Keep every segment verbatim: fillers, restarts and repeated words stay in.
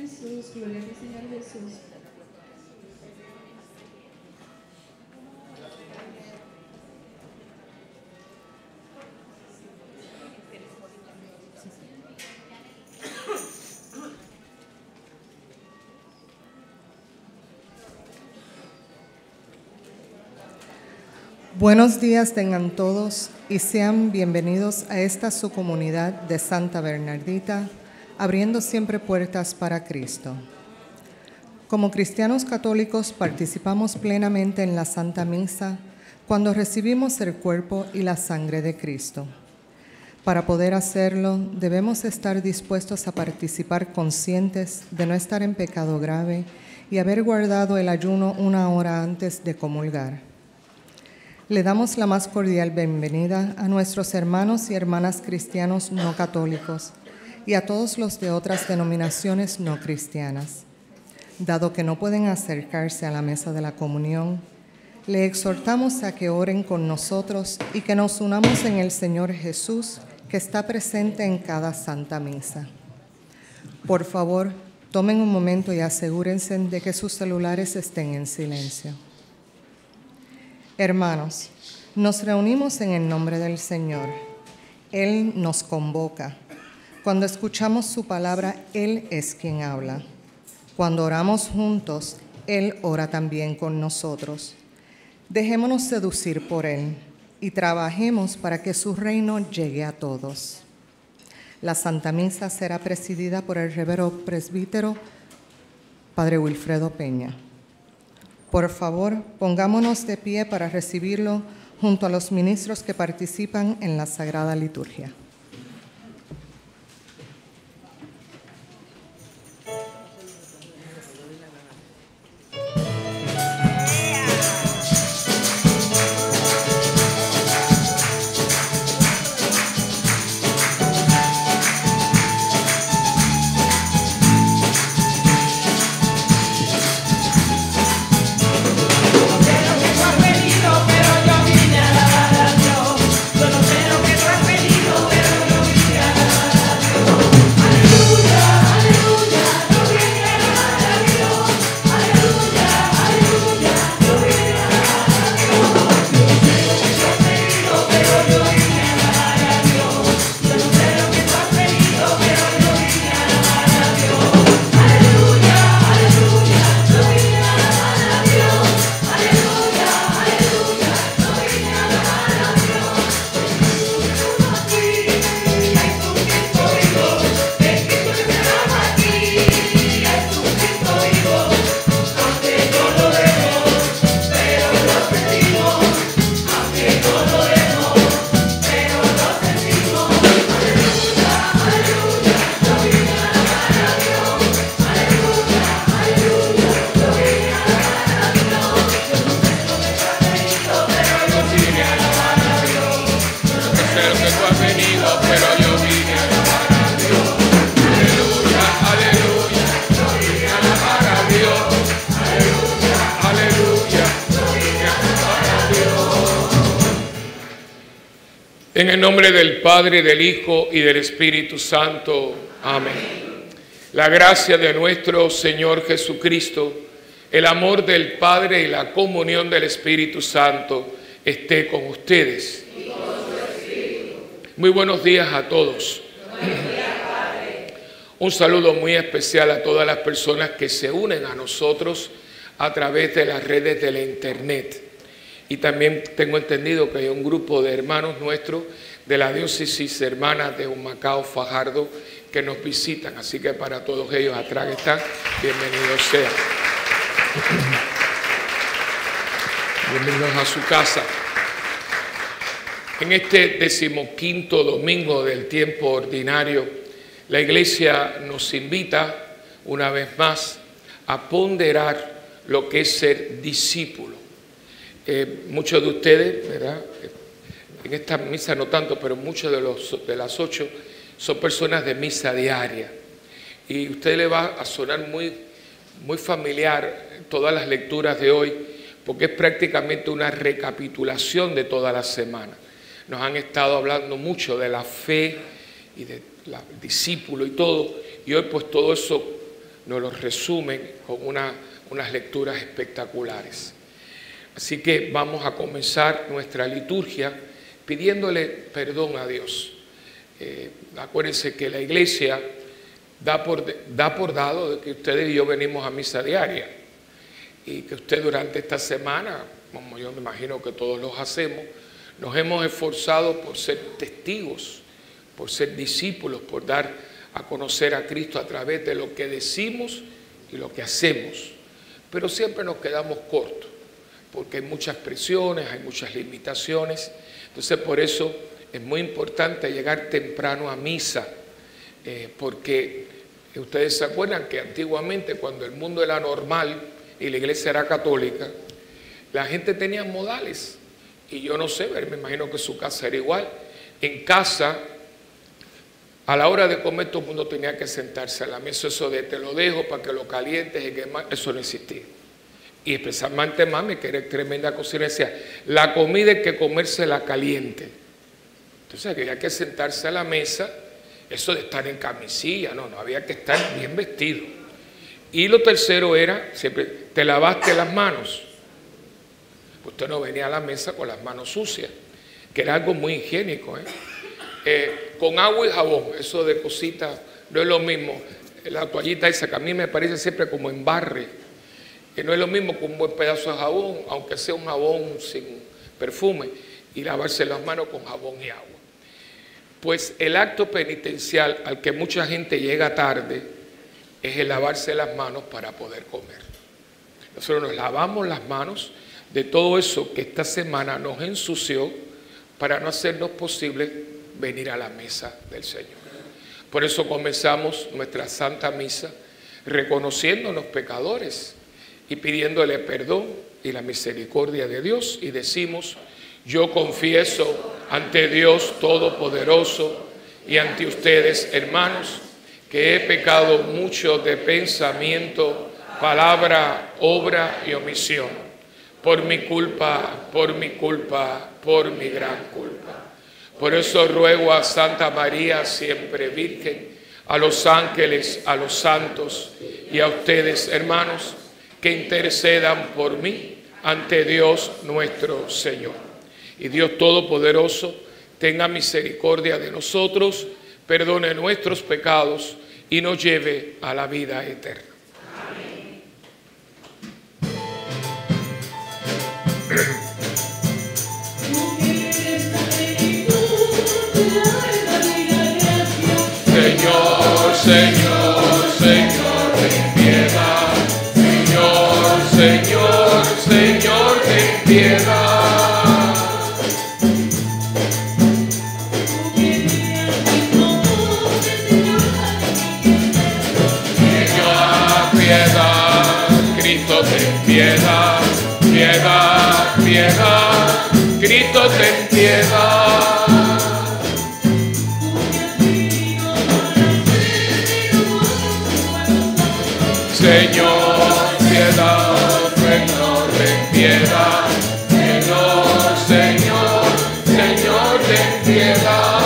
Jesús, gloria a ti, Señor Jesús. Buenos días tengan todos y sean bienvenidos a esta su comunidad de Santa Bernardita, abriendo siempre puertas para Cristo. Como cristianos católicos participamos plenamente en la Santa Misa cuando recibimos el cuerpo y la sangre de Cristo. Para poder hacerlo, debemos estar dispuestos a participar conscientes de no estar en pecado grave y haber guardado el ayuno una hora antes de comulgar. Le damos la más cordial bienvenida a nuestros hermanos y hermanas cristianos no católicos y a todos los de otras denominaciones no cristianas. Dado que no pueden acercarse a la mesa de la comunión, le exhortamos a que oren con nosotros y que nos unamos en el Señor Jesús, que está presente en cada Santa Misa. Por favor, tomen un momento y asegúrense de que sus celulares estén en silencio. Hermanos, nos reunimos en el nombre del Señor. Él nos convoca. Cuando escuchamos su palabra, Él es quien habla. Cuando oramos juntos, Él ora también con nosotros. Dejémonos seducir por Él y trabajemos para que su reino llegue a todos. La Santa Misa será presidida por el reverendo presbítero Padre Wilfredo Peña. Por favor, pongámonos de pie para recibirlo junto a los ministros que participan en la Sagrada Liturgia. En el nombre del Padre, del Hijo y del Espíritu Santo. Amén. La gracia de nuestro Señor Jesucristo, el amor del Padre y la comunión del Espíritu Santo esté con ustedes. Y con su espíritu. Muy buenos días a todos. Buenos días, Padre. Un saludo muy especial a todas las personas que se unen a nosotros a través de las redes de la internet. Y también tengo entendido que hay un grupo de hermanos nuestros de la diócesis hermanas de Humacao, Fajardo, que nos visitan. Así que para todos ellos atrás están, bienvenidos sean. Bienvenidos a su casa. En este decimoquinto domingo del tiempo ordinario, la Iglesia nos invita una vez más a ponderar lo que es ser discípulo. Eh, muchos de ustedes, ¿verdad? En esta misa no tanto, pero muchos de, los, de las ocho son personas de misa diaria. Y a usted le va a sonar muy, muy familiar todas las lecturas de hoy, porque es prácticamente una recapitulación de toda la semana. Nos han estado hablando mucho de la fe y del discípulo y todo, y hoy pues todo eso nos los resumen con una, unas lecturas espectaculares. Así que vamos a comenzar nuestra liturgia pidiéndole perdón a Dios. Eh, acuérdense que la iglesia da por, da por dado de que ustedes y yo venimos a misa diaria y que usted durante esta semana, como yo me imagino que todos los hacemos, nos hemos esforzado por ser testigos, por ser discípulos, por dar a conocer a Cristo a través de lo que decimos y lo que hacemos. Pero siempre nos quedamos cortos, porque hay muchas presiones, hay muchas limitaciones. Entonces por eso es muy importante llegar temprano a misa, eh, porque ustedes se acuerdan que antiguamente, cuando el mundo era normal y la iglesia era católica, la gente tenía modales. Y yo no sé, me imagino que su casa era igual. En casa, a la hora de comer, todo el mundo tenía que sentarse a la mesa. Eso de te lo dejo para que lo calientes y que más, eso no existía. Y especialmente mami, que era tremenda cocinera, decía, la comida hay que comérsela caliente. Entonces había que sentarse a la mesa, eso de estar en camisilla, no, no, había que estar bien vestido. Y lo tercero era, siempre, te lavaste las manos. Usted no venía a la mesa con las manos sucias, que era algo muy higiénico, ¿eh? Eh, con agua y jabón, eso de cositas no es lo mismo. La toallita esa que a mí me parece siempre como embarre, que no es lo mismo que un buen pedazo de jabón, aunque sea un jabón sin perfume, y lavarse las manos con jabón y agua. Pues el acto penitencial al que mucha gente llega tarde es el lavarse las manos para poder comer. Nosotros nos lavamos las manos de todo eso que esta semana nos ensució para no hacernos posible venir a la mesa del Señor. Por eso comenzamos nuestra Santa Misa reconociéndonos pecadores y pidiéndole perdón y la misericordia de Dios, y decimos: yo confieso ante Dios Todopoderoso y ante ustedes, hermanos, que he pecado mucho de pensamiento, palabra, obra y omisión. Por mi culpa, por mi culpa, por mi gran culpa. Por eso ruego a Santa María, siempre Virgen, a los ángeles, a los santos y a ustedes, hermanos, que intercedan por mí ante Dios nuestro Señor. Y Dios Todopoderoso tenga misericordia de nosotros, perdone nuestros pecados y nos lleve a la vida eterna. Señor, Señor, Señor, ten piedad. Señor, Señor, Señor, ten piedad. Señor, piedad. Cristo, ten piedad. Piedad, piedad. Cristo, ten piedad. Señor, piedad, Señor, ten piedad. Señor, Señor, Señor, ten piedad.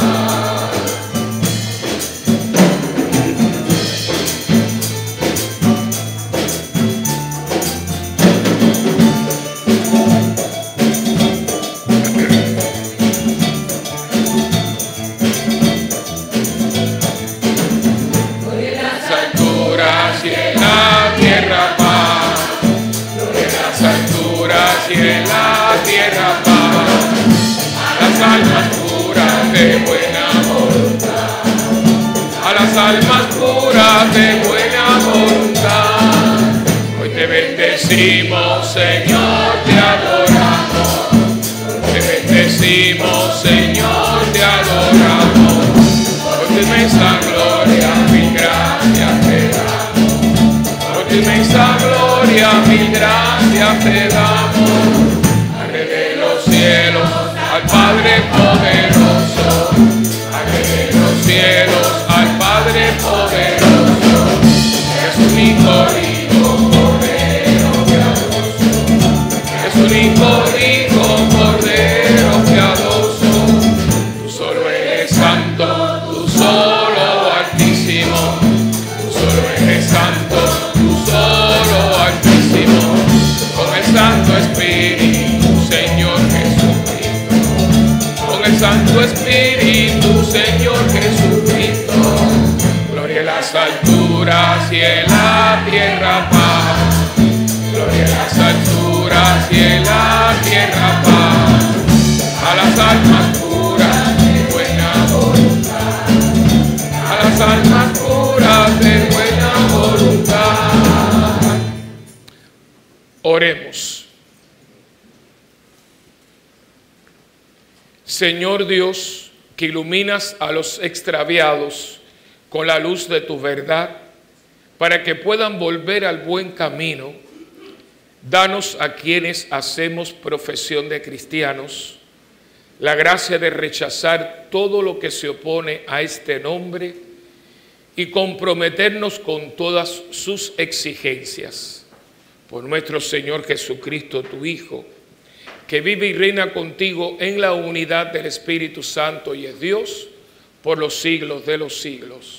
Y en la tierra paz, a las almas puras de buena voluntad, a las almas puras de buena voluntad. Hoy te bendecimos, Señor, te adoramos. Te bendecimos, Señor, te adoramos. Por tu inmensa gloria, mi gracia te damos. Por tu inmensa gloria, mi gracia te damos. Al Padre poderoso, Padre de los cielos, al Padre poderoso, es único Hijo, Cordero piadoso, es único Hijo, Cordero piadoso. Santo Espíritu, Señor Jesucristo. Gloria en las alturas y en la tierra paz. Gloria en las alturas y en la tierra paz. A las almas puras de buena voluntad. A las almas puras de buena voluntad. Oremos. Señor Dios, que iluminas a los extraviados con la luz de tu verdad, para que puedan volver al buen camino, danos a quienes hacemos profesión de cristianos la gracia de rechazar todo lo que se opone a este nombre y comprometernos con todas sus exigencias. Por nuestro Señor Jesucristo, tu Hijo, que vive y reina contigo en la unidad del Espíritu Santo y es Dios por los siglos de los siglos.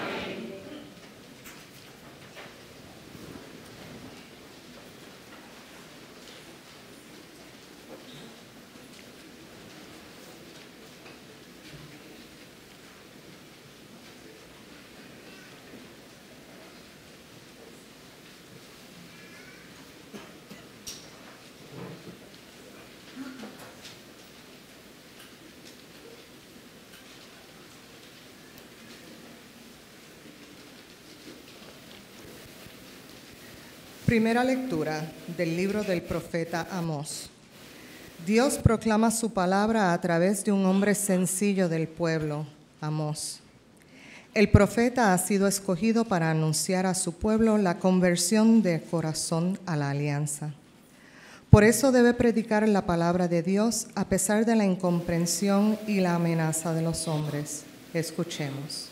Primera lectura del libro del profeta Amós. Dios proclama su palabra a través de un hombre sencillo del pueblo, Amós. El profeta ha sido escogido para anunciar a su pueblo la conversión de corazón a la alianza. Por eso debe predicar la palabra de Dios a pesar de la incomprensión y la amenaza de los hombres. Escuchemos.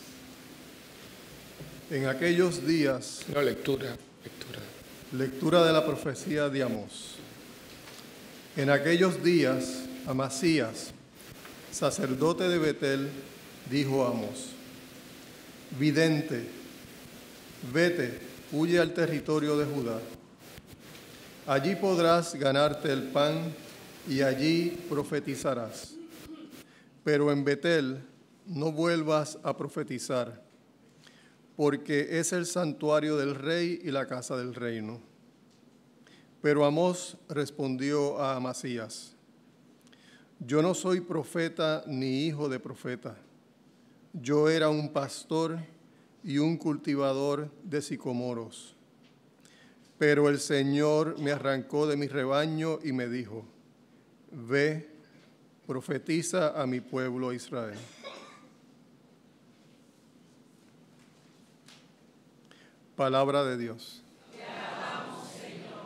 En aquellos días... No, lectura, lectura. Lectura de la profecía de Amós. En aquellos días, Amasías, sacerdote de Betel, dijo a Amós: vidente, vete, huye al territorio de Judá. Allí podrás ganarte el pan y allí profetizarás. Pero en Betel no vuelvas a profetizar, porque es el santuario del rey y la casa del reino. Pero Amós respondió a Amasías: yo no soy profeta ni hijo de profeta. Yo era un pastor y un cultivador de sicomoros. Pero el Señor me arrancó de mi rebaño y me dijo: ve, profetiza a mi pueblo Israel. Palabra de Dios. Te alabamos, Señor.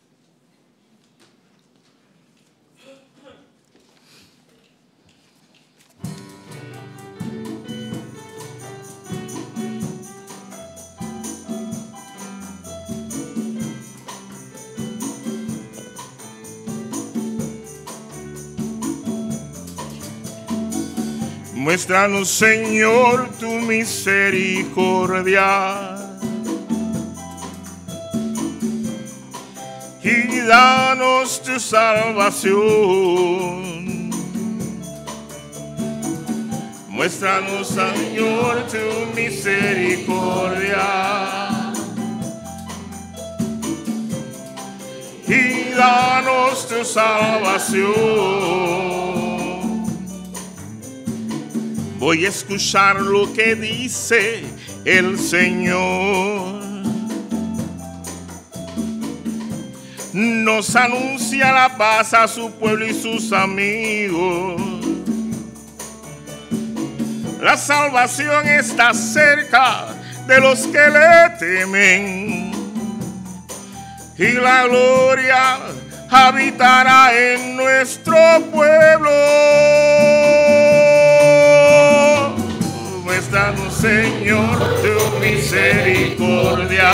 Muéstranos, Señor, tu misericordia y danos tu salvación. Muéstranos, Señor, tu misericordia y danos tu salvación. Voy a escuchar lo que dice el Señor. Nos anuncia la paz a su pueblo y sus amigos. La salvación está cerca de los que le temen, y la gloria habitará en nuestro pueblo. Muéstranos, Señor, tu misericordia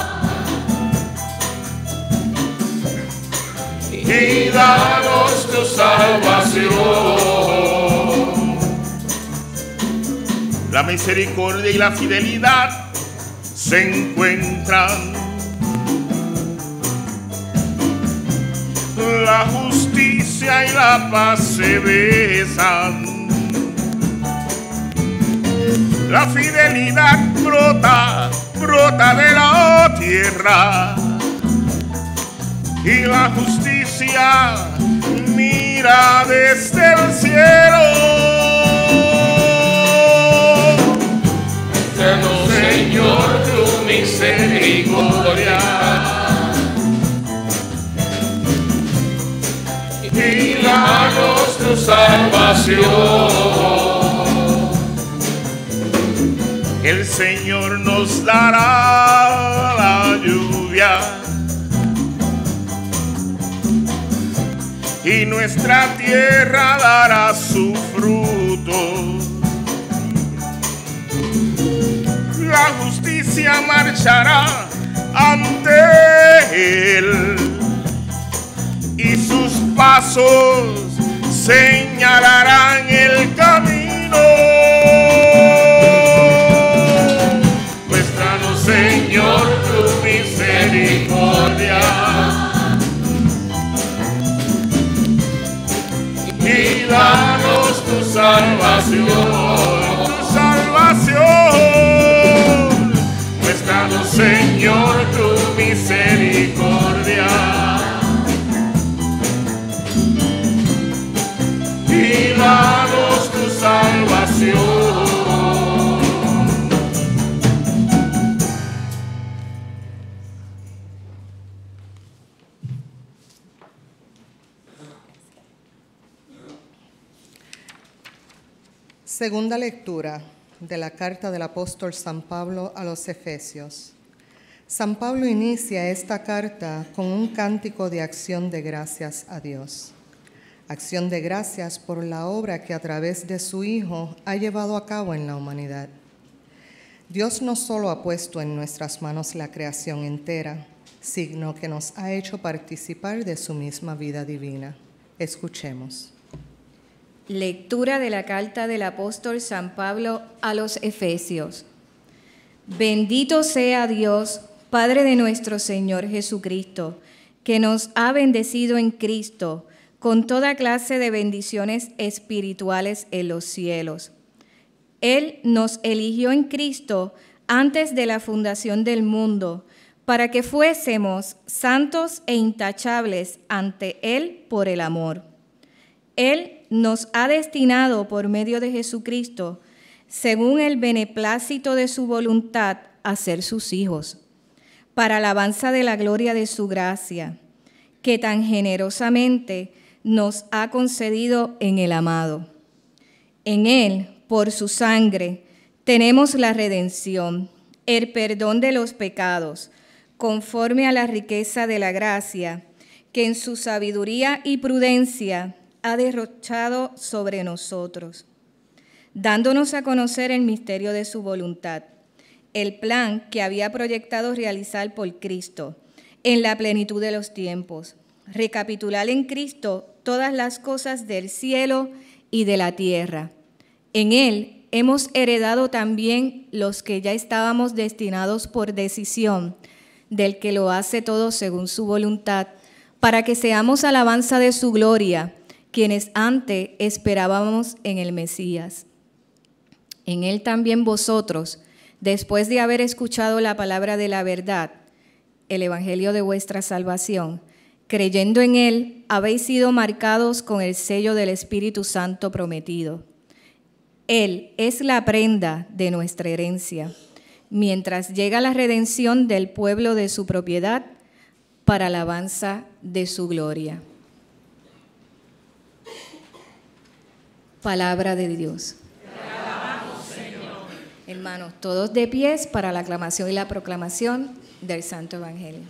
y danos tu salvación. La misericordia y la fidelidad se encuentran. La justicia justicia y la paz se besan. La fidelidad brota, brota de la tierra, y la justicia mira desde el cielo. Danos, Señor, tu misericordia, y danos tu salvación. El Señor nos dará la lluvia y nuestra tierra dará su fruto. La justicia marchará ante él y sus pasos señalarán el camino. Muéstranos, Señor, tu misericordia y danos tu salvación, tu salvación. Muéstranos, Señor, tu misericordia y danos tu salvación. Segunda lectura de la carta del apóstol San Pablo a los Efesios. San Pablo inicia esta carta con un cántico de acción de gracias a Dios. Acción de gracias por la obra que a través de su Hijo ha llevado a cabo en la humanidad. Dios no solo ha puesto en nuestras manos la creación entera, sino que nos ha hecho participar de su misma vida divina. Escuchemos. Lectura de la carta del apóstol San Pablo a los Efesios. Bendito sea Dios, Padre de nuestro Señor Jesucristo, que nos ha bendecido en Cristo con toda clase de bendiciones espirituales en los cielos. Él nos eligió en Cristo antes de la fundación del mundo, para que fuésemos santos e intachables ante Él por el amor. Él nos ha destinado por medio de Jesucristo, según el beneplácito de su voluntad, a ser sus hijos, para alabanza de la gloria de su gracia, que tan generosamente nos ha concedido en el amado. En Él, por su sangre, tenemos la redención, el perdón de los pecados, conforme a la riqueza de la gracia, que en su sabiduría y prudencia ha derrochado sobre nosotros, dándonos a conocer el misterio de su voluntad, el plan que había proyectado realizar por Cristo en la plenitud de los tiempos, recapitular en Cristo todas las cosas del cielo y de la tierra. En Él hemos heredado también los que ya estábamos destinados por decisión del que lo hace todo según su voluntad, para que seamos alabanza de su gloria, quienes antes esperábamos en el Mesías. En Él también vosotros, después de haber escuchado la palabra de la verdad, el evangelio de vuestra salvación, creyendo en Él, habéis sido marcados con el sello del Espíritu Santo prometido. Él es la prenda de nuestra herencia, mientras llega la redención del pueblo de su propiedad para alabanza de su gloria. Palabra de Dios. Te alabamos, Señor. Hermanos, todos de pies para la aclamación y la proclamación del Santo Evangelio.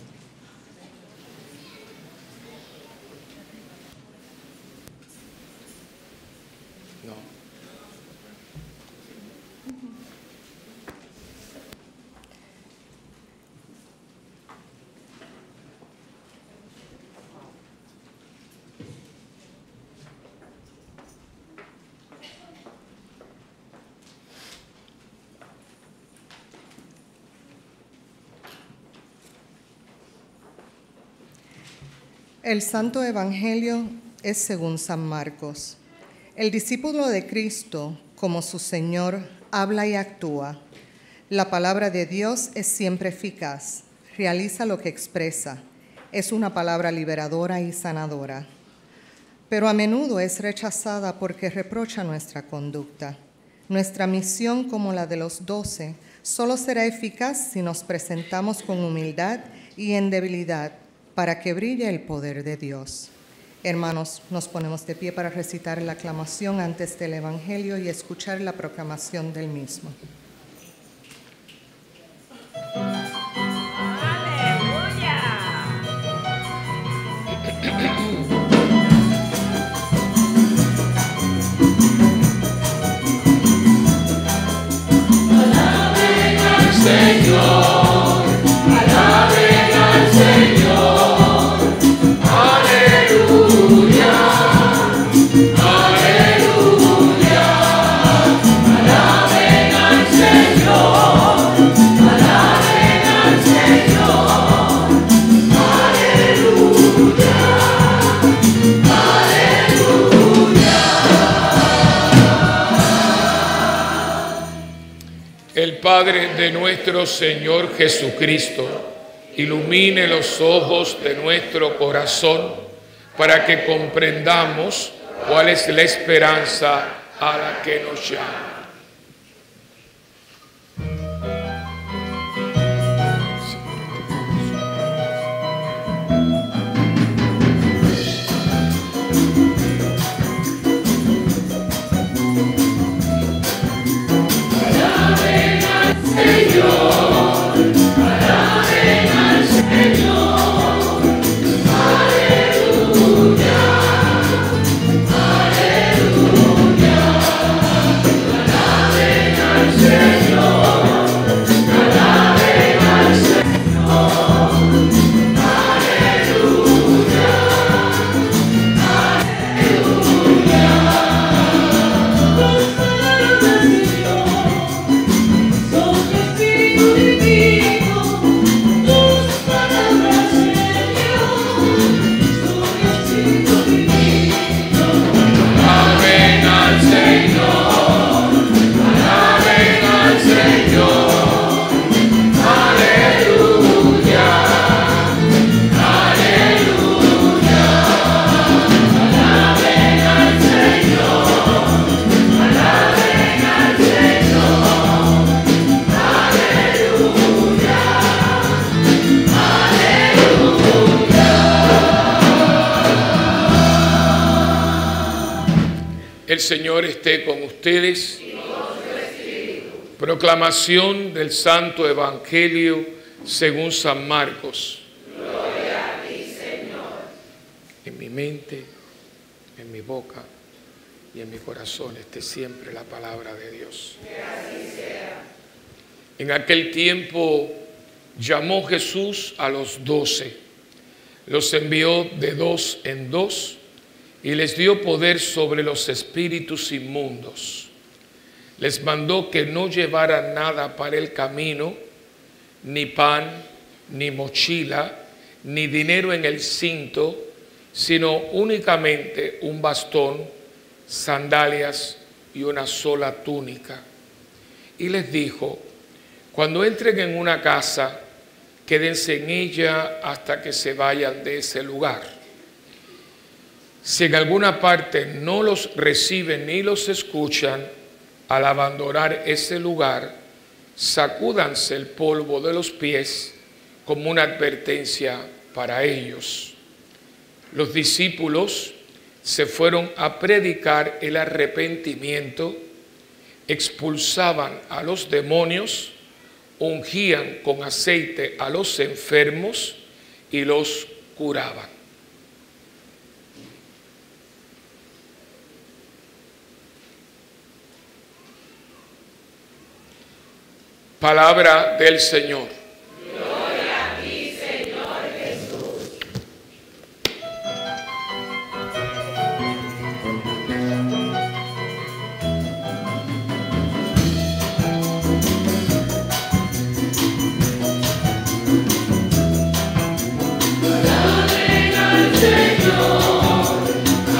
No. El Santo Evangelio es según San Marcos. El discípulo de Cristo, como su Señor, habla y actúa. La palabra de Dios es siempre eficaz, realiza lo que expresa. Es una palabra liberadora y sanadora. Pero a menudo es rechazada porque reprocha nuestra conducta. Nuestra misión, como la de los doce, solo será eficaz si nos presentamos con humildad y en debilidad para que brille el poder de Dios. Hermanos, nos ponemos de pie para recitar la aclamación antes del Evangelio y escuchar la proclamación del mismo. Señor, alaben al Señor, aleluya, aleluya, alaben al Señor, alaben al Señor, aleluya, aleluya. El Padre de nuestro Señor Jesucristo ilumine los ojos de nuestro corazón para que comprendamos cuál es la esperanza a la que nos llama. El Señor esté con ustedes. Proclamación del Santo Evangelio según San Marcos. Gloria a ti, Señor. En mi mente, en mi boca y en mi corazón esté siempre la palabra de Dios. Que así sea. En aquel tiempo llamó Jesús a los doce, los envió de dos en dos y les dio poder sobre los espíritus inmundos. Les mandó que no llevaran nada para el camino, ni pan, ni mochila, ni dinero en el cinto, sino únicamente un bastón, sandalias y una sola túnica. Y les dijo: cuando entren en una casa, quédense en ella hasta que se vayan de ese lugar. Si en alguna parte no los reciben ni los escuchan, al abandonar ese lugar, sacúdanse el polvo de los pies como una advertencia para ellos. Los discípulos se fueron a predicar el arrepentimiento, expulsaban a los demonios, ungían con aceite a los enfermos y los curaban. Palabra del Señor. Gloria a ti, Señor Jesús. Alaben al Señor.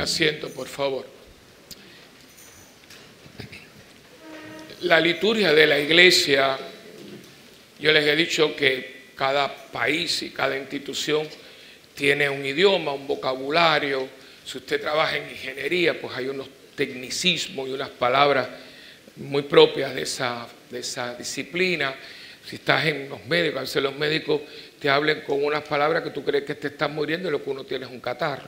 asiento, por favor. La liturgia de la iglesia, yo les he dicho que cada país y cada institución tiene un idioma, un vocabulario. Si usted trabaja en ingeniería, pues hay unos tecnicismos y unas palabras muy propias de esa, de esa disciplina. Si estás en los médicos, a veces los médicos te hablan con unas palabras que tú crees que te están muriendo y lo que uno tiene es un catarro.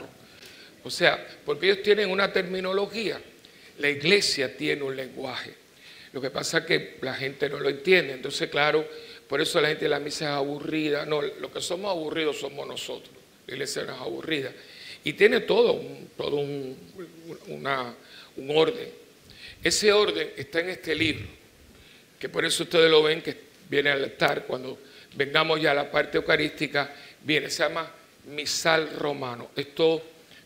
O sea, porque ellos tienen una terminología. La iglesia tiene un lenguaje. Lo que pasa es que la gente no lo entiende. Entonces, claro, por eso la gente de la misa es aburrida. No, lo que somos aburridos somos nosotros. La iglesia no es aburrida. Y tiene todo, un, todo un, una, un orden. Ese orden está en este libro, que por eso ustedes lo ven, que viene al altar. Cuando vengamos ya a la parte eucarística, viene, se llama Misal Romano. Esto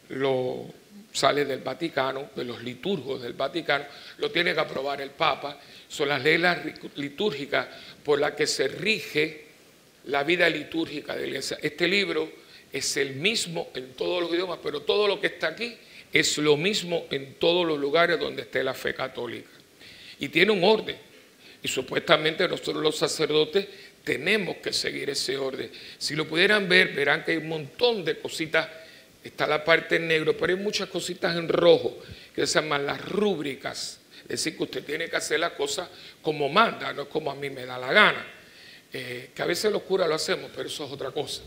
lo sale del Vaticano, de los liturgos del Vaticano, lo tiene que aprobar el Papa. Son las leyes litúrgicas por las que se rige la vida litúrgica de la iglesia. Este libro es el mismo en todos los idiomas, pero todo lo que está aquí es lo mismo en todos los lugares donde esté la fe católica. Y tiene un orden. Y supuestamente nosotros los sacerdotes tenemos que seguir ese orden. Si lo pudieran ver, verán que hay un montón de cositas. Está la parte en negro, pero hay muchas cositas en rojo que se llaman las rúbricas. Es decir, que usted tiene que hacer las cosas como manda, no como a mí me da la gana. Eh, que a veces los curas lo hacemos, pero eso es otra cosa.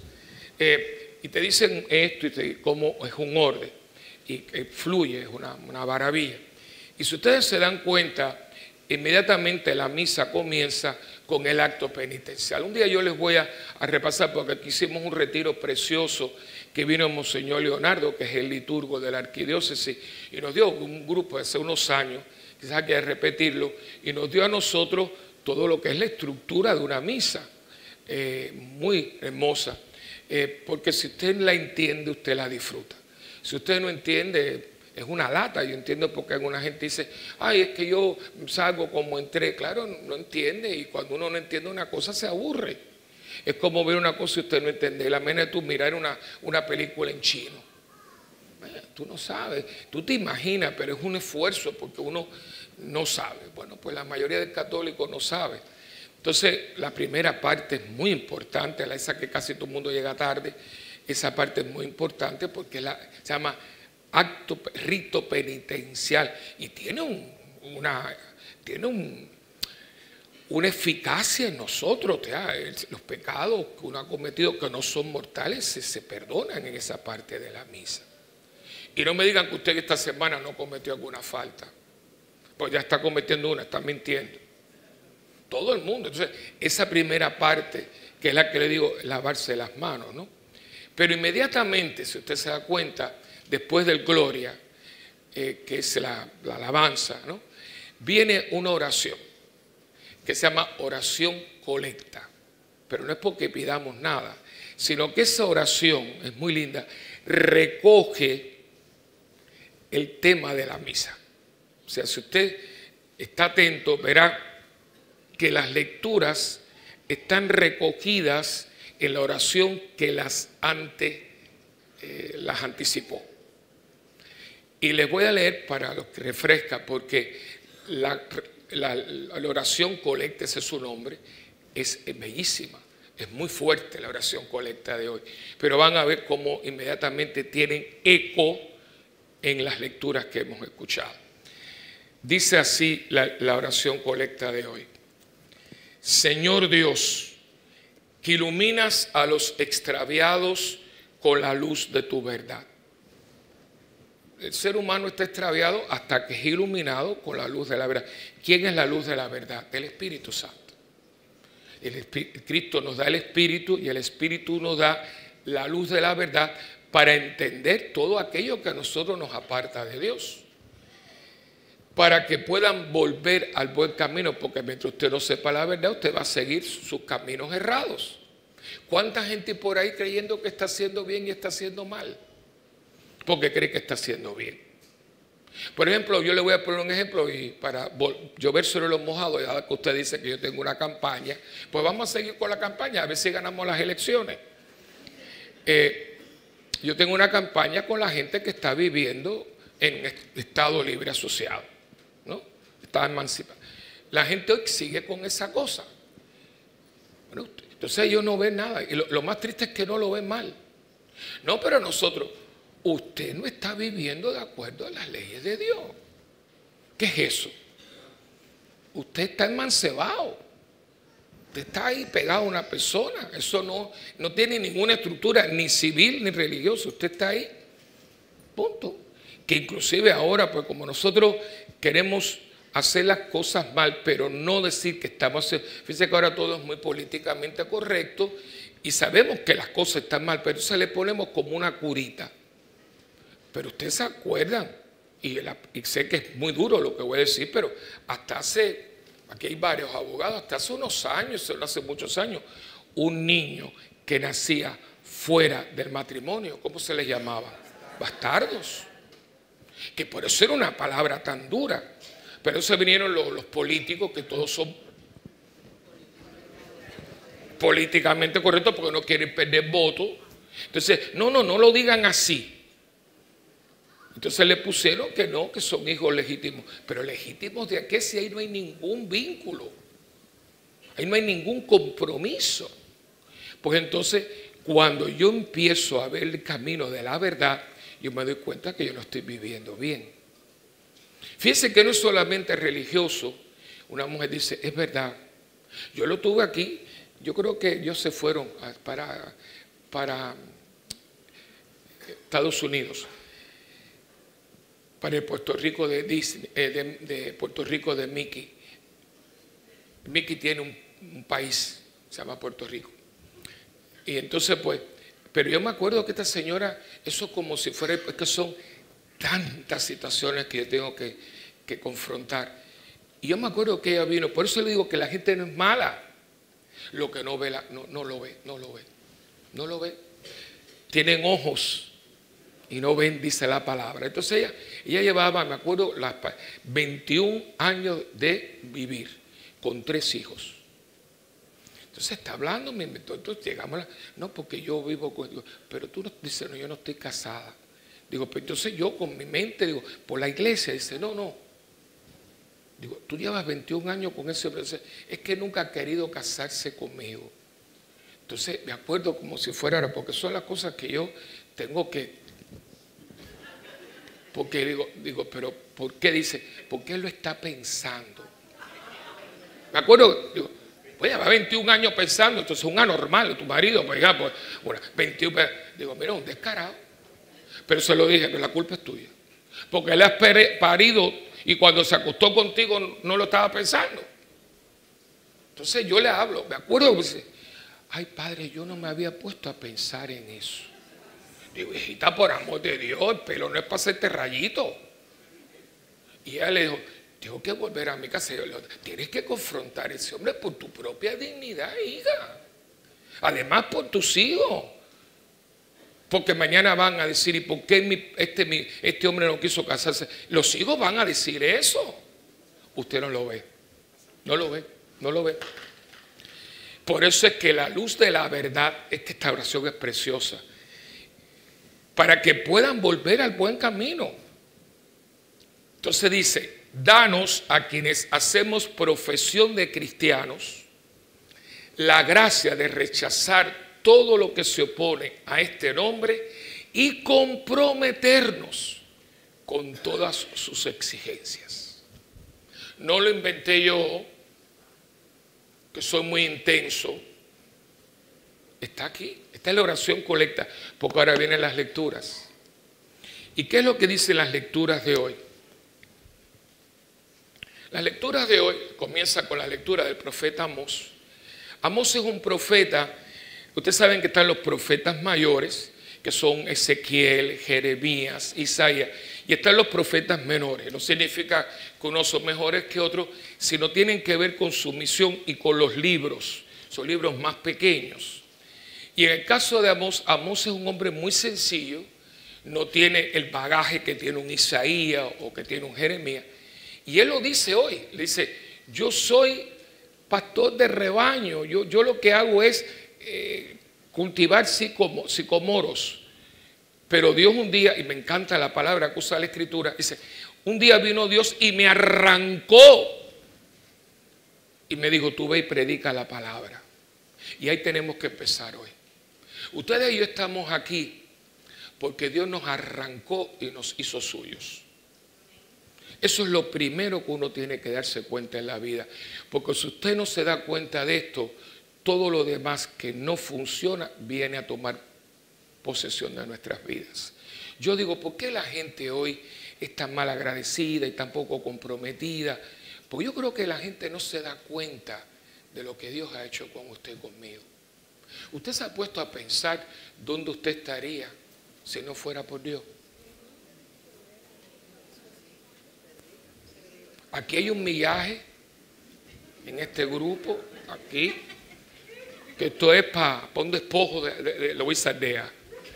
Eh, y te dicen esto y te, cómo es un orden. Y que fluye, es una, una maravilla. Y si ustedes se dan cuenta, inmediatamente la misa comienza con el acto penitencial. Un día yo les voy a, a repasar, porque aquí hicimos un retiro precioso que vino Monseñor Leonardo, que es el liturgo de la arquidiócesis, y nos dio un grupo hace unos años, quizás hay que repetirlo, y nos dio a nosotros todo lo que es la estructura de una misa, eh, muy hermosa, eh, porque si usted la entiende, usted la disfruta. Si usted no entiende, es una lata. Yo entiendo porque alguna gente dice, ay, es que yo salgo como entré. Claro, no entiende, y cuando uno no entiende una cosa se aburre. Es como ver una cosa y usted no entiende. La manera de tú mirar una, una película en chino. Eh, tú no sabes, tú te imaginas, pero es un esfuerzo porque uno no sabe. Bueno, pues la mayoría del católico no sabe. Entonces, la primera parte es muy importante, la esa que casi todo el mundo llega tarde. Esa parte es muy importante porque la, se llama acto, rito penitencial, y tiene, un, una, tiene un, una eficacia en nosotros. O sea, los pecados que uno ha cometido que no son mortales se, se perdonan en esa parte de la misa. Y no me digan que usted esta semana no cometió alguna falta, pues ya está cometiendo una, está mintiendo. Todo el mundo. Entonces, esa primera parte, que es la que le digo, lavarse las manos, ¿no? Pero inmediatamente, si usted se da cuenta, después del Gloria, eh, que es la, la alabanza, ¿no?, viene una oración que se llama oración colecta. Pero no es porque pidamos nada, sino que esa oración, es muy linda, recoge el tema de la misa. O sea, si usted está atento, verá que las lecturas están recogidas en la oración que las, ante, eh, las anticipó. Y les voy a leer para los que refresca, porque la, la, la oración colecta, ese es su nombre, es, es bellísima, es muy fuerte la oración colecta de hoy. Pero van a ver cómo inmediatamente tienen eco en las lecturas que hemos escuchado. Dice así la, la oración colecta de hoy. Señor Dios, que iluminas a los extraviados con la luz de tu verdad. El ser humano está extraviado hasta que es iluminado con la luz de la verdad. ¿Quién es la luz de la verdad? El Espíritu Santo. El Espíritu, Cristo nos da el Espíritu, y el Espíritu nos da la luz de la verdad para entender todo aquello que a nosotros nos aparta de Dios. Para que puedan volver al buen camino, porque mientras usted no sepa la verdad, usted va a seguir sus caminos errados. ¿Cuánta gente por ahí creyendo que está haciendo bien y está haciendo mal? Porque cree que está haciendo bien. Por ejemplo, yo le voy a poner un ejemplo, y para llover sobre los mojados, ya que usted dice que yo tengo una campaña, pues vamos a seguir con la campaña, a ver si ganamos las elecciones. Eh, yo tengo una campaña con la gente que está viviendo en estado libre asociado, ¿no? Estaba emancipada. La gente hoy sigue con esa cosa. Bueno, entonces ellos no ven nada. Y lo, lo más triste es que no lo ven mal. No, pero nosotros, usted no está viviendo de acuerdo a las leyes de Dios. ¿Qué es eso? Usted está emancebado. Usted está ahí pegado a una persona. Eso no, no tiene ninguna estructura, ni civil ni religiosa. Usted está ahí. Punto. Que inclusive ahora, pues como nosotros queremos hacer las cosas mal, pero no decir que estamos haciendo. Fíjense que ahora todo es muy políticamente correcto y sabemos que las cosas están mal, pero se le ponemos como una curita. Pero ustedes se acuerdan, y, la, y sé que es muy duro lo que voy a decir, pero hasta hace, aquí hay varios abogados, hasta hace unos años, hace muchos años, un niño que nacía fuera del matrimonio, ¿cómo se les llamaba? Bastardos. Que por eso era una palabra tan dura. Pero se vinieron los, los políticos, que todos son políticamente correctos porque no quieren perder votos. Entonces, no, no, no lo digan así. Entonces le pusieron que no, que son hijos legítimos. Pero legítimos de qué si ahí no hay ningún vínculo. Ahí no hay ningún compromiso. Pues entonces, cuando yo empiezo a ver el camino de la verdad, yo me doy cuenta que yo no estoy viviendo bien. Fíjense que no es solamente religioso. Una mujer dice, es verdad, yo lo tuve aquí, yo creo que ellos se fueron para, para Estados Unidos, para el Puerto Rico de Disney, eh, de, de Puerto Rico de Mickey. Mickey tiene un, un país, se llama Puerto Rico. Y entonces pues, pero yo me acuerdo que esta señora, eso como si fuera, es que son tantas situaciones que yo tengo que, que confrontar. Y yo me acuerdo que ella vino, por eso le digo que la gente no es mala. Lo que no ve, la, no, no lo ve, no lo ve, no lo ve. Tienen ojos y no ven, dice la palabra. Entonces ella, ella llevaba, me acuerdo, las veintiún años de vivir con tres hijos. Entonces está hablando, me inventó, entonces llegamos a la, no, porque yo vivo con, digo, pero tú no, dice, no, yo no estoy casada. Digo, pero entonces yo con mi mente, digo, por la iglesia, dice, no, no. Digo, tú llevas veintiún años con ese hombre, es que nunca ha querido casarse conmigo. Entonces me acuerdo como si fuera ahora, porque son las cosas que yo tengo que, porque digo, digo, pero ¿por qué? Dice, porque él lo está pensando. Me acuerdo, digo, pues lleva veintiún años pensando, entonces un anormal, tu marido, pues ya, pues, bueno, veintiún, digo, mira, un descarado. Pero se lo dije, pero la culpa es tuya. Porque él has parido y cuando se acostó contigo no lo estaba pensando. Entonces yo le hablo, me acuerdo que dice, ay padre, yo no me había puesto a pensar en eso. Digo, hijita, por amor de Dios, el pelo no es para hacerte rayito. Y ella le dijo, tengo que volver a mi casa. Yo le digo, tienes que confrontar a ese hombre por tu propia dignidad, hija. Además por tus hijos. Porque mañana van a decir, ¿y por qué mi, este, mi, este hombre no quiso casarse? Los hijos van a decir eso. Usted no lo ve. No lo ve, no lo ve. Por eso es que la luz de la verdad, es que esta oración es preciosa. Para que puedan volver al buen camino. Entonces dice, danos a quienes hacemos profesión de cristianos la gracia de rechazar todo lo que se opone a este nombre y comprometernos con todas sus exigencias. No lo inventé yo, que soy muy intenso. Está aquí, esta es la oración colecta, porque ahora vienen las lecturas. ¿Y qué es lo que dicen las lecturas de hoy? Las lecturas de hoy comienzan con la lectura del profeta Amós. Amós es un profeta. Ustedes saben que están los profetas mayores, que son Ezequiel, Jeremías, Isaías, y están los profetas menores. No significa que unos son mejores que otros, sino tienen que ver con su misión y con los libros. Son libros más pequeños. Y en el caso de Amós, Amós es un hombre muy sencillo, no tiene el bagaje que tiene un Isaías o que tiene un Jeremías. Y él lo dice hoy, le dice, yo soy pastor de rebaño, yo, yo lo que hago es... Eh, cultivar sicomoros Pero Dios un día, y me encanta la palabra que usa la Escritura, dice, un día vino Dios y me arrancó y me dijo, tú ve y predica la palabra. Y ahí tenemos que empezar hoy. Ustedes y yo estamos aquí porque Dios nos arrancó y nos hizo suyos. Eso es lo primero que uno tiene que darse cuenta en la vida. Porque si usted no se da cuenta de esto, todo lo demás que no funciona viene a tomar posesión de nuestras vidas. Yo digo, ¿por qué la gente hoy es tan mal agradecida y tan poco comprometida? Porque yo creo que la gente no se da cuenta de lo que Dios ha hecho con usted y conmigo. ¿Usted se ha puesto a pensar dónde usted estaría si no fuera por Dios? Aquí hay un millaje en este grupo, aquí, que esto es para pa un despojo de, de, de Luis Aldea.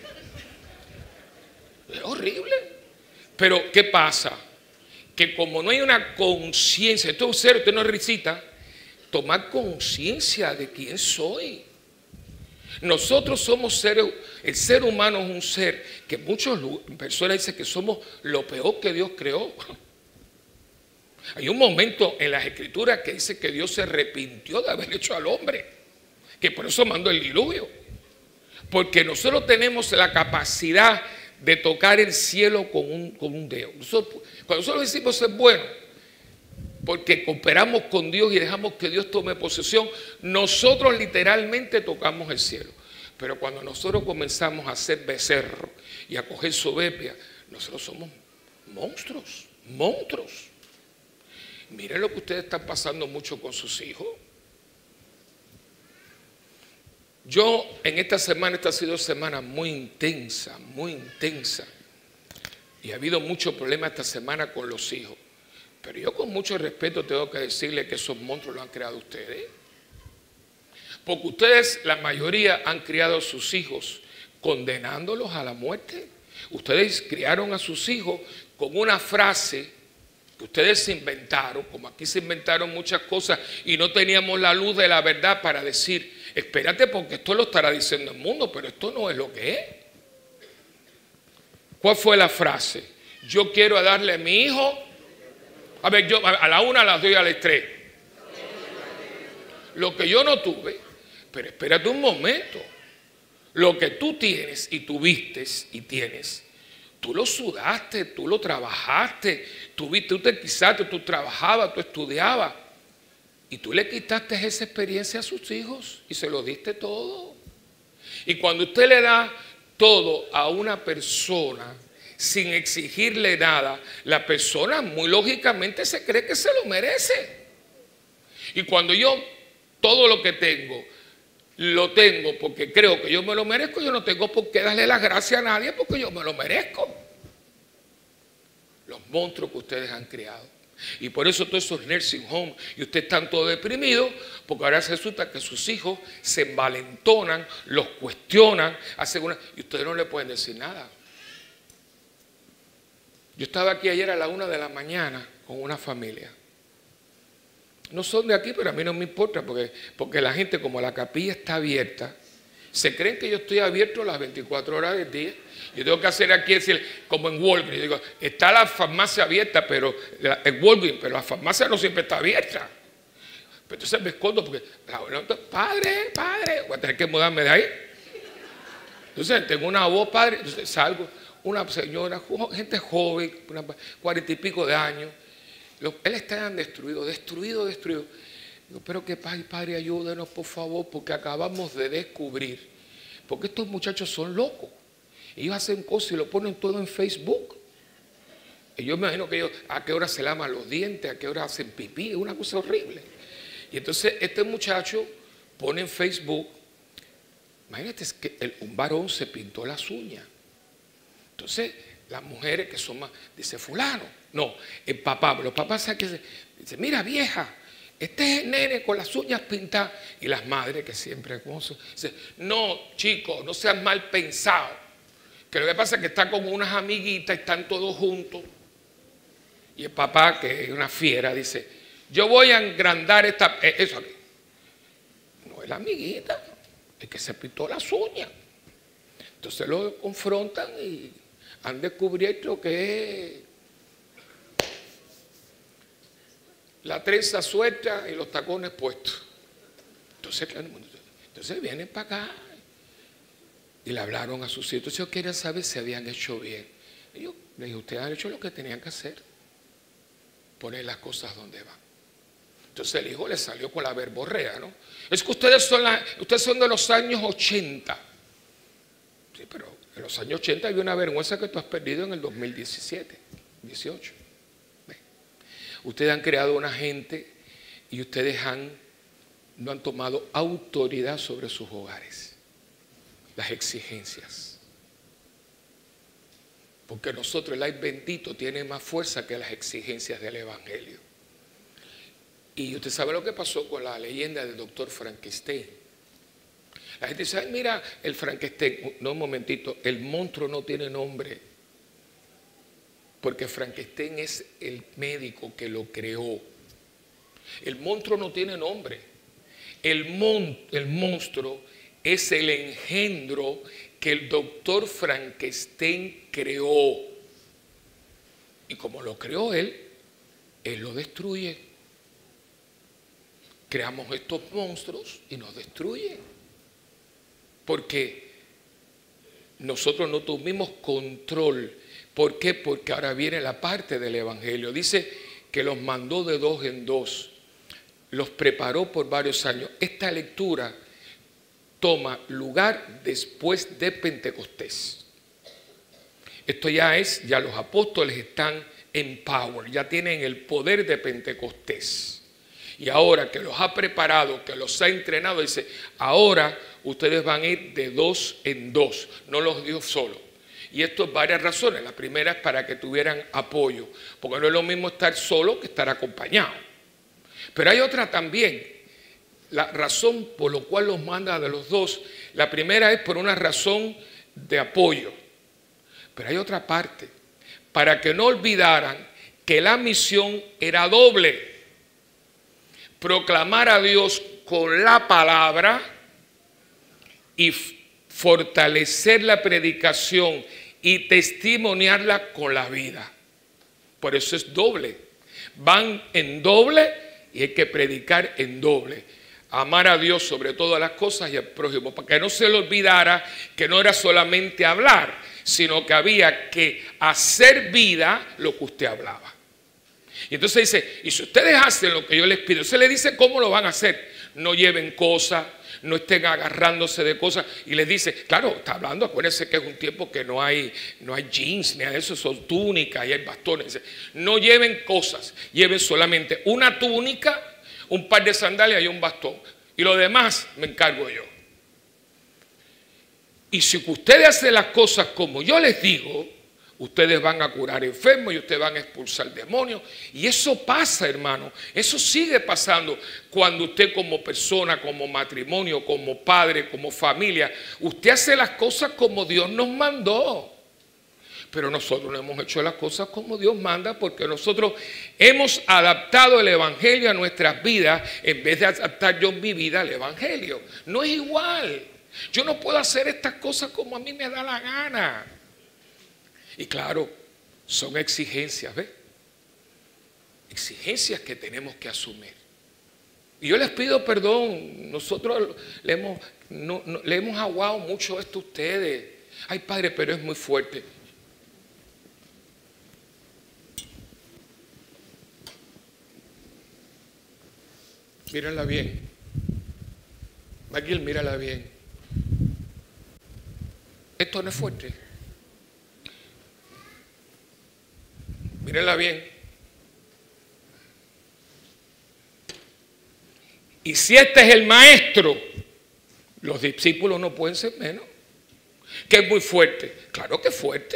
Es horrible. Pero, ¿qué pasa? Que como no hay una conciencia, esto es un ser, usted no es risita, tomar conciencia de quién soy. Nosotros somos seres, el ser humano es un ser que muchas personas dicen que somos lo peor que Dios creó. Hay un momento en las Escrituras que dice que Dios se arrepintió de haber hecho al hombre, que por eso mandó el diluvio. Porque nosotros tenemos la capacidad de tocar el cielo con un, con un dedo. Nosotros, cuando nosotros decimos es bueno, porque cooperamos con Dios y dejamos que Dios tome posesión, nosotros literalmente tocamos el cielo. Pero cuando nosotros comenzamos a hacer becerro y a coger soberbia, nosotros somos monstruos, monstruos. Miren lo que ustedes están pasando mucho con sus hijos. Yo en esta semana, esta ha sido una semana muy intensa, muy intensa. Y ha habido muchos problemas esta semana con los hijos. Pero yo con mucho respeto tengo que decirle que esos monstruos lo han creado ustedes. Porque ustedes, la mayoría, han criado a sus hijos condenándolos a la muerte. Ustedes criaron a sus hijos con una frase que ustedes se inventaron, como aquí se inventaron muchas cosas y no teníamos la luz de la verdad para decir, espérate porque esto lo estará diciendo el mundo, pero esto no es lo que es. ¿Cuál fue la frase? Yo quiero darle a mi hijo, a ver, yo a la una, a las dos y a las tres. Lo que yo no tuve, pero espérate un momento. Lo que tú tienes y tuviste y tienes, tú lo sudaste, tú lo trabajaste, tú, tú te quisaste, tú trabajabas, tú estudiabas. Y tú le quitaste esa experiencia a sus hijos y se lo diste todo. Y cuando usted le da todo a una persona sin exigirle nada, la persona muy lógicamente se cree que se lo merece. Y cuando yo todo lo que tengo, lo tengo porque creo que yo me lo merezco, yo no tengo por qué darle las gracias a nadie porque yo me lo merezco. Los monstruos que ustedes han criado. Y por eso todos esos nursing homes y ustedes están todos deprimidos porque ahora resulta que sus hijos se envalentonan, los cuestionan, hacen una, y ustedes no le pueden decir nada. Yo estaba aquí ayer a la una de la mañana con una familia. No son de aquí, pero a mí no me importa porque, porque la gente, como la capilla está abierta, se creen que yo estoy abierto las veinticuatro horas del día. Yo tengo que hacer aquí, decir, como en Walgreens, yo digo, está la farmacia abierta, pero en Walgreens, pero la farmacia no siempre está abierta. Pero entonces me escondo porque, padre, padre, voy a tener que mudarme de ahí. Entonces tengo una voz, padre, entonces salgo, una señora, gente joven, una cuarenta y pico de años, los, él está destruido, destruido, destruido. Digo, pero que padre, padre, ayúdenos por favor, porque acabamos de descubrir, porque estos muchachos son locos. Ellos hacen cosas y lo ponen todo en Facebook. Y yo me imagino que ellos, a qué hora se lavan los dientes, a qué hora hacen pipí, es una cosa horrible. Y entonces este muchacho pone en Facebook, imagínate que el, un varón se pintó las uñas. Entonces las mujeres que son más, dice fulano, no, el papá, los papás saben que dice, dice, mira vieja, este es el nene con las uñas pintadas. Y las madres que siempre como son, dicen, no chicos, no seas mal pensado. Que lo que pasa es que está con unas amiguitas y están todos juntos. Y el papá, que es una fiera, dice, yo voy a engrandar esta, eso aquí. No es la amiguita, es que se pintó las uñas. Entonces lo confrontan y han descubierto que es la trenza suelta y los tacones puestos. Entonces, entonces vienen para acá y le hablaron a sus hijos. Entonces ellos querían saber si habían hecho bien. Y yo le dije, ustedes han hecho lo que tenían que hacer, poner las cosas donde van. Entonces el hijo le salió con la verborrea, ¿no? Es que ustedes son, la, ustedes son de los años ochenta. Sí, pero en los años ochenta había una vergüenza que tú has perdido en el dos mil diecisiete, dieciocho. Ustedes han creado una gente y ustedes han, no han tomado autoridad sobre sus hogares. Las exigencias. Porque nosotros, el ay bendito, tiene más fuerza que las exigencias del Evangelio. Y usted sabe lo que pasó con la leyenda del doctor Frankenstein. La gente dice, ay, mira, el Frankenstein. No, un momentito, el monstruo no tiene nombre. Porque Frankenstein es el médico que lo creó. El monstruo no tiene nombre. El, mon, el monstruo es el engendro que el doctor Frankenstein creó. Y como lo creó él, él lo destruye. Creamos estos monstruos y nos destruyen. Porque nosotros no tuvimos control. ¿Por qué? Porque ahora viene la parte del Evangelio. Dice que los mandó de dos en dos. Los preparó por varios años. Esta lectura toma lugar después de Pentecostés. Esto ya es, ya los apóstoles están en power, ya tienen el poder de Pentecostés. Y ahora que los ha preparado, que los ha entrenado, dice, ahora ustedes van a ir de dos en dos, no los dio solo. Y esto es varias razones. La primera es para que tuvieran apoyo, porque no es lo mismo estar solo que estar acompañado. Pero hay otra también, la razón por la cual los manda de los dos. La primera es por una razón de apoyo. Pero hay otra parte, para que no olvidaran que la misión era doble. Proclamar a Dios con la palabra y fortalecer la predicación y testimoniarla con la vida. Por eso es doble. Van en doble y hay que predicar en doble. Amar a Dios sobre todas las cosas y al prójimo, para que no se le olvidara que no era solamente hablar, sino que había que hacer vida lo que usted hablaba. Y entonces dice, y si ustedes hacen lo que yo les pido, se les dice cómo lo van a hacer. No lleven cosas, no estén agarrándose de cosas. Y les dice, claro, está hablando, acuérdense que es un tiempo que no hay, no hay jeans, ni eso, son túnicas y hay bastones. Dice, no lleven cosas, lleven solamente una túnica, un par de sandalias y un bastón. Y lo demás me encargo yo. Y si ustedes hacen las cosas como yo les digo, ustedes van a curar enfermos y ustedes van a expulsar demonios. Y eso pasa, hermano. Eso sigue pasando cuando usted como persona, como matrimonio, como padre, como familia, usted hace las cosas como Dios nos mandó. Pero nosotros no hemos hecho las cosas como Dios manda porque nosotros hemos adaptado el Evangelio a nuestras vidas en vez de adaptar yo mi vida al Evangelio. No es igual. Yo no puedo hacer estas cosas como a mí me da la gana. Y claro, son exigencias, ¿ves? Exigencias que tenemos que asumir. Y yo les pido perdón, nosotros le hemos, no, no, le hemos aguado mucho esto a ustedes. Ay, padre, pero es muy fuerte. Mírala bien. Maguil, mírala bien. Esto no es fuerte. Mírenla bien. Y si este es el maestro, los discípulos no pueden ser menos. Que es muy fuerte. Claro que es fuerte.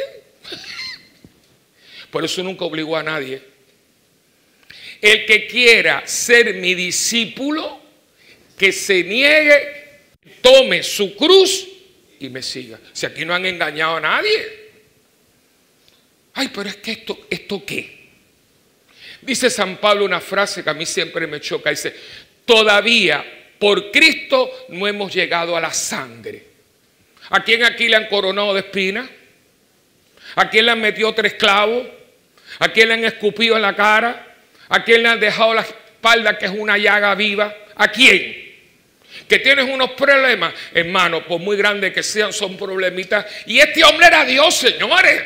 Por eso nunca obligó a nadie. El que quiera ser mi discípulo, que se niegue, tome su cruz y me siga. Si aquí no han engañado a nadie. Ay, pero es que esto, ¿esto qué? Dice San Pablo una frase que a mí siempre me choca. Dice, todavía por Cristo no hemos llegado a la sangre. ¿A quién aquí le han coronado de espinas? ¿A quién le han metido tres clavos? ¿A quién le han escupido en la cara? ¿A quién le han dejado la espalda que es una llaga viva? ¿A quién? Que tienes unos problemas, hermano, por muy grandes que sean, son problemitas. Y este hombre era Dios, señores.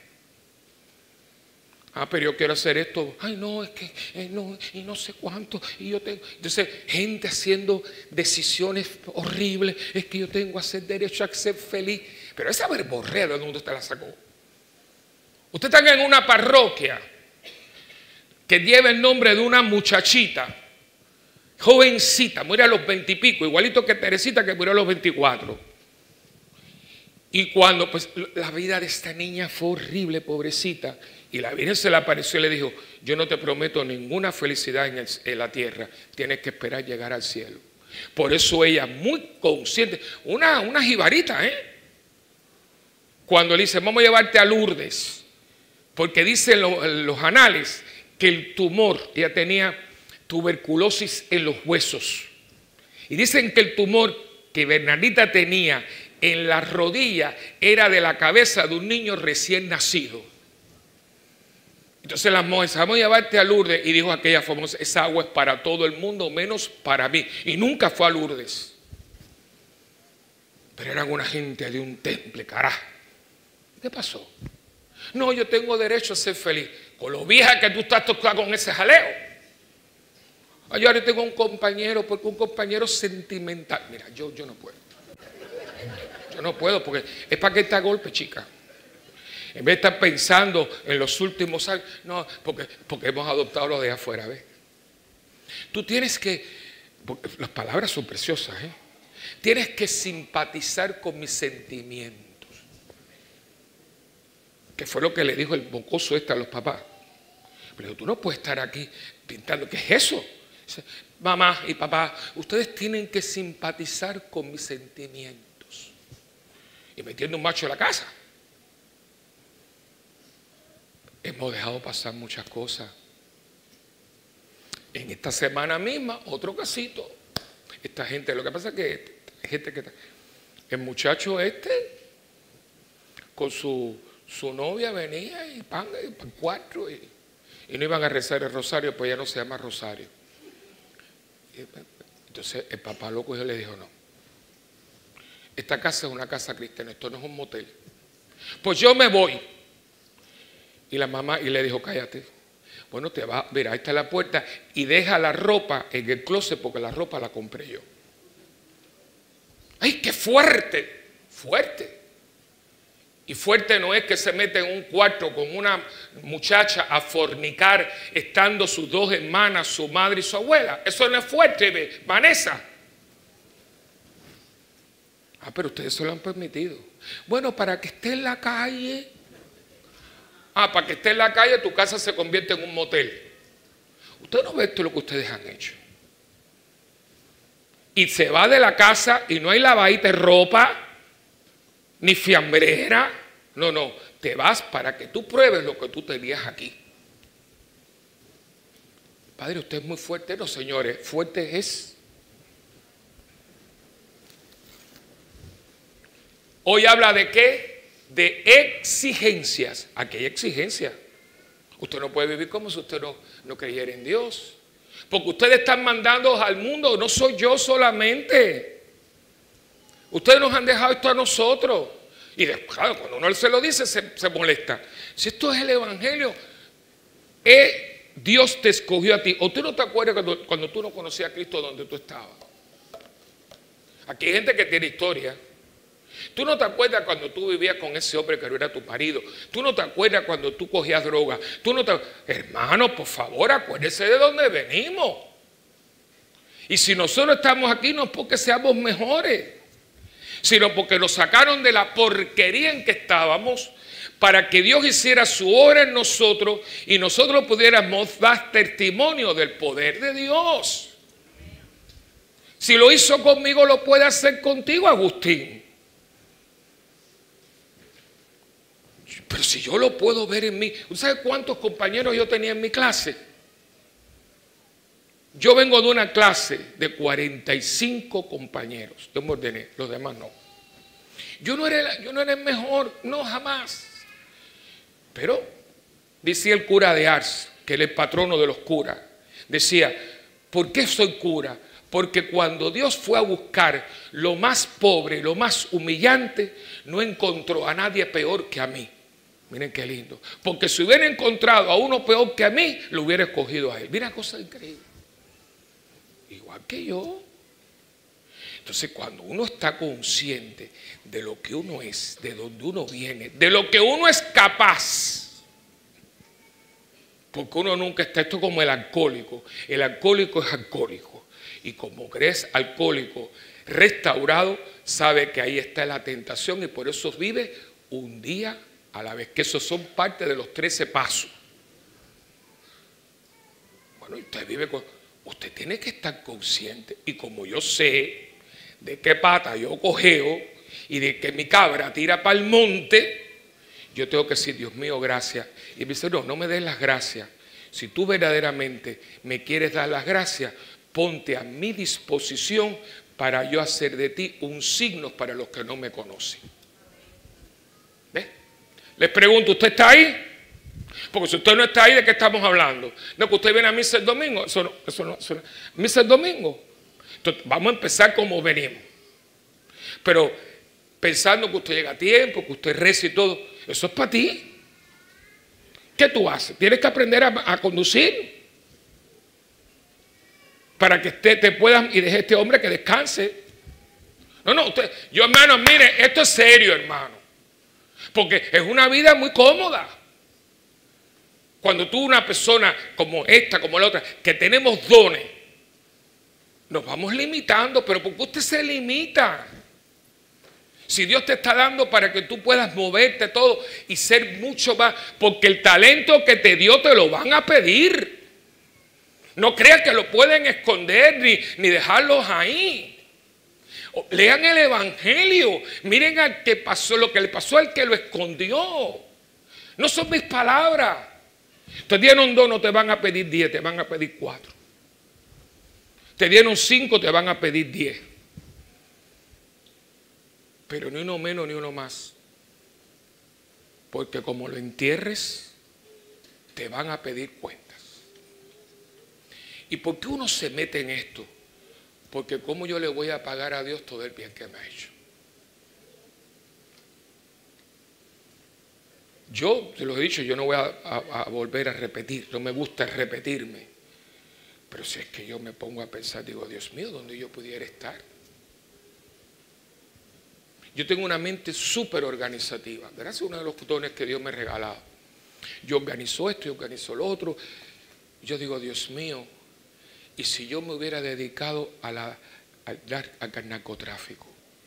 Ah, pero yo quiero hacer esto. Ay, no, es que eh, no, y no sé cuánto. Y yo tengo. Entonces, gente haciendo decisiones horribles. Es que yo tengo a ser derecho a ser feliz. Pero esa verborrea, ¿de dónde usted la sacó? Usted está en una parroquia que lleva el nombre de una muchachita, jovencita, murió a los veintipico, igualito que Teresita, que murió a los veinticuatro. Y cuando, pues, la vida de esta niña fue horrible, pobrecita. Y la Virgen se le apareció y le dijo, yo no te prometo ninguna felicidad en, el, en la tierra, tienes que esperar llegar al cielo. Por eso ella, muy consciente, una, una jibarita, ¿eh? Cuando le dice, vamos a llevarte a Lourdes, porque dicen lo, los anales que el tumor, ella tenía tuberculosis en los huesos. Y dicen que el tumor que Bernardita tenía en la rodilla era de la cabeza de un niño recién nacido. Entonces las monjas, vamos a llevarte a Lourdes. Y dijo aquella famosa, esa agua es para todo el mundo menos para mí. Y nunca fue a Lourdes. Pero eran una gente de un temple, carajo. ¿Qué pasó? No, yo tengo derecho a ser feliz. Con lo vieja que tú estás tocando con ese jaleo. Yo ahora tengo un compañero, porque un compañero sentimental. Mira, yo, yo no puedo. Yo no puedo, porque es para que está a golpe, chica. En vez de estar pensando en los últimos años, no, porque, porque hemos adoptado lo de afuera, ¿ves? Tú tienes que, las palabras son preciosas, ¿eh? Tienes que simpatizar con mis sentimientos. Que fue lo que le dijo el mocoso este a los papás. Pero tú no puedes estar aquí pintando, ¿qué es eso? Dice, mamá y papá, ustedes tienen que simpatizar con mis sentimientos. Y metiendo un macho en la casa. Hemos dejado pasar muchas cosas. En esta semana misma, otro casito. Esta gente, lo que pasa es que gente que el muchacho este con su, su novia venía y pan, y pan cuatro y, y no iban a rezar el rosario, pues ya no se llama rosario. Y, entonces el papá lo cogió y le dijo, no, esta casa es una casa cristiana, esto no es un motel. Pues yo me voy. Y la mamá, y le dijo, cállate. Bueno, te va, mira, ahí está la puerta y deja la ropa en el closet porque la ropa la compré yo. ¡Ay, qué fuerte! Fuerte. Y fuerte no es que se mete en un cuarto con una muchacha a fornicar estando sus dos hermanas, su madre y su abuela. Eso no es fuerte, Vanessa. Ah, pero ustedes se lo han permitido. Bueno, para que esté en la calle. Ah, para que esté en la calle, tu casa se convierte en un motel. Usted no ve esto lo que ustedes han hecho. Y se va de la casa y no hay lavadita de ropa, ni fiambrera. No, no, te vas para que tú pruebes lo que tú tenías aquí. Padre, usted es muy fuerte. No, señores, fuerte es. Hoy habla de qué? De exigencias. Aquí hay exigencias. Usted no puede vivir como si usted no, no creyera en Dios. Porque ustedes están mandando al mundo, no soy yo solamente. Ustedes nos han dejado esto a nosotros. Y después, claro, cuando uno se lo dice, se, se molesta. Si esto es el Evangelio, eh, Dios te escogió a ti. ¿O tú no te acuerdas cuando, cuando tú no conocías a Cristo donde tú estabas? Aquí hay gente que tiene historia. Tú no te acuerdas cuando tú vivías con ese hombre que no era tu marido. Tú no te acuerdas cuando tú cogías droga. Tú no te... Hermano, por favor, acuérdese de dónde venimos. Y si nosotros estamos aquí no es porque seamos mejores, sino porque nos sacaron de la porquería en que estábamos para que Dios hiciera su obra en nosotros y nosotros pudiéramos dar testimonio del poder de Dios. Si lo hizo conmigo, lo puede hacer contigo, Agustín. Pero si yo lo puedo ver en mí. ¿Usted sabe cuántos compañeros yo tenía en mi clase? Yo vengo de una clase de cuarenta y cinco compañeros. Yo me ordené, los demás no. Yo no era, yo no era el mejor, no, jamás. Pero decía el cura de Ars, que era el patrono de los curas, decía, ¿por qué soy cura? Porque cuando Dios fue a buscar lo más pobre, lo más humillante, no encontró a nadie peor que a mí. Miren qué lindo. Porque si hubiera encontrado a uno peor que a mí, lo hubiera escogido a él. Mira, cosa increíble. Igual que yo. Entonces, cuando uno está consciente de lo que uno es, de dónde uno viene, de lo que uno es capaz, porque uno nunca está, esto como el alcohólico. El alcohólico es alcohólico. Y como crees alcohólico restaurado, sabe que ahí está la tentación y por eso vive un día a la vez, que esos son parte de los trece pasos. Bueno, usted vive con, usted tiene que estar consciente, y como yo sé de qué pata yo cojeo y de que mi cabra tira para el monte, yo tengo que decir, Dios mío, gracias. Y me dice, no, no me des las gracias. Si tú verdaderamente me quieres dar las gracias, ponte a mi disposición para yo hacer de ti un signo para los que no me conocen. ¿Ves? Les pregunto, ¿usted está ahí? Porque si usted no está ahí, ¿de qué estamos hablando? No, que usted viene a misa el domingo. Eso no, eso no, eso no. Misa el domingo. Entonces, vamos a empezar como venimos. Pero pensando que usted llega a tiempo, que usted reza y todo, eso es para ti. ¿Qué tú haces? Tienes que aprender a, a conducir para que usted te pueda y deje a este hombre que descanse. No, no, usted, yo hermano, mire, esto es serio, hermano. Porque es una vida muy cómoda. Cuando tú, una persona como esta, como la otra, que tenemos dones, nos vamos limitando. Pero ¿por qué usted se limita? Si Dios te está dando para que tú puedas moverte todo y ser mucho más, porque el talento que te dio te lo van a pedir. No creas que lo pueden esconder ni, ni dejarlos ahí. Lean el Evangelio. Miren al que pasó, lo que le pasó al que lo escondió. No son mis palabras. Te dieron un don, no te van a pedir diez, te van a pedir cuatro. Te dieron cinco, te van a pedir diez. Pero ni uno menos ni uno más. Porque como lo entierres, te van a pedir cuentas. ¿Y por qué uno se mete en esto? Porque ¿cómo yo le voy a pagar a Dios todo el bien que me ha hecho? Yo, te lo he dicho, yo no voy a, a, a volver a repetir, no me gusta repetirme. Pero si es que yo me pongo a pensar, digo, Dios mío, ¿dónde yo pudiera estar? Yo tengo una mente súper organizativa. Gracias a uno de los dones que Dios me ha regalado. Yo organizo esto, yo organizo lo otro. Yo digo, Dios mío, ¿y si yo me hubiera dedicado a la, al, al narcotráfico?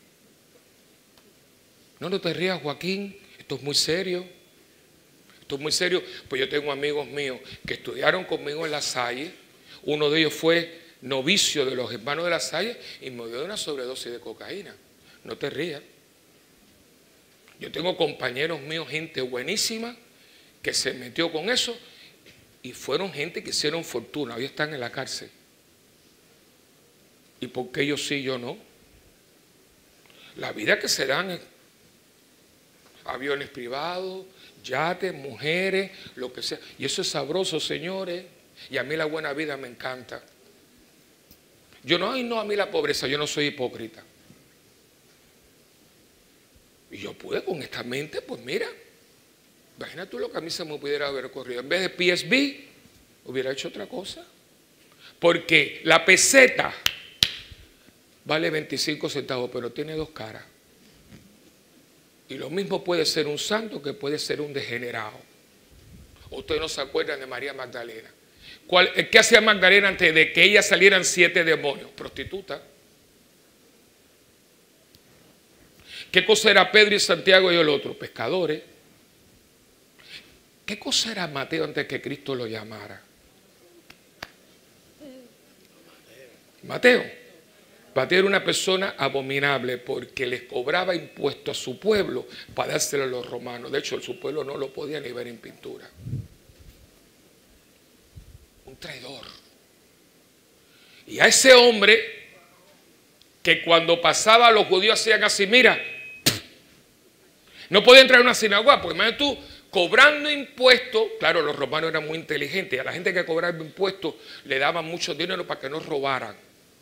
No, no te rías, Joaquín, esto es muy serio. Esto es muy serio, pues yo tengo amigos míos que estudiaron conmigo en La Salle. Uno de ellos fue novicio de los hermanos de La Salle y me dio una sobredosis de cocaína. No te rías. Yo tengo compañeros míos, gente buenísima, que se metió con eso y fueron gente que hicieron fortuna. Hoy están en la cárcel. ¿Y por qué yo sí, yo no? La vida que se dan es aviones privados, yates, mujeres, lo que sea. Y eso es sabroso, señores. Y a mí la buena vida me encanta. Yo no, ay no, a mí la pobreza, yo no soy hipócrita. Y yo pude con esta mente, pues mira, imagina tú lo que a mí se me pudiera haber ocurrido. En vez de P S B, hubiera hecho otra cosa. Porque la peseta vale veinticinco centavos, pero tiene dos caras. Y lo mismo puede ser un santo que puede ser un degenerado. Ustedes no se acuerdan de María Magdalena. ¿Cuál, ¿Qué hacía Magdalena antes de que ella salieran siete demonios? Prostituta. ¿Qué cosa era Pedro y Santiago y el otro? Pescadores. ¿Qué cosa era Mateo antes que Cristo lo llamara? Mateo. Mateo era una persona abominable porque les cobraba impuestos a su pueblo para dárselo a los romanos. De hecho, su pueblo no lo podía ni ver en pintura. Un traidor. Y a ese hombre que cuando pasaba los judíos hacían así, mira, No podía entrar a una sinagoga, porque imagínate tú, cobrando impuestos. Claro, los romanos eran muy inteligentes. A la gente que cobraba impuestos le daban mucho dinero para que no robaran.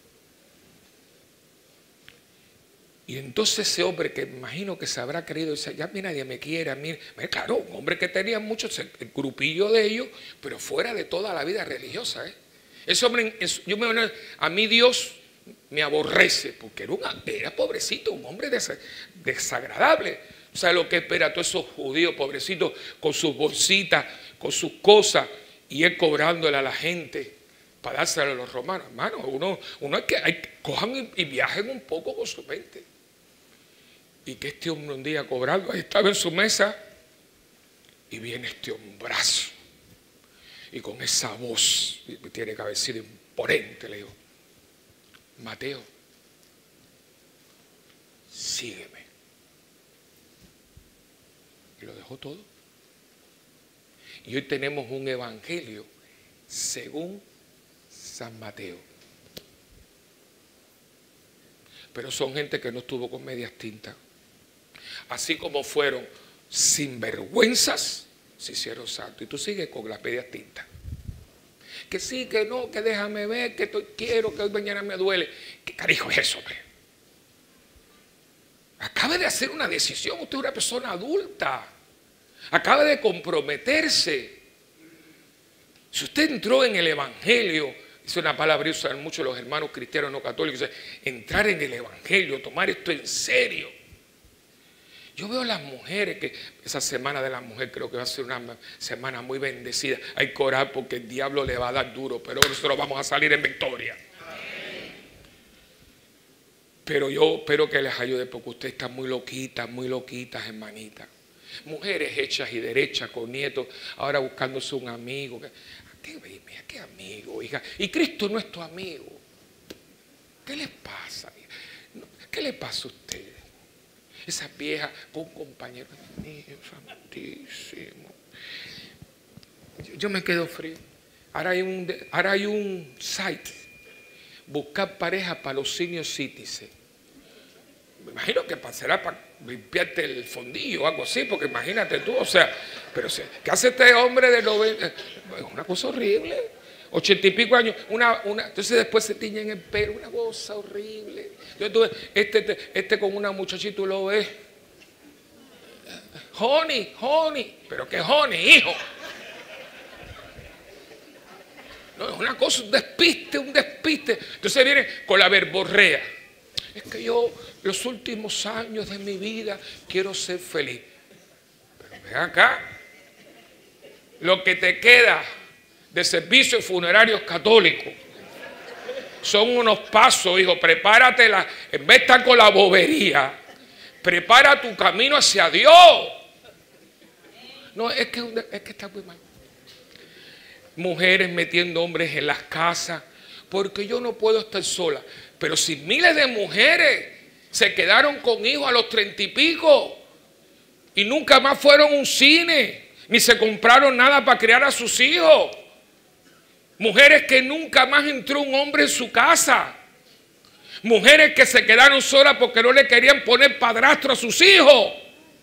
Y entonces ese hombre, que imagino que se habrá creído, dice, ya a mí nadie me quiere, a mí. Claro, un hombre que tenía muchos, el grupillo de ellos, pero fuera de toda la vida religiosa. ¿eh? Ese hombre, yo me, a mí Dios me aborrece, porque era, una, era pobrecito, un hombre des, desagradable. O sea, lo que espera todos esos judíos pobrecitos con sus bolsitas, con sus cosas, y él cobrándole a la gente para dárselo a los romanos. Hermano, uno, uno hay que, hay, cojan y, y viajen un poco con su mente. Y que este hombre un día cobrando, ahí estaba en su mesa, y viene este hombrazo, y con esa voz, tiene que haber sido imponente, le digo, Mateo, sígueme. Y lo dejó todo. Y hoy tenemos un evangelio según San Mateo. Pero son gente que no estuvo con medias tintas. Así como fueron sinvergüenzas, se hicieron santos. Y tú sigues con las medias tintas. Que sí, que no, que déjame ver, que estoy, quiero, que hoy mañana me duele. ¿Qué carajo es eso, hombre? Acaba de hacer una decisión, usted es una persona adulta. Acaba de comprometerse. Si usted entró en el evangelio, es una palabra que usan mucho los hermanos cristianos no católicos, entrar en el evangelio, tomar esto en serio. Yo veo a las mujeres, que esa semana de la mujer creo que va a ser una semana muy bendecida. Hay que orar porque el diablo le va a dar duro, pero nosotros vamos a salir en victoria. Pero yo espero que les ayude, porque ustedes están muy loquitas, muy loquitas, hermanitas. Mujeres hechas y derechas con nietos, ahora buscándose un amigo. ¿Qué, qué amigo, hija? Y Cristo no es tu amigo. ¿Qué les pasa? ¿Qué le pasa a ustedes? Esa vieja con un compañero, mío, santísimo. Yo, yo me quedo frío. Ahora hay un, ahora hay un site, buscar pareja para los senior citizens. Me imagino que pasará para limpiarte el fondillo o algo así, porque imagínate tú, o sea, pero ¿qué hace este hombre de noventa? Es una cosa horrible. Ochenta y pico años, una, una, entonces después se tiñen el pelo, una cosa horrible. Entonces tú ves, este, este con una muchachita, tú lo ves. Honey, honey, pero qué honey, hijo. No, es una cosa, un despiste, un despiste. Entonces viene con la verborrea. Es que yo, los últimos años de mi vida, quiero ser feliz. Pero ven acá. Lo que te queda de servicios funerarios católicos son unos pasos, hijo. Prepáratela. En vez de estar con la bobería, prepara tu camino hacia Dios. No, es que, es que está muy mal. Mujeres metiendo hombres en las casas, porque yo no puedo estar sola. Pero si miles de mujeres se quedaron con hijos a los treinta y pico y nunca más fueron a un cine, ni se compraron nada para criar a sus hijos. Mujeres que nunca más entró un hombre en su casa. Mujeres que se quedaron solas porque no le querían poner padrastro a sus hijos.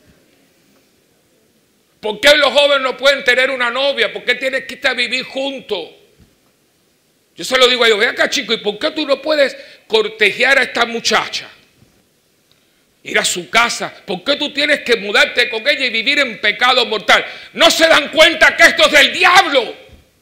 ¿Por qué los jóvenes no pueden tener una novia? ¿Por qué tienen que estar a vivir juntos? Yo se lo digo a ellos, ven acá, chico, ¿y por qué tú no puedes cortejar a esta muchacha? Ir a su casa. ¿Por qué tú tienes que mudarte con ella y vivir en pecado mortal? ¿No se dan cuenta que esto es del diablo?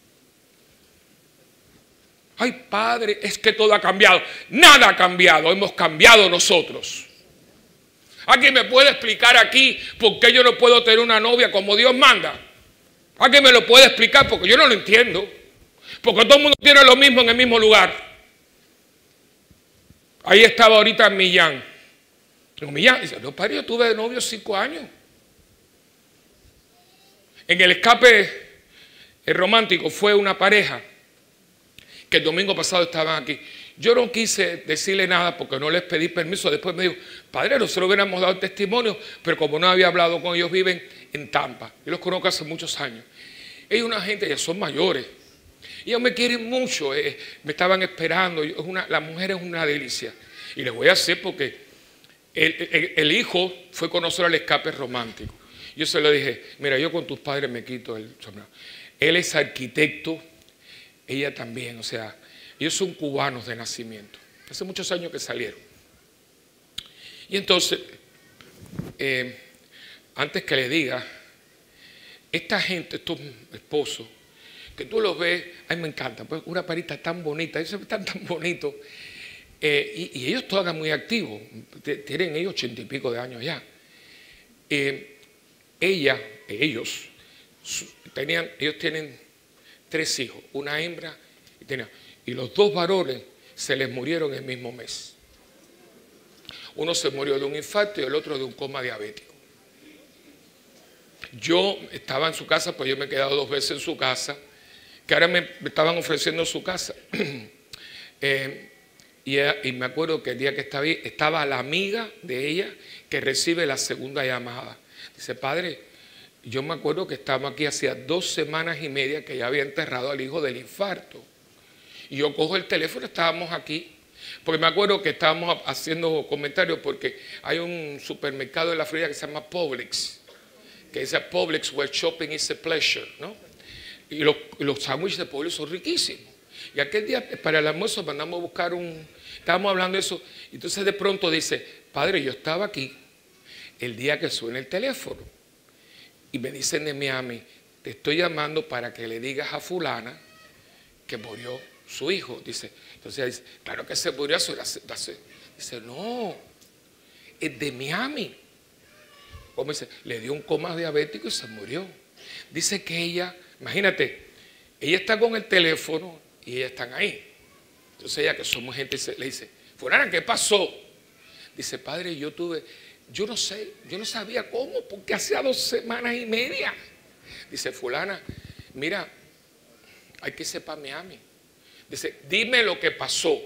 Ay, padre, es que todo ha cambiado. Nada ha cambiado, hemos cambiado nosotros. ¿Alguien me puede explicar aquí por qué yo no puedo tener una novia como Dios manda? ¿Alguien me lo puede explicar? Porque yo no lo entiendo. Porque todo el mundo tiene lo mismo en el mismo lugar. Ahí estaba ahorita Millán. Digo, Millán, dice, no, padre, yo tuve de novio cinco años. En el escape el romántico fue una pareja que el domingo pasado estaban aquí. Yo no quise decirle nada porque no les pedí permiso. Después me dijo, padre, nosotros hubiéramos dado testimonio, pero como no había hablado con ellos, viven en Tampa. Yo los conozco hace muchos años. Ellos una gente, ya son mayores. Ellos me quieren mucho, eh, me estaban esperando. Yo, es una, la mujer es una delicia. Y les voy a hacer porque El, el, el hijo fue conocer el escape romántico. Yo se lo dije, mira, yo con tus padres me quito el sombrero. Él es arquitecto, ella también, o sea, ellos son cubanos de nacimiento. Hace muchos años que salieron. Y entonces, eh, antes que le diga, esta gente, estos esposos, que tú los ves, a mí me encanta, pues una parita tan bonita, ellos están tan bonitos, eh, y, y ellos todavía muy activos, tienen ellos ochenta y pico de años ya. Eh, ella, ellos, tenían, ellos tienen tres hijos, una hembra, y, tenían, y los dos varones se les murieron el mismo mes. Uno se murió de un infarto y el otro de un coma diabético. Yo estaba en su casa, pues yo me he quedado dos veces en su casa, que ahora me, me estaban ofreciendo su casa. eh, y, y me acuerdo que el día que estaba ahí, estaba la amiga de ella que recibe la segunda llamada. Dice, padre, yo me acuerdo que estábamos aquí hacía dos semanas y media que ya había enterrado al hijo del infarto. Y yo cojo el teléfono, estábamos aquí, porque me acuerdo que estábamos haciendo comentarios porque hay un supermercado en la Florida que se llama Publix, que dice Publix where shopping is a pleasure, ¿no? Y los, los sándwiches de Publix son riquísimos. Y aquel día para el almuerzo mandamos a buscar un, estábamos hablando de eso, y entonces de pronto dice, padre, yo estaba aquí el día que suena el teléfono y me dicen de Miami, te estoy llamando para que le digas a fulana que murió su hijo. Dice, entonces dice, claro que se murió hace, hace. Dice, no, es de Miami. Como dice, le dio un coma diabético y se murió. Dice que ella, imagínate, ella está con el teléfono y ellas están ahí. Entonces ella, que somos gente, le dice, fulana, ¿qué pasó? Dice, padre, yo tuve, yo no sé, yo no sabía cómo, porque hacía dos semanas y media. Dice, fulana, mira, hay que irse para Miami. Dice, dime lo que pasó.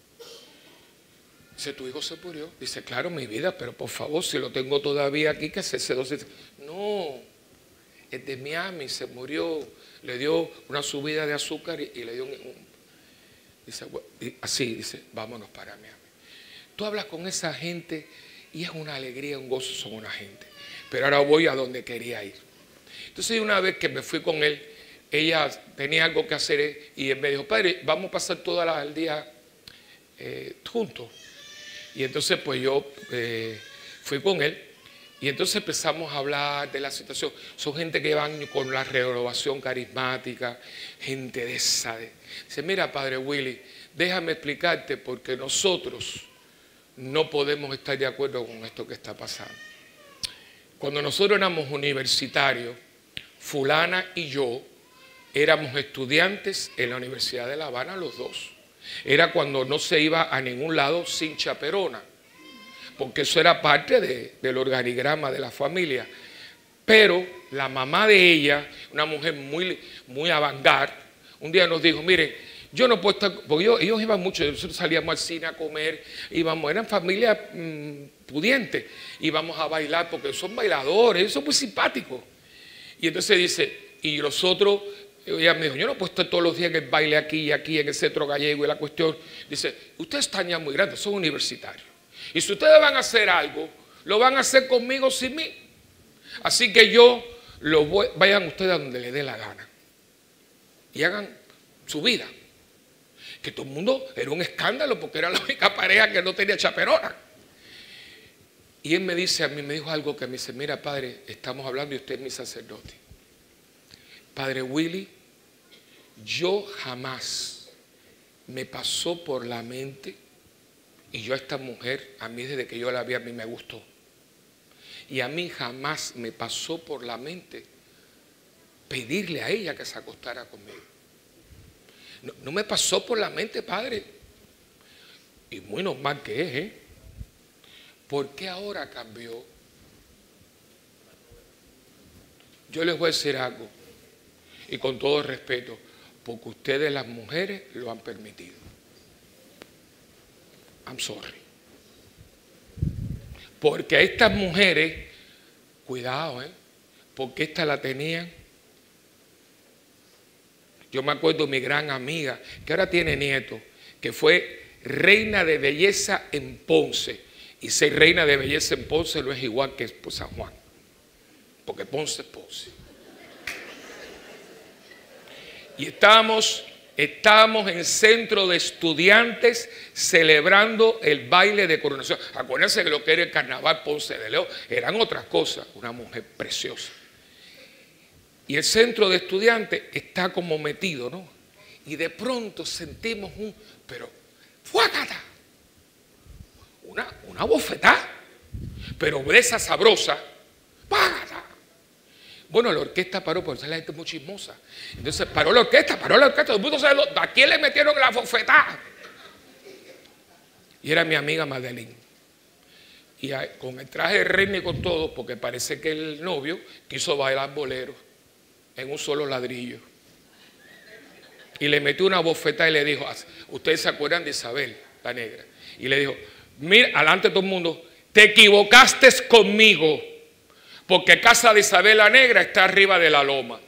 Dice, tu hijo se murió. Dice, claro, mi vida, pero por favor, si lo tengo todavía aquí, que se dos. No, es de Miami, se murió, le dio una subida de azúcar y, y le dio un, un dice, y así, dice, vámonos para Miami. Tú hablas con esa gente y es una alegría, un gozo, son una gente. Pero ahora voy a donde quería ir. Entonces una vez que me fui con él, ella tenía algo que hacer y él me dijo, padre, vamos a pasar todo el día eh, juntos. Y entonces pues yo eh, fui con él y entonces empezamos a hablar de la situación. Son gente que van con la renovación carismática, gente de esa. De... Dice, mira, padre Willy, déjame explicarte porque nosotros no podemos estar de acuerdo con esto que está pasando. Cuando nosotros éramos universitarios, fulana y yo éramos estudiantes en la Universidad de La Habana, los dos. Era cuando no se iba a ningún lado sin chaperona, porque eso era parte de, del organigrama de la familia. Pero la mamá de ella, una mujer muy, muy avant-garde, un día nos dijo, miren, yo no puedo estar, porque yo, ellos iban mucho, nosotros salíamos al cine a comer, íbamos, eran familias mmm, pudientes, íbamos a bailar porque son bailadores, son muy simpáticos. Y entonces dice, y los otros, ella me dijo, yo no puedo estar todos los días en el baile aquí y aquí en el centro gallego y la cuestión. Dice, ustedes están ya muy grandes, son universitarios. Y si ustedes van a hacer algo, lo van a hacer conmigo sin mí. Así que yo, lo voy, vayan ustedes a donde les dé la gana. Y hagan su vida. Que todo el mundo era un escándalo porque era la única pareja que no tenía chaperona. Y él me dice a mí, me dijo algo que me dice, mira padre, estamos hablando y usted es mi sacerdote. Padre Willy, yo jamás me pasó por la mente, y yo a esta mujer, a mí desde que yo la vi, a mí me gustó. Y a mí jamás me pasó por la mente pedirle a ella que se acostara conmigo. No, no me pasó por la mente, padre. Y muy normal que es, ¿eh? ¿Por qué ahora cambió? Yo les voy a decir algo, y con todo respeto, porque ustedes las mujeres lo han permitido. I'm sorry. Porque a estas mujeres, cuidado, ¿eh? Porque esta la tenían. Yo me acuerdo de mi gran amiga, que ahora tiene nieto, que fue reina de belleza en Ponce. Y ser reina de belleza en Ponce no es igual que por San Juan, porque Ponce es Ponce. Y estábamos, estábamos en centro de estudiantes celebrando el baile de coronación. Acuérdense que lo que era el carnaval Ponce de León eran otras cosas. Una mujer preciosa. Y el centro de estudiantes está como metido, ¿no? Y de pronto sentimos un, pero, ¡fuácata! Una, una bofetada, pero de esa sabrosa, ¡págata! Bueno, la orquesta paró, porque la gente es muy chismosa. Entonces paró la orquesta, paró la orquesta, todo el mundo sabe a quién le metieron la bofetada. Y era mi amiga Madeline. Y con el traje de reina y con todo, porque parece que el novio quiso bailar bolero en un solo ladrillo. Y le metió una bofetada y le dijo, ustedes se acuerdan de Isabel, la negra. Y le dijo, mira, adelante todo el mundo, te equivocaste conmigo, porque casa de Isabel la negra está arriba de la loma.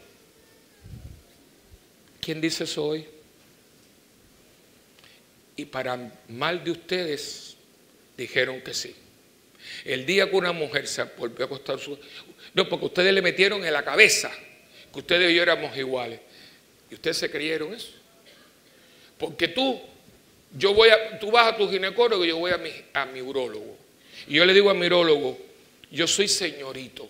¿Quién dice eso hoy? Y para mal de ustedes, dijeron que sí. El día que una mujer se volvió a acostar su... No, porque ustedes le metieron en la cabeza que ustedes y yo éramos iguales. ¿Y ustedes se creyeron eso? Porque tú, yo voy a, tú vas a tu ginecólogo y yo voy a mi, a mi urólogo. Y yo le digo a mi urólogo, yo soy señorito.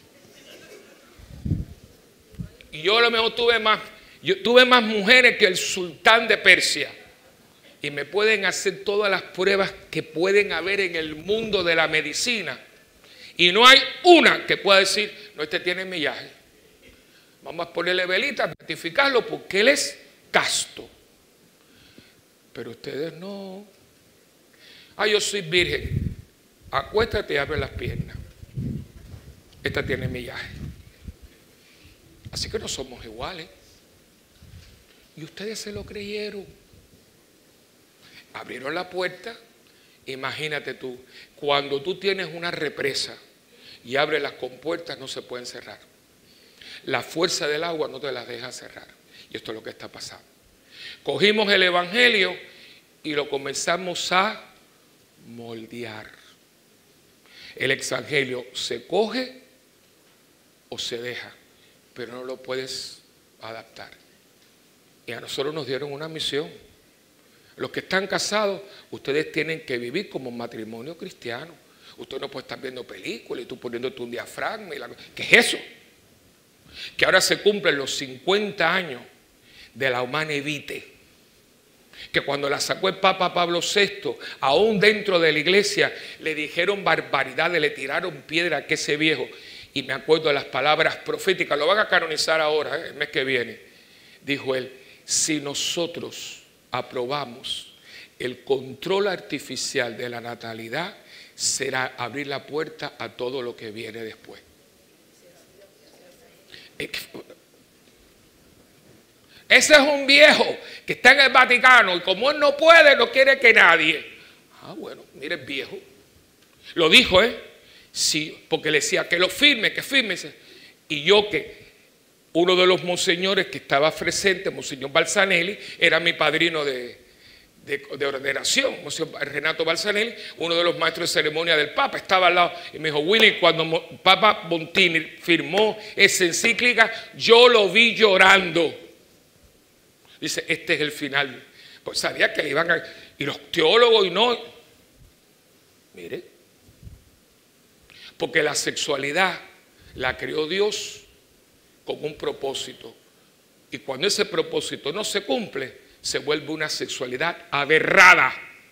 Y yo a lo mejor tuve más, yo tuve más mujeres que el sultán de Persia. Y me pueden hacer todas las pruebas que pueden haber en el mundo de la medicina. Y no hay una que pueda decir, no, este tiene millaje. Vamos a ponerle velita, beatificarlo porque él es casto. Pero ustedes no. Ah, yo soy virgen. Acuéstate y abre las piernas. Esta tiene millaje. Así que no somos iguales. Y ustedes se lo creyeron. Abrieron la puerta. Imagínate tú, cuando tú tienes una represa y abres las compuertas, no se pueden cerrar. La fuerza del agua no te las deja cerrar. Y esto es lo que está pasando. Cogimos el evangelio y lo comenzamos a moldear. El evangelio se coge o se deja, pero no lo puedes adaptar. Y a nosotros nos dieron una misión. Los que están casados, ustedes tienen que vivir como un matrimonio cristiano. Usted no puede estar viendo películas y tú poniéndote un diafragma. Y la... ¿Qué es eso? Que ahora se cumplen los cincuenta años de la Humana Vitae, que cuando la sacó el Papa Pablo sexto, aún dentro de la iglesia, le dijeron barbaridades, le tiraron piedra a ese viejo. Y me acuerdo de las palabras proféticas, lo van a canonizar ahora, ¿eh? El mes que viene. Dijo él, si nosotros aprobamos el control artificial de la natalidad, será abrir la puerta a todo lo que viene después. Ese es un viejo que está en el Vaticano y como él no puede, no quiere que nadie. Ah, bueno, mire el viejo. Lo dijo, ¿eh? Sí, porque le decía que lo firme, que firme. Y yo que uno de los monseñores que estaba presente, Monseñor Balsanelli, era mi padrino de, de, de ordenación, Monseñor Renato Balsanelli, uno de los maestros de ceremonia del Papa, estaba al lado y me dijo, Willy, cuando Papa Bontini firmó esa encíclica, yo lo vi llorando. Dice, este es el final. Pues sabía que le iban a... Y los teólogos y no... Mire, porque la sexualidad la creó Dios con un propósito. Y cuando ese propósito no se cumple, se vuelve una sexualidad aberrada.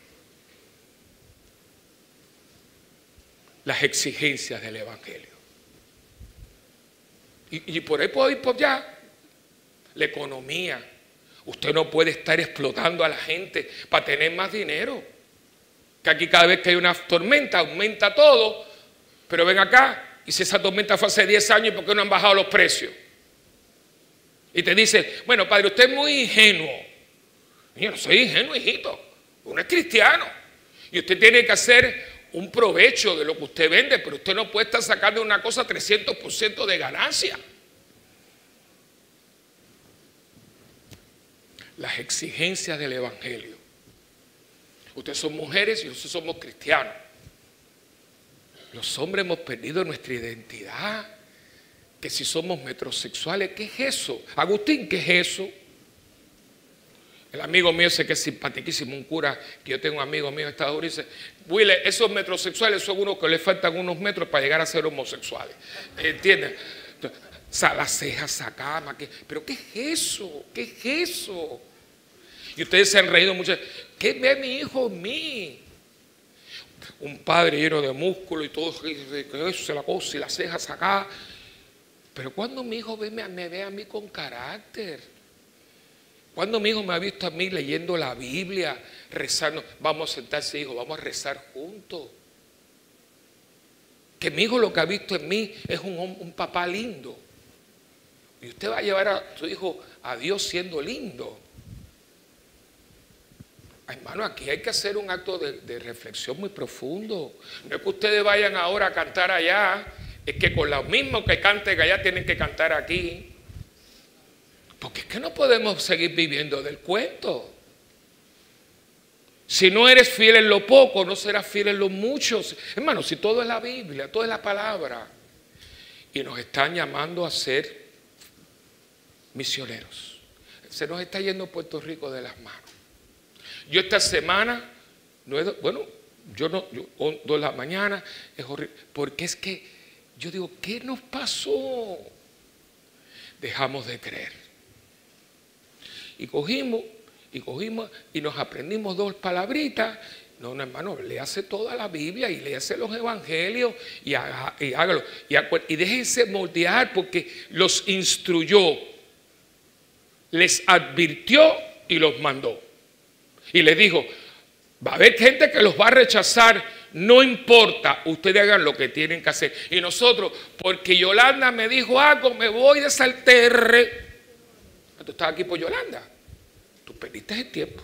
Las exigencias del Evangelio. Y, y por ahí puedo ir por allá. La economía. Usted no puede estar explotando a la gente para tener más dinero. Que aquí cada vez que hay una tormenta aumenta todo. Pero ven acá, y si esa tormenta fue hace diez años, ¿por qué no han bajado los precios? Y te dice, bueno, padre, usted es muy ingenuo. Yo no soy ingenuo, hijito. Uno es cristiano. Y usted tiene que hacer un provecho de lo que usted vende, pero usted no puede estar sacando una cosa trescientos por ciento de ganancia. Las exigencias del Evangelio. Ustedes son mujeres y nosotros somos cristianos. Los hombres hemos perdido nuestra identidad. Que si somos metrosexuales, ¿qué es eso? Agustín, ¿qué es eso? El amigo mío ese que es simpaticísimo, un cura, que yo tengo un amigo mío en Estados Unidos, dice, Willy, esos metrosexuales son unos que les faltan unos metros para llegar a ser homosexuales. ¿Entiendes? O sea, las cejas acá, pero ¿qué es eso? ¿Qué es eso? Y ustedes se han reído mucho. ¿Qué ve mi hijo en mí? Un padre lleno de músculo y todo eso, la cosa y las cejas acá. Pero cuando mi hijo ve, me ve a mí con carácter. Cuando mi hijo me ha visto a mí leyendo la Biblia, rezando, vamos a sentarse, hijo, vamos a rezar juntos. Que mi hijo lo que ha visto en mí es un, un papá lindo. Y usted va a llevar a su hijo a Dios siendo lindo. Hermano, aquí hay que hacer un acto de, de reflexión muy profundo. No es que ustedes vayan ahora a cantar allá, es que con lo mismo que canten allá tienen que cantar aquí. Porque es que no podemos seguir viviendo del cuento. Si no eres fiel en lo poco, no serás fiel en lo mucho. Hermano, si todo es la Biblia, todo es la palabra. Y nos están llamando a ser misioneros. Se nos está yendo Puerto Rico de las manos. Yo esta semana, no he, bueno, yo no, yo, dos de la mañana, es horrible. Porque es que yo digo, ¿qué nos pasó? Dejamos de creer. Y cogimos, y cogimos, y nos aprendimos dos palabritas. No, no, hermano, léase toda la Biblia y léase los evangelios y, haga, y hágalo. Y, y déjense moldear porque los instruyó, les advirtió y los mandó. Y les dijo, va a haber gente que los va a rechazar, no importa, ustedes hagan lo que tienen que hacer. Y nosotros, porque Yolanda me dijo algo, me voy de Salterre. Tú estás aquí por Yolanda. Tú perdiste el tiempo.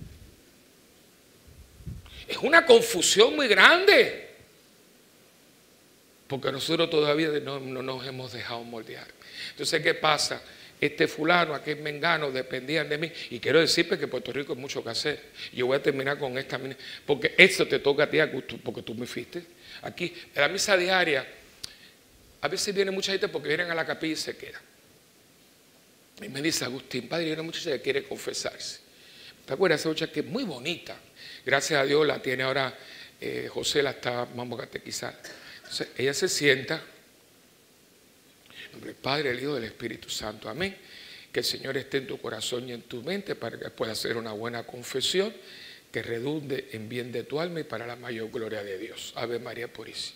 Es una confusión muy grande. Porque nosotros todavía no, no nos hemos dejado moldear. Entonces, ¿qué pasa? Este fulano, aquel mengano dependían de mí. Y quiero decirte que en Puerto Rico hay mucho que hacer. Yo voy a terminar con esta. Porque esto te toca a ti, porque tú me fuiste. Aquí, en la misa diaria, a veces viene mucha gente porque vienen a la capilla y se quedan. Y me dice, Agustín, padre, hay una muchacha que quiere confesarse. ¿Te acuerdas? Esa muchacha que es muy bonita. Gracias a Dios la tiene ahora, eh, José la está, vamos a catequizar. Entonces, ella se sienta. En nombre del Padre, el Hijo y del Espíritu Santo. Amén. Que el Señor esté en tu corazón y en tu mente para que puedas hacer una buena confesión que redunde en bien de tu alma y para la mayor gloria de Dios. Ave María Purísima.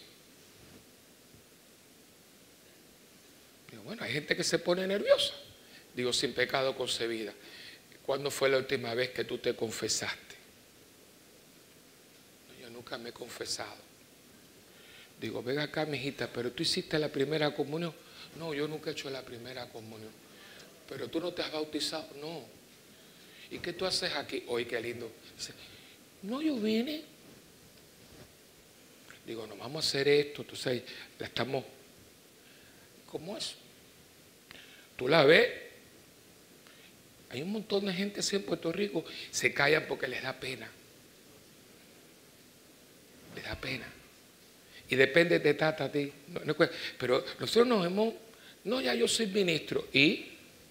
Pero bueno, hay gente que se pone nerviosa. Digo, sin pecado concebida. ¿Cuándo fue la última vez que tú te confesaste? Yo nunca me he confesado. Digo, ven acá, mijita, pero tú hiciste la primera comunión. No, yo nunca he hecho la primera comunión. Pero tú no te has bautizado. No. ¿Y qué tú haces aquí? Oye, qué lindo. Dice, no, yo vine. Digo, no, vamos a hacer esto. Entonces, la estamos... ¿Cómo es? Tú la ves. Hay un montón de gente así en Puerto Rico, se callan porque les da pena. Les da pena. Y depende de tata a ti. No, no, pero nosotros nos hemos, no, ya yo soy ministro. ¿Y?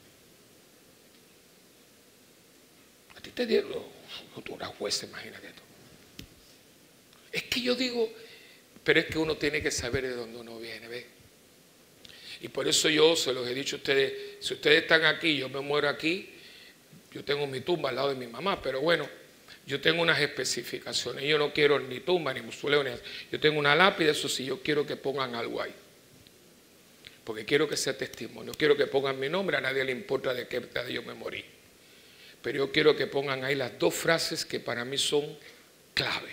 A ti te dieron, tú eras juez, imagínate tú. Es que yo digo, pero es que uno tiene que saber de dónde uno viene, ¿ves? Y por eso yo se los he dicho a ustedes, si ustedes están aquí, yo me muero aquí. Yo tengo mi tumba al lado de mi mamá, pero bueno, yo tengo unas especificaciones. Yo no quiero ni tumba, ni mausoleo, ni... Yo tengo una lápida, eso sí, yo quiero que pongan algo ahí. Porque quiero que sea testimonio. Quiero que pongan mi nombre, a nadie le importa de qué edad yo me morí. Pero yo quiero que pongan ahí las dos frases que para mí son clave.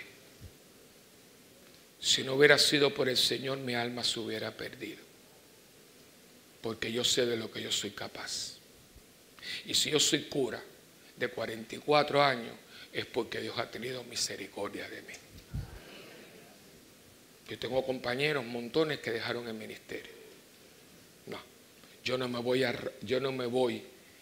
Si no hubiera sido por el Señor, mi alma se hubiera perdido. Porque yo sé de lo que yo soy capaz. Y si yo soy cura de cuarenta y cuatro años, es porque Dios ha tenido misericordia de mí. Yo tengo compañeros, montones que dejaron el ministerio. No, yo no me voy a, yo no me voy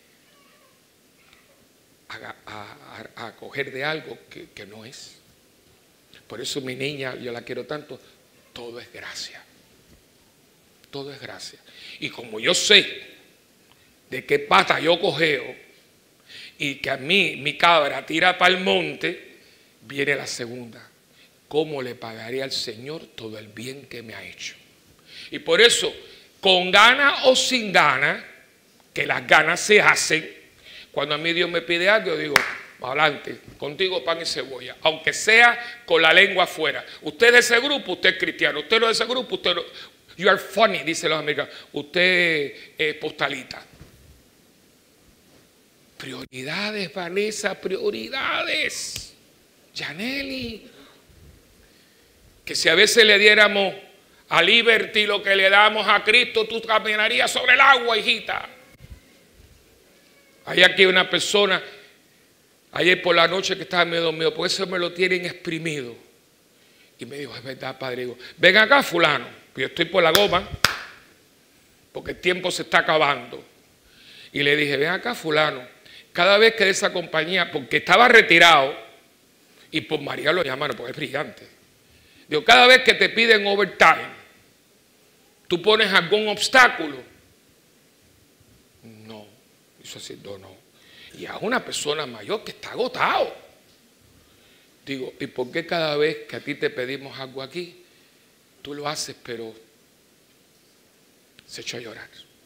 a, a, a, a coger de algo que, que no es. Por eso mi niña, yo la quiero tanto, todo es gracia. Todo es gracia. Y como yo sé de qué pata yo cojeo y que a mí mi cabra tira para el monte, viene la segunda. ¿Cómo le pagaré al Señor todo el bien que me ha hecho? Y por eso, con gana o sin gana, que las ganas se hacen, cuando a mí Dios me pide algo, yo digo, adelante, contigo pan y cebolla, aunque sea con la lengua afuera. Usted es de ese grupo, usted es cristiano. Usted no es de ese grupo, usted no. You are funny, dicen los americanos. Usted es postalita. Prioridades, Vanessa, prioridades. Yaneli. Que si a veces le diéramos a Liberty lo que le damos a Cristo, tú caminarías sobre el agua, hijita. Hay aquí una persona, ayer por la noche que estaba medio dormido, por eso me lo tienen exprimido. Y me dijo, es verdad, padre. Digo, ven acá, fulano. Yo estoy por la goma, porque el tiempo se está acabando. Y le dije, ven acá, fulano. Cada vez que de esa compañía, porque estaba retirado, y por María lo llamaron, porque es brillante. Digo, cada vez que te piden overtime, tú pones algún obstáculo. No, eso así, no, no. Y a una persona mayor que está agotado. Digo, ¿y por qué cada vez que a ti te pedimos algo aquí, tú lo haces, pero se echó a llorar?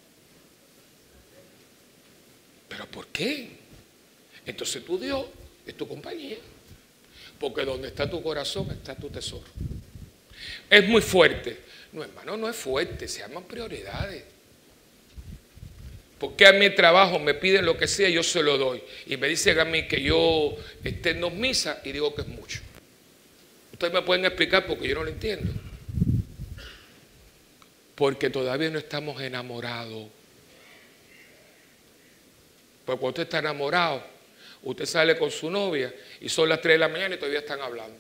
¿Pero por qué? Entonces tu Dios es tu compañía. Porque donde está tu corazón está tu tesoro. Es muy fuerte. No, hermano, no es fuerte. Se llaman prioridades. Porque a mi trabajo me piden lo que sea, yo se lo doy. Y me dicen a mí que yo esté en dos misas y digo que es mucho. Ustedes me pueden explicar porque yo no lo entiendo. Porque todavía no estamos enamorados. Porque cuando usted está enamorado, usted sale con su novia y son las tres de la mañana y todavía están hablando.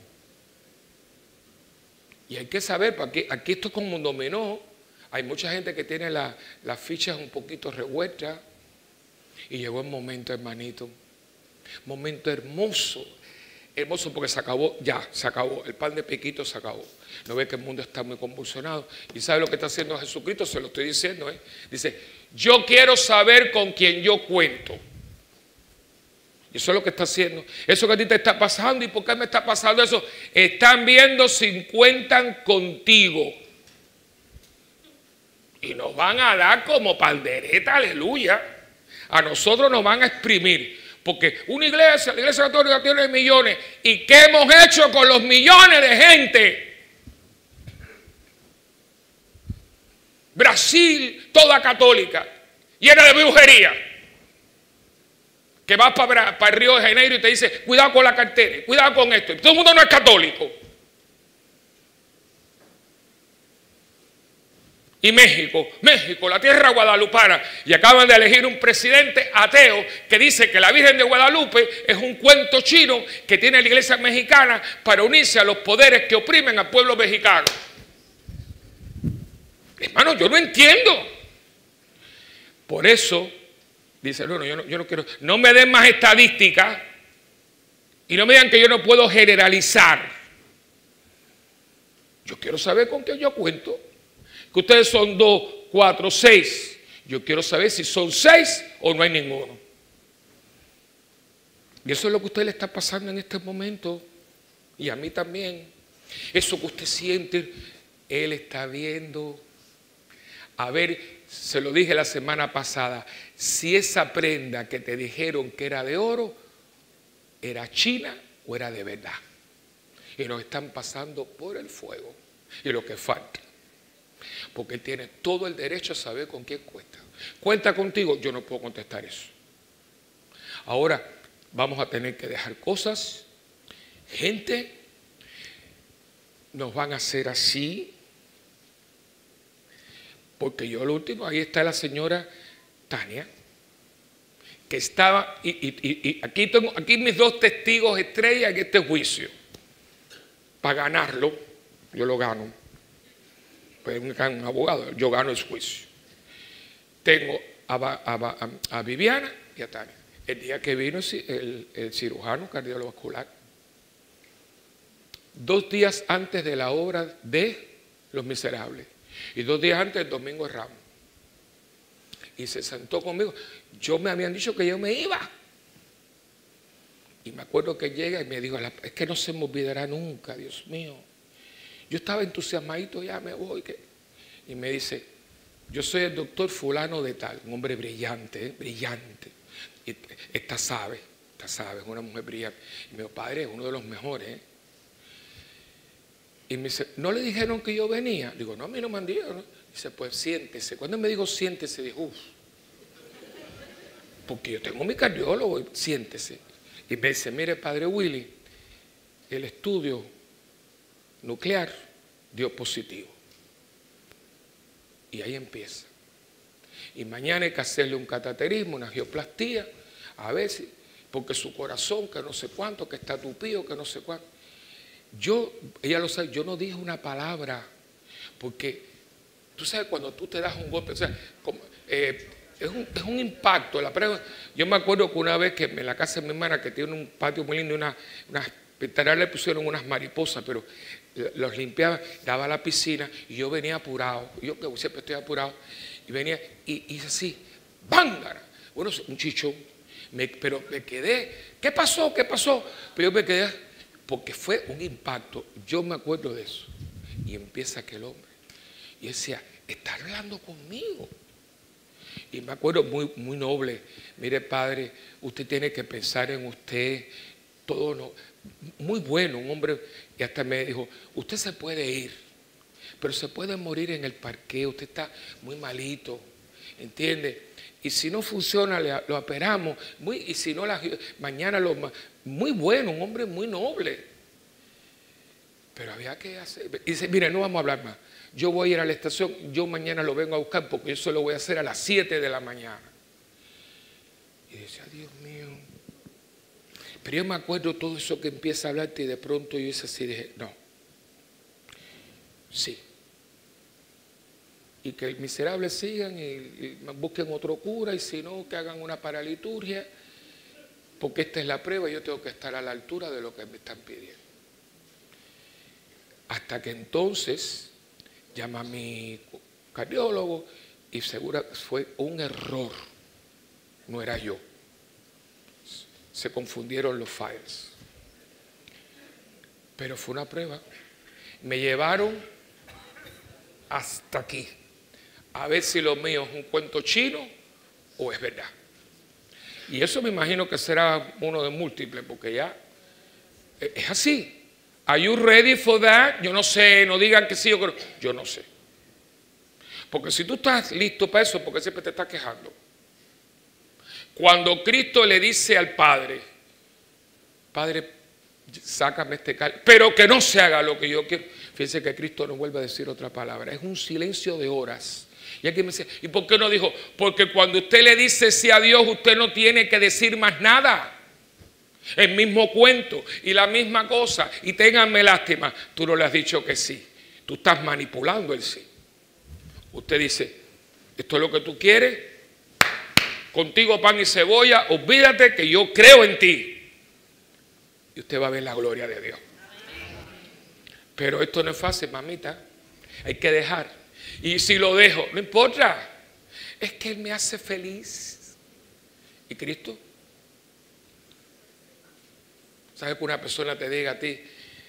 Y hay que saber, porque aquí esto es como un dominó. Hay mucha gente que tiene la, las fichas un poquito revueltas. Y llegó el momento, hermanito. Momento hermoso. Hermoso porque se acabó, ya, se acabó. El pan de piquito se acabó. No ve que el mundo está muy convulsionado. ¿Y sabe lo que está haciendo Jesucristo? Se lo estoy diciendo, ¿eh? Dice, yo quiero saber con quién yo cuento. Y eso es lo que está haciendo. Eso que a ti te está pasando. ¿Y por qué me está pasando eso? Están viendo si cuentan contigo. Y nos van a dar como pandereta, aleluya. A nosotros nos van a exprimir. Porque una iglesia, la iglesia católica tiene millones. ¿Y qué hemos hecho con los millones de gente? Brasil, toda católica, llena de brujería. Que vas para, para el Río de Janeiro y te dice, cuidado con la cartera, cuidado con esto. Y todo el mundo no es católico. Y México, México, la tierra guadalupana. Y acaban de elegir un presidente ateo que dice que la Virgen de Guadalupe es un cuento chino que tiene la iglesia mexicana para unirse a los poderes que oprimen al pueblo mexicano. Hermano, yo no entiendo. Por eso, dice, no, no, yo no, yo no quiero, no me den más estadísticas y no me digan que yo no puedo generalizar. Yo quiero saber con qué yo cuento. Que ustedes son dos, cuatro, seis. Yo quiero saber si son seis o no hay ninguno. Y eso es lo que a usted le está pasando en este momento. Y a mí también. Eso que usted siente, Él está viendo. A ver, se lo dije la semana pasada. Si esa prenda que te dijeron que era de oro, era china o era de verdad. Y nos están pasando por el fuego. Y lo que falta. Porque Él tiene todo el derecho a saber con quién cuenta. ¿Cuenta contigo? Yo no puedo contestar eso. Ahora vamos a tener que dejar cosas. Gente, nos van a hacer así. Porque yo lo último, ahí está la señora Tania, que estaba, y, y, y aquí tengo aquí mis dos testigos estrellas en este juicio. Para ganarlo, yo lo gano. Pues un, un abogado, yo gano el juicio. Tengo a, a, a, a Viviana y a Tania. El día que vino el, el, el cirujano cardiovascular, dos días antes de la obra de Los Miserables. Y dos días antes, el Domingo de Ramos. Y se sentó conmigo. Yo me habían dicho que yo me iba. Y me acuerdo que llega y me dijo, es que no se me olvidará nunca, Dios mío. Yo estaba entusiasmadito, ya me voy. ¿Qué? Y me dice, yo soy el doctor fulano de tal, un hombre brillante, ¿eh? brillante. Y esta sabe, esta sabe, es una mujer brillante. Y me dijo, padre, es uno de los mejores. ¿eh? Y me dice, ¿no le dijeron que yo venía? Digo, no, a mí no me han dicho. ¿no? Dice, pues siéntese. Cuando me dijo siéntese, dijo, uff. Porque yo tengo mi cardiólogo, siéntese. Y me dice, mire, padre Willy, el estudio nuclear dio positivo. Y ahí empieza. Y mañana hay que hacerle un cateterismo, una angioplastía, a ver si, porque su corazón, que no sé cuánto, que está tupido, que no sé cuánto. Yo, ella lo sabe, yo no dije una palabra, porque tú sabes cuando tú te das un golpe, o sea, como, eh, es, un, es un impacto. La prueba, yo me acuerdo que una vez que en la casa de mi hermana, que tiene un patio muy lindo, una, unas pintaras le pusieron unas mariposas, pero los limpiaba, daba a la piscina y yo venía apurado, yo que siempre estoy apurado, y venía y hice así, ¡bángara! Bueno, un chichón, me, pero me quedé, ¿qué pasó? ¿Qué pasó? Pero yo me quedé, porque fue un impacto, yo me acuerdo de eso. Y empieza aquel hombre, y decía, está hablando conmigo. Y me acuerdo muy, muy noble, mire padre, usted tiene que pensar en usted, todo no, muy bueno, un hombre, y hasta me dijo, usted se puede ir, pero se puede morir en el parqueo, usted está muy malito, ¿entiende? Y si no funciona, le, lo operamos, muy, y si no, la, mañana lo... Muy bueno, un hombre muy noble. Pero había que hacer... Y dice, mire, no vamos a hablar más. Yo voy a ir a la estación, yo mañana lo vengo a buscar porque yo solo voy a hacer a las siete de la mañana. Y decía, Dios mío. Pero yo me acuerdo todo eso que empieza a hablarte y de pronto yo hice así, dije, no. Sí. Y que el miserable sigan y, y busquen otro cura y si no, que hagan una paraliturgia. Porque esta es la prueba y yo tengo que estar a la altura de lo que me están pidiendo. Hasta que entonces llama a mi cardiólogo y seguro fue un error, no era yo. Se confundieron los files. Pero fue una prueba. Me llevaron hasta aquí, a ver si lo mío es un cuento chino o es verdad. Y eso me imagino que será uno de múltiples, porque ya es así. Are you ready for that? Yo no sé, no digan que sí, yo creo. Yo no sé. Porque si tú estás listo para eso, porque siempre te estás quejando. Cuando Cristo le dice al Padre, Padre, sácame este cáliz, pero que no se haga lo que yo quiero. Fíjense que Cristo no vuelve a decir otra palabra. Es un silencio de horas. Y aquí me dice, ¿y por qué no dijo? Porque cuando usted le dice sí a Dios, usted no tiene que decir más nada. El mismo cuento y la misma cosa. Y ténganme lástima, tú no le has dicho que sí. Tú estás manipulando el sí. Usted dice, esto es lo que tú quieres, contigo pan y cebolla, olvídate que yo creo en ti. Y usted va a ver la gloria de Dios. Pero esto no es fácil, mamita. Hay que dejar. Y si lo dejo, no importa. Es que Él me hace feliz. ¿Y Cristo? ¿Sabes que una persona te diga a ti,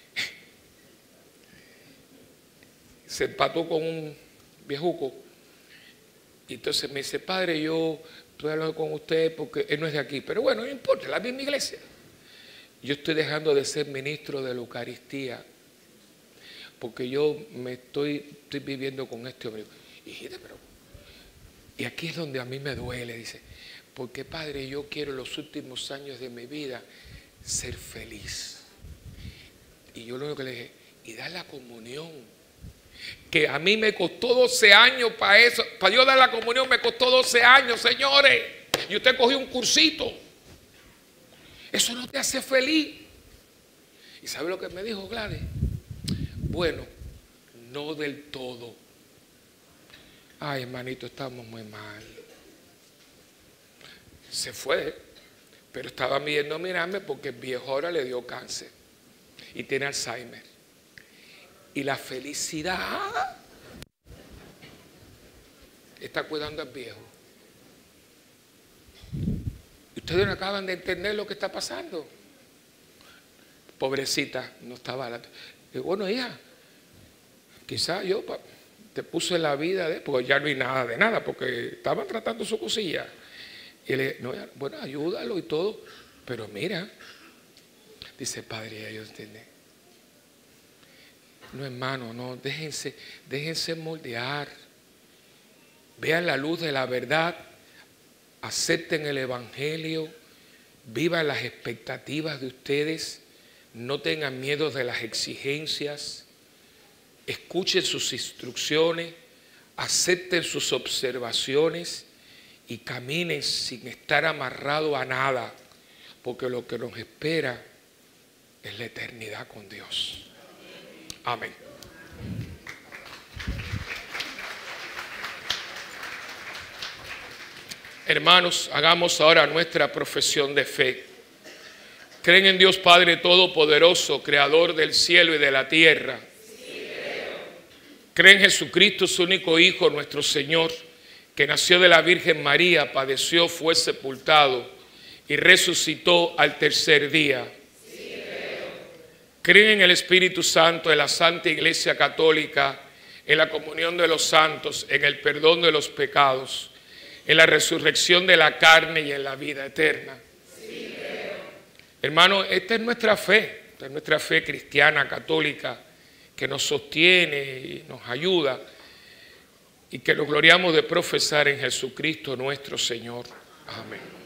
se empató con un viejuco, y entonces me dice, padre, yo estoy hablando con usted porque él no es de aquí, pero bueno, no importa, es la misma iglesia. Yo estoy dejando de ser ministro de la Eucaristía porque yo me estoy, estoy viviendo con este hombre. Hijita, pero... Y aquí es donde a mí me duele, dice, porque padre, yo quiero los últimos años de mi vida ser feliz. Y yo lo único que le dije, y dar la comunión, que a mí me costó doce años para eso, para yo dar la comunión me costó doce años, señores, y usted cogió un cursito. Eso no te hace feliz. ¿Y sabe lo que me dijo Gladys? Bueno, no del todo. Ay, hermanito, estamos muy mal. Se fue, pero estaba viendo a mirarme porque el viejo ahora le dio cáncer y tiene Alzheimer. y la felicidad está cuidando al viejo. Y ustedes no acaban de entender lo que está pasando. Pobrecita, no estaba la... Y bueno, hija, quizás yo te puse la vida de... Porque ya no hay nada de nada, porque estaban tratando su cosilla. Y le no, bueno, ayúdalo y todo. Pero mira, dice, padre, ellos entienden. No, hermano, no, déjense, déjense moldear. Vean la luz de la verdad. Acepten el evangelio. Vivan las expectativas de ustedes. No tengan miedo de las exigencias. Escuchen sus instrucciones. Acepten sus observaciones. Y caminen sin estar amarrado a nada. Porque lo que nos espera es la eternidad con Dios. Amén. Hermanos, hagamos ahora nuestra profesión de fe. ¿Creen en Dios Padre Todopoderoso, Creador del cielo y de la tierra? Sí, creo. ¿Creen en Jesucristo, su único Hijo, nuestro Señor, que nació de la Virgen María, padeció, fue sepultado y resucitó al tercer día? ¿Creen en el Espíritu Santo, en la Santa Iglesia Católica, en la comunión de los santos, en el perdón de los pecados, en la resurrección de la carne y en la vida eterna? Sí, creo. Hermano, esta es nuestra fe, esta es nuestra fe cristiana, católica, que nos sostiene y nos ayuda y que nos gloriamos de profesar en Jesucristo nuestro Señor. Amén.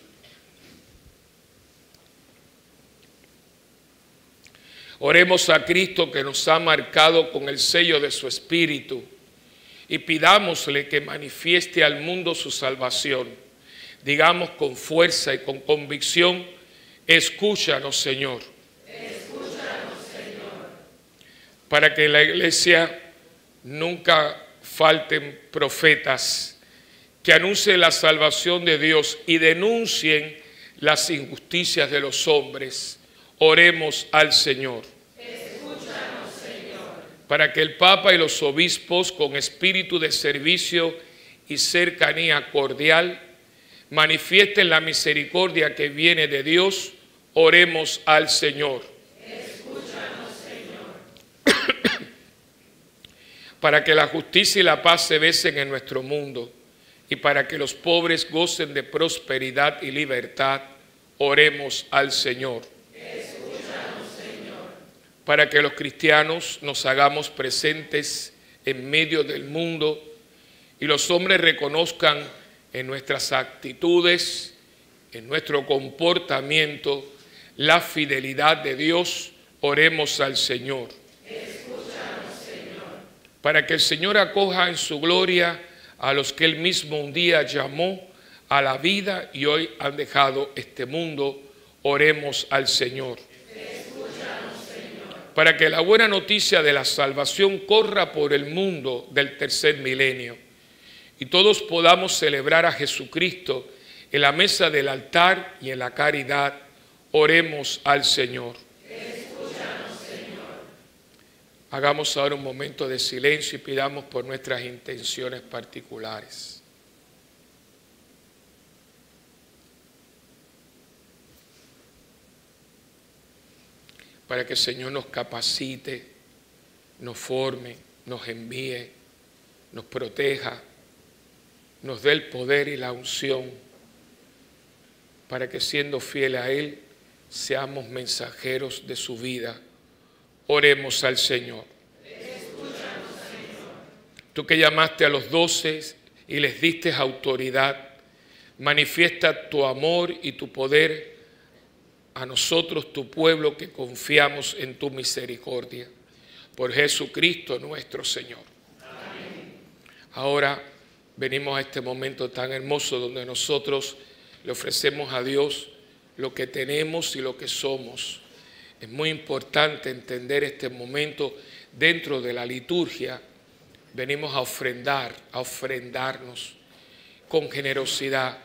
Oremos a Cristo que nos ha marcado con el sello de su Espíritu y pidámosle que manifieste al mundo su salvación. Digamos con fuerza y con convicción, escúchanos, Señor. Escúchanos, Señor. Para que en la iglesia nunca falten profetas que anuncien la salvación de Dios y denuncien las injusticias de los hombres. Oremos al Señor. Escúchanos, Señor. Para que el Papa y los obispos, con espíritu de servicio y cercanía cordial, manifiesten la misericordia que viene de Dios, oremos al Señor. Escúchanos, Señor. Para que la justicia y la paz se besen en nuestro mundo y para que los pobres gocen de prosperidad y libertad, oremos al Señor. Escúchanos, Señor. Para que los cristianos nos hagamos presentes en medio del mundo y los hombres reconozcan en nuestras actitudes, en nuestro comportamiento, la fidelidad de Dios, oremos al Señor. Escúchanos, Señor. Para que el Señor acoja en su gloria a los que Él mismo un día llamó a la vida y hoy han dejado este mundo, oremos al Señor. Escúchanos, Señor. Para que la buena noticia de la salvación corra por el mundo del tercer milenio y todos podamos celebrar a Jesucristo en la mesa del altar y en la caridad, oremos al Señor. Escúchanos, Señor. Hagamos ahora un momento de silencio y pidamos por nuestras intenciones particulares. Para que el Señor nos capacite, nos forme, nos envíe, nos proteja, nos dé el poder y la unción, para que siendo fieles a Él, seamos mensajeros de su vida. Oremos al Señor. Escúchanos, Señor. Tú que llamaste a los doce y les diste autoridad, manifiesta tu amor y tu poder a nosotros, tu pueblo, que confiamos en tu misericordia. Por Jesucristo nuestro Señor. Amén. Ahora venimos a este momento tan hermoso donde nosotros le ofrecemos a Dios lo que tenemos y lo que somos. Es muy importante entender este momento dentro de la liturgia. Venimos a ofrendar, a ofrendarnos con generosidad.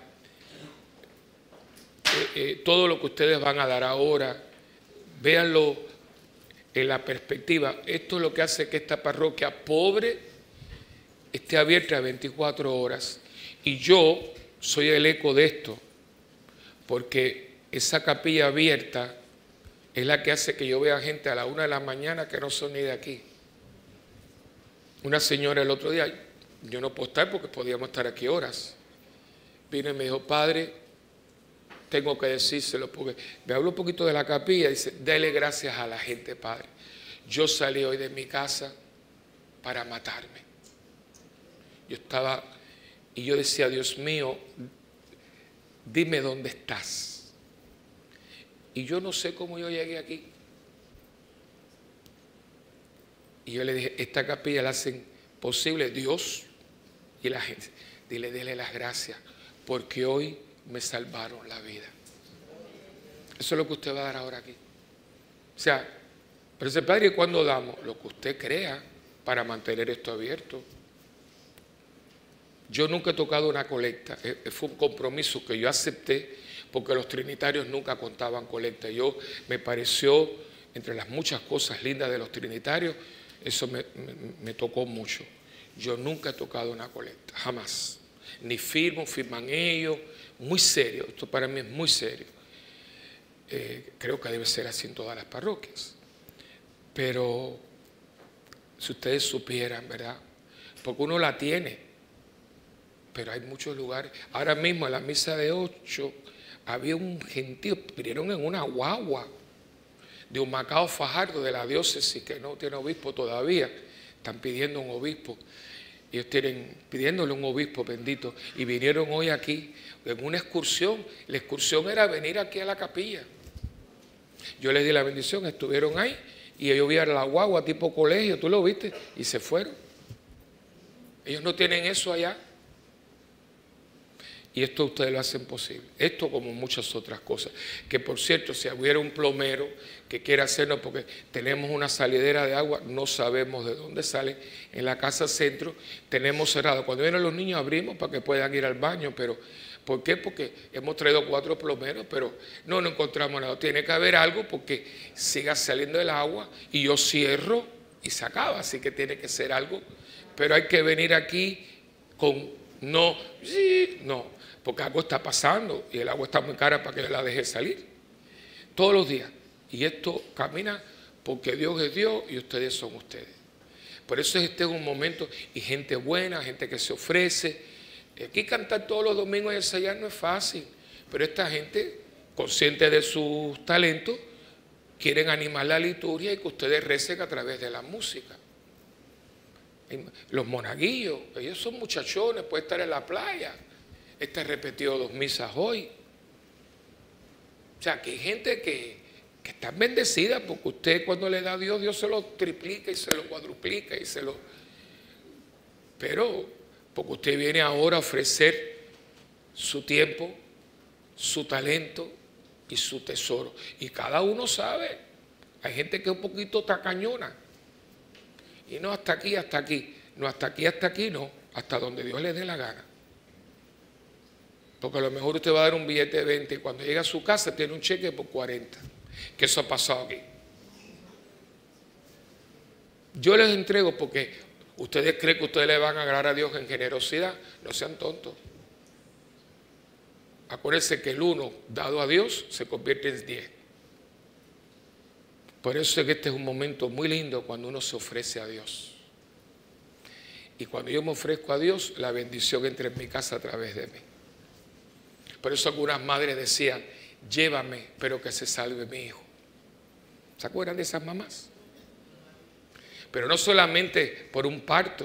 Eh, eh, todo lo que ustedes van a dar ahora, véanlo en la perspectiva. Esto es lo que hace que esta parroquia pobre esté abierta veinticuatro horas. Y yo soy el eco de esto, porque esa capilla abierta es la que hace que yo vea gente a la una de la mañana que no son ni de aquí. Una señora el otro día, yo no puedo estar porque podíamos estar aquí horas, vino y me dijo, padre, tengo que decírselo, porque me habló un poquito de la capilla, dice, dele gracias a la gente, padre. Yo salí hoy de mi casa para matarme. Yo estaba, y yo decía, Dios mío, dime dónde estás. Y yo no sé cómo yo llegué aquí. Y yo le dije, esta capilla la hacen posible Dios y la gente. Dile, dele las gracias, porque hoy me salvaron la vida. Eso es lo que usted va a dar ahora aquí. O sea, pero ese padre, ¿cuándo damos? Lo que usted crea para mantener esto abierto. Yo nunca he tocado una colecta. Fue un compromiso que yo acepté porque los trinitarios nunca contaban colecta. Yo me pareció, entre las muchas cosas lindas de los trinitarios, eso me, me, me tocó mucho. Yo nunca he tocado una colecta, jamás. Ni firmo, firman ellos. Muy serio, esto para mí es muy serio. Eh, creo que debe ser así en todas las parroquias. Pero si ustedes supieran, ¿verdad? Porque uno la tiene, pero hay muchos lugares. Ahora mismo en la misa de ocho había un gentío, vinieron en una guagua de un Macao Fajardo de la diócesis que no tiene obispo todavía. Están pidiendo un obispo. Ellos tienen, pidiéndole un obispo bendito. Y vinieron hoy aquí en una excursión. La excursión era venir aquí a la capilla. Yo les di la bendición, estuvieron ahí. Y ellos vieron la guagua tipo colegio, tú lo viste, y se fueron. Ellos no tienen eso allá. Y esto ustedes lo hacen posible. Esto como muchas otras cosas. Que por cierto, si hubiera un plomero que quiera hacernos, porque tenemos una salidera de agua, no sabemos de dónde sale, en la casa centro, tenemos cerrado. Cuando vienen los niños abrimos para que puedan ir al baño, pero ¿por qué? Porque hemos traído cuatro plomeros, pero no, no encontramos nada. Tiene que haber algo porque siga saliendo el agua y yo cierro y se acaba, así que tiene que ser algo. Pero hay que venir aquí con no, sí, no. Porque algo está pasando y el agua está muy cara para que la deje salir. Todos los días. Y esto camina porque Dios es Dios y ustedes son ustedes. Por eso este es un momento y gente buena, gente que se ofrece. Aquí cantar todos los domingos y ensayar no es fácil. Pero esta gente, consciente de sus talentos, quieren animar la liturgia y que ustedes recen a través de la música. Los monaguillos, ellos son muchachones, pueden estar en la playa. Este repetido dos misas hoy. O sea, que hay gente que, que está bendecida porque usted cuando le da a Dios, Dios se lo triplica y se lo cuadruplica y se lo... Pero porque usted viene ahora a ofrecer su tiempo, su talento y su tesoro. Y cada uno sabe. Hay gente que es un poquito tacañona. Y no hasta aquí, hasta aquí. No hasta aquí, hasta aquí, no. Hasta donde Dios le dé la gana. Porque a lo mejor usted va a dar un billete de veinte y cuando llega a su casa tiene un cheque por cuarenta. Que eso ha pasado aquí. Yo les entrego porque ustedes creen que ustedes le van a agradar a Dios en generosidad. No sean tontos. Acuérdense que el uno dado a Dios se convierte en diez. Por eso es que este es un momento muy lindo cuando uno se ofrece a Dios. Y cuando yo me ofrezco a Dios, la bendición entra en mi casa a través de mí. Por eso algunas madres decían, llévame, pero que se salve mi hijo. ¿Se acuerdan de esas mamás? Pero no solamente por un parto.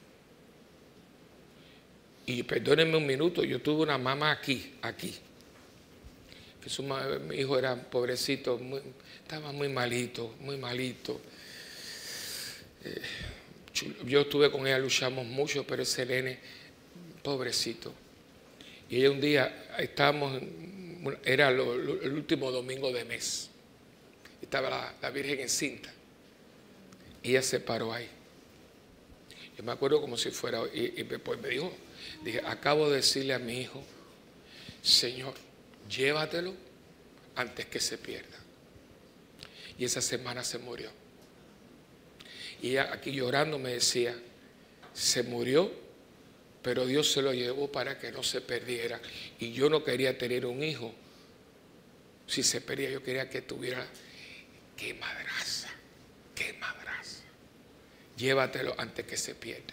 Y perdónenme un minuto, yo tuve una mamá aquí, aquí. Que su madre, mi hijo era pobrecito, muy, estaba muy malito, muy malito. Eh, yo estuve con ella, luchamos mucho, pero ese nene, pobrecito. Y ella un día, estábamos, era lo, lo, el último domingo de mes, estaba la, la Virgen encinta, y ella se paró ahí. Yo me acuerdo como si fuera, y, y después me dijo, dije, acabo de decirle a mi hijo, Señor, llévatelo antes que se pierda. Y esa semana se murió. Y ella aquí llorando me decía, se murió, pero Dios se lo llevó para que no se perdiera. Y yo no quería tener un hijo. Si se perdía, yo quería que tuviera, qué madraza, qué madraza. Llévatelo antes que se pierda.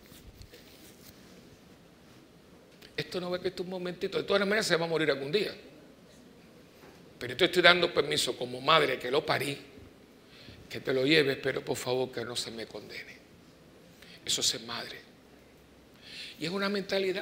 Esto no ve que esto es un momentito. De todas maneras se va a morir algún día. Pero yo te estoy dando permiso como madre que lo parí, que te lo lleves, pero por favor que no se me condene. Eso es ser madre. Y es una mentalidad.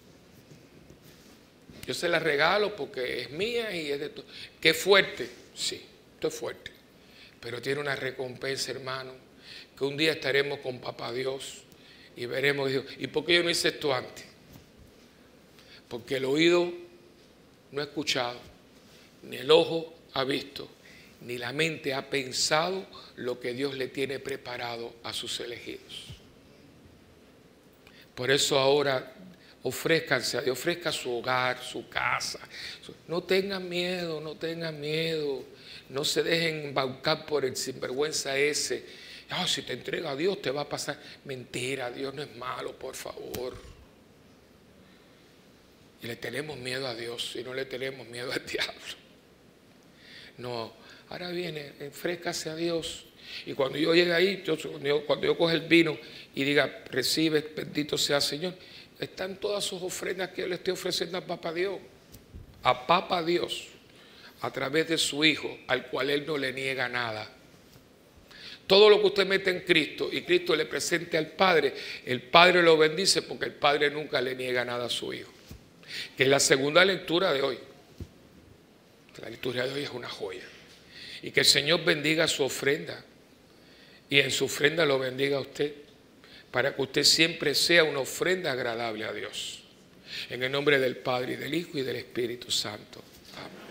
Yo se la regalo porque es mía y es de todo. ¿Qué fuerte? Sí, esto es fuerte. Pero tiene una recompensa, hermano, que un día estaremos con Papá Dios y veremos, Dios, ¿y por qué yo no hice esto antes? Porque el oído no ha escuchado, ni el ojo ha visto, ni la mente ha pensado lo que Dios le tiene preparado a sus elegidos. Por eso ahora ofrézcanse a Dios, ofrezca su hogar, su casa. No tengan miedo, no tengan miedo. No se dejen embaucar por el sinvergüenza ese. Oh, si te entrega a Dios te va a pasar. Mentira, Dios no es malo, por favor. Y le tenemos miedo a Dios y no le tenemos miedo al diablo. No, ahora viene, enfrézcase a Dios. Y cuando yo llegue ahí, yo, cuando, yo, cuando yo coge el vino y diga, recibe, bendito sea el Señor, están todas sus ofrendas que yo le estoy ofreciendo a Papá Dios. A Papá Dios, a través de su Hijo, al cual Él no le niega nada. Todo lo que usted mete en Cristo y Cristo le presente al Padre, el Padre lo bendice porque el Padre nunca le niega nada a su Hijo. Que es la segunda lectura de hoy. La lectura de hoy es una joya. Y que el Señor bendiga su ofrenda. Y en su ofrenda lo bendiga a usted. Para que usted siempre sea una ofrenda agradable a Dios. En el nombre del Padre, y del Hijo, y del Espíritu Santo. Amén.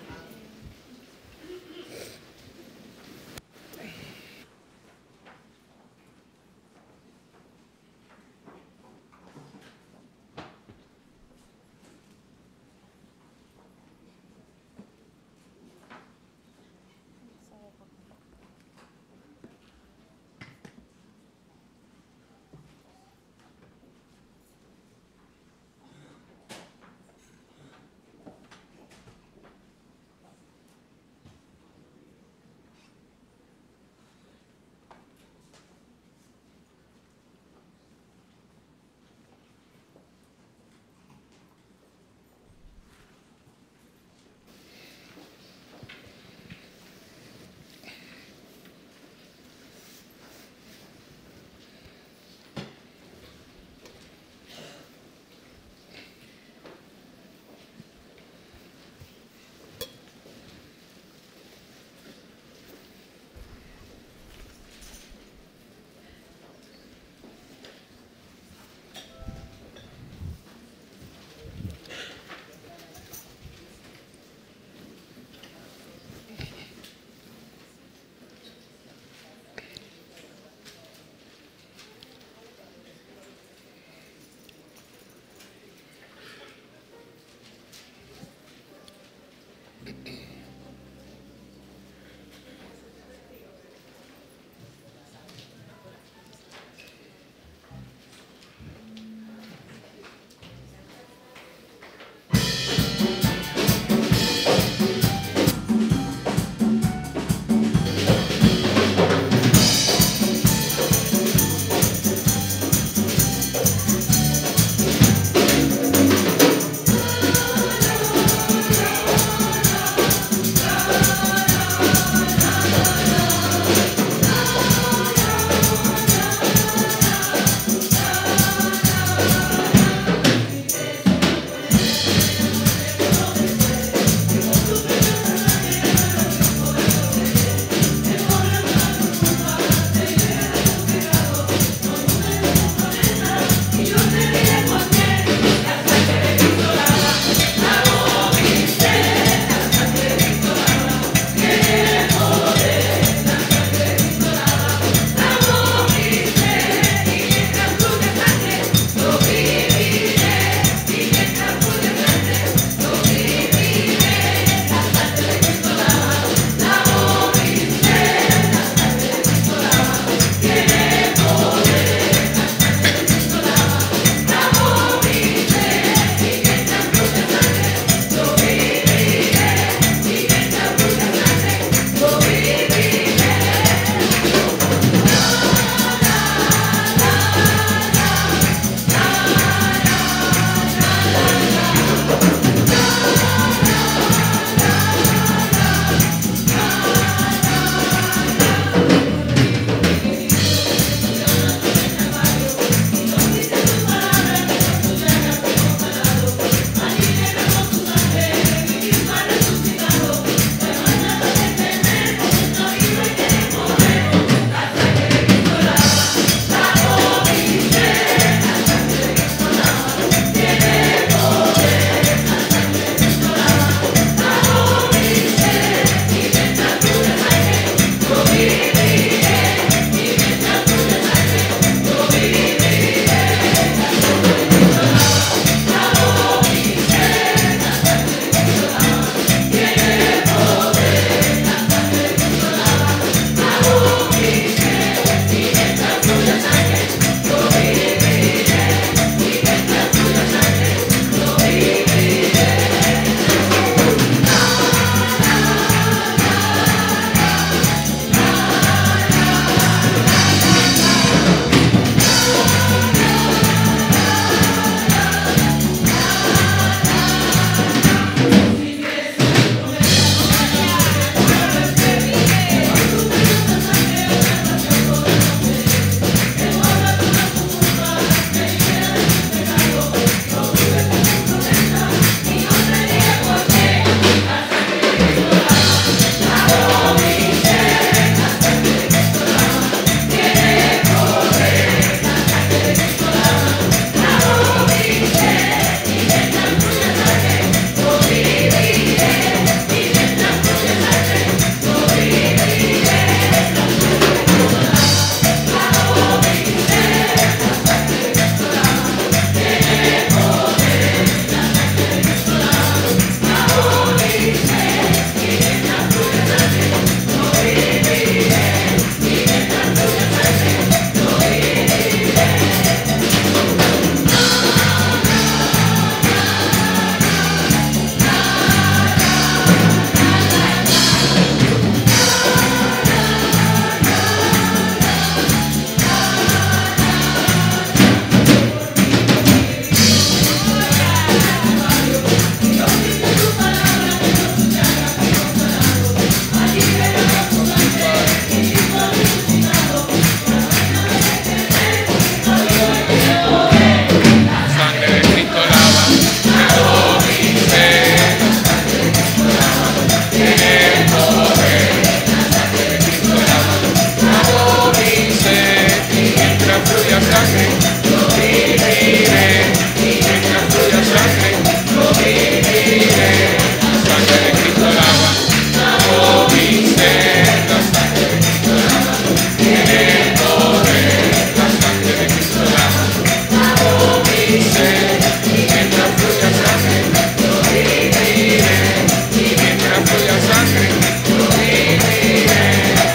viviré, y mientras fluya sangre, yo viviré, y mientras fluya sangre, yo viviré.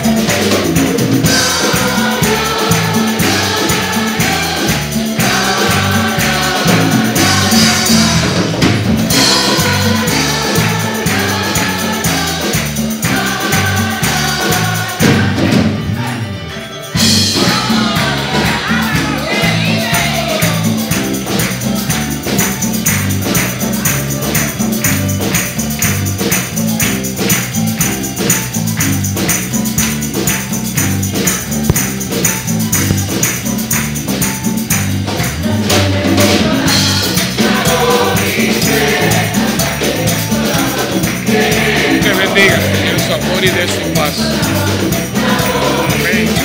De su amor y de su paz. Amén.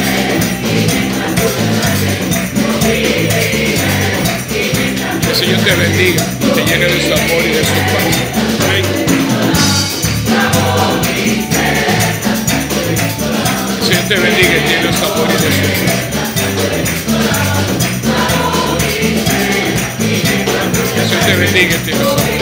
Que el Señor te bendiga, te llene de su amor y de su paz. Amén. Que el Señor te bendiga y te llene de su amor y de su paz. Que el Señor te bendiga y te llene de su amor.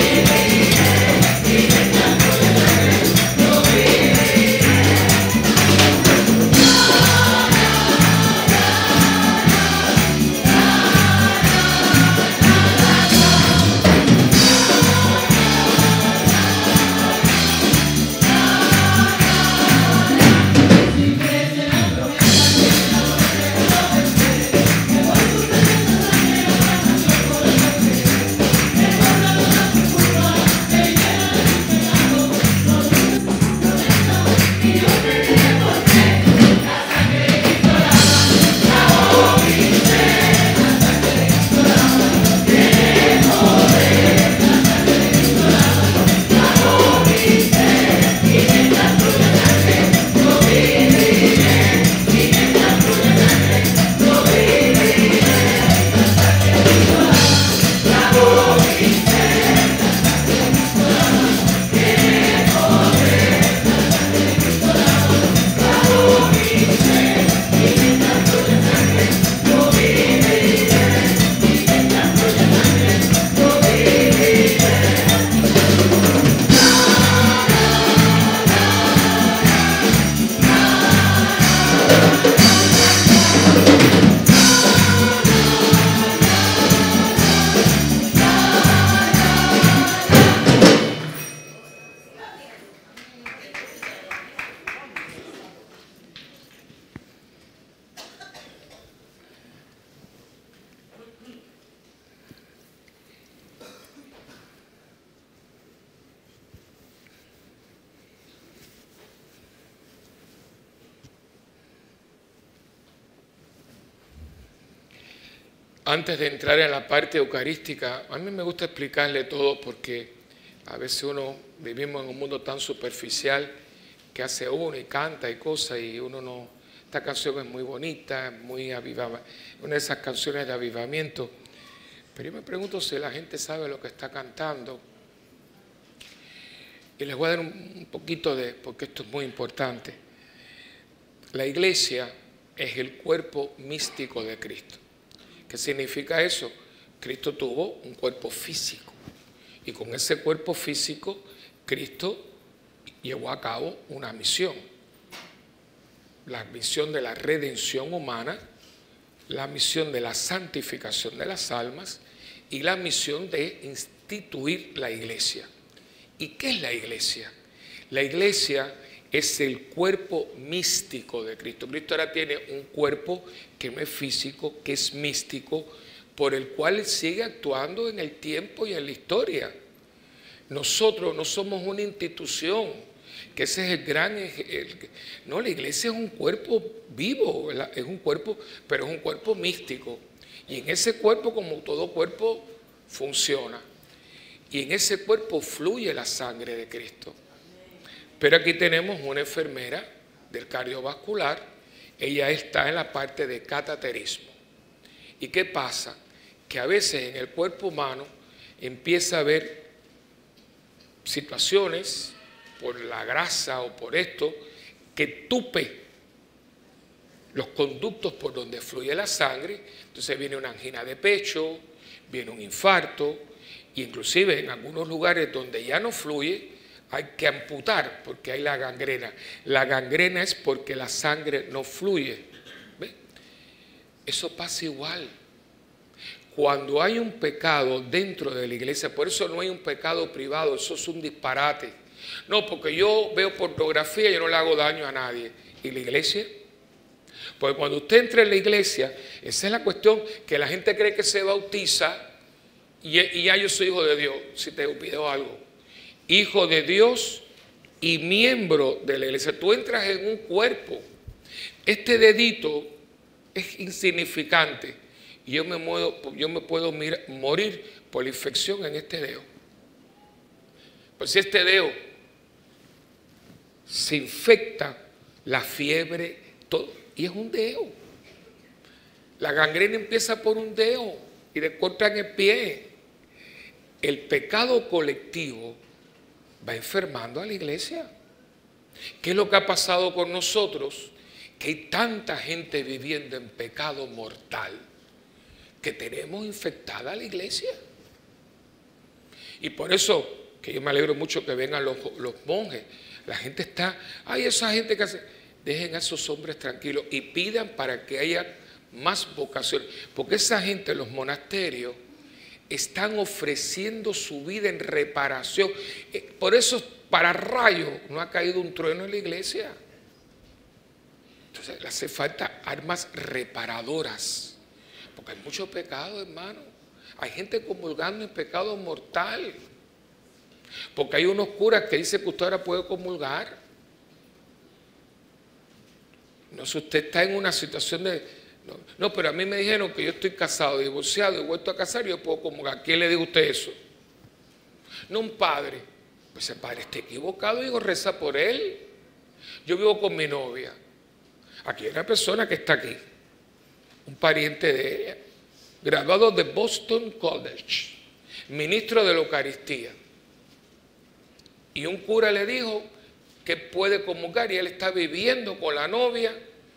Antes de entrar en la parte eucarística, a mí me gusta explicarle todo porque a veces uno vivimos en un mundo tan superficial que hace uno y canta y cosas y uno no... Esta canción es muy bonita, muy avivada, una de esas canciones de avivamiento. Pero yo me pregunto si la gente sabe lo que está cantando. Y les voy a dar un, un poquito de... porque esto es muy importante. La iglesia es el cuerpo místico de Cristo. ¿Qué significa eso? Cristo tuvo un cuerpo físico y con ese cuerpo físico Cristo llevó a cabo una misión. La misión de la redención humana, la misión de la santificación de las almas y la misión de instituir la iglesia. ¿Y qué es la iglesia? La iglesia es el cuerpo místico de Cristo. Cristo ahora tiene un cuerpo que no es físico, que es místico, por el cual Él sigue actuando en el tiempo y en la historia. Nosotros no somos una institución, que ese es el gran... El, no, la iglesia es un cuerpo vivo, ¿verdad? Es un cuerpo, pero es un cuerpo místico. Y en ese cuerpo, como todo cuerpo, funciona. Y en ese cuerpo fluye la sangre de Cristo. Pero aquí tenemos una enfermera del cardiovascular, ella está en la parte de cateterismo. ¿Y qué pasa? Que a veces en el cuerpo humano empieza a haber situaciones, por la grasa o por esto, que tupe los conductos por donde fluye la sangre. Entonces viene una angina de pecho, viene un infarto, e inclusive en algunos lugares donde ya no fluye, hay que amputar porque hay la gangrena. La gangrena es porque la sangre no fluye. ¿Ve? Eso pasa igual. Cuando hay un pecado dentro de la iglesia, por eso no hay un pecado privado, eso es un disparate. No, porque yo veo pornografía y yo no le hago daño a nadie. ¿Y la iglesia? Porque cuando usted entra en la iglesia, esa es la cuestión, que la gente cree que se bautiza y, y ya yo soy hijo de Dios, si te pido algo. Hijo de Dios y miembro de la iglesia. Tú entras en un cuerpo. Este dedito es insignificante y yo me, muevo, yo me puedo mirar, morir por la infección en este dedo. Pues si este dedo se infecta, la fiebre, todo, y es un dedo. La gangrena empieza por un dedo y le cortan el pie. El pecado colectivo va enfermando a la iglesia. ¿Qué es lo que ha pasado con nosotros? Que hay tanta gente viviendo en pecado mortal que tenemos infectada a la iglesia. Y por eso que yo me alegro mucho que vengan los, los monjes. La gente está, ay, esa gente que hace, dejen a esos hombres tranquilos y pidan para que haya más vocaciones. Porque esa gente en los monasterios están ofreciendo su vida en reparación. Por eso, para rayos, no ha caído un trueno en la iglesia. Entonces, le hace falta armas reparadoras. Porque hay mucho pecado, hermano. Hay gente comulgando en pecado mortal. Porque hay unos curas que dicen que usted ahora puede comulgar. No sé, usted está en una situación de... No, no, pero a mí me dijeron que yo estoy casado, divorciado y vuelto a casar y yo puedo comulgar. ¿Quién le dijo a usted eso? No, un padre. Pues el padre está equivocado y digo, reza por él. Yo vivo con mi novia. Aquí hay una persona que está aquí, un pariente de ella, graduado de Boston College, ministro de la Eucaristía. Y un cura le dijo que puede comulgar y él está viviendo con la novia.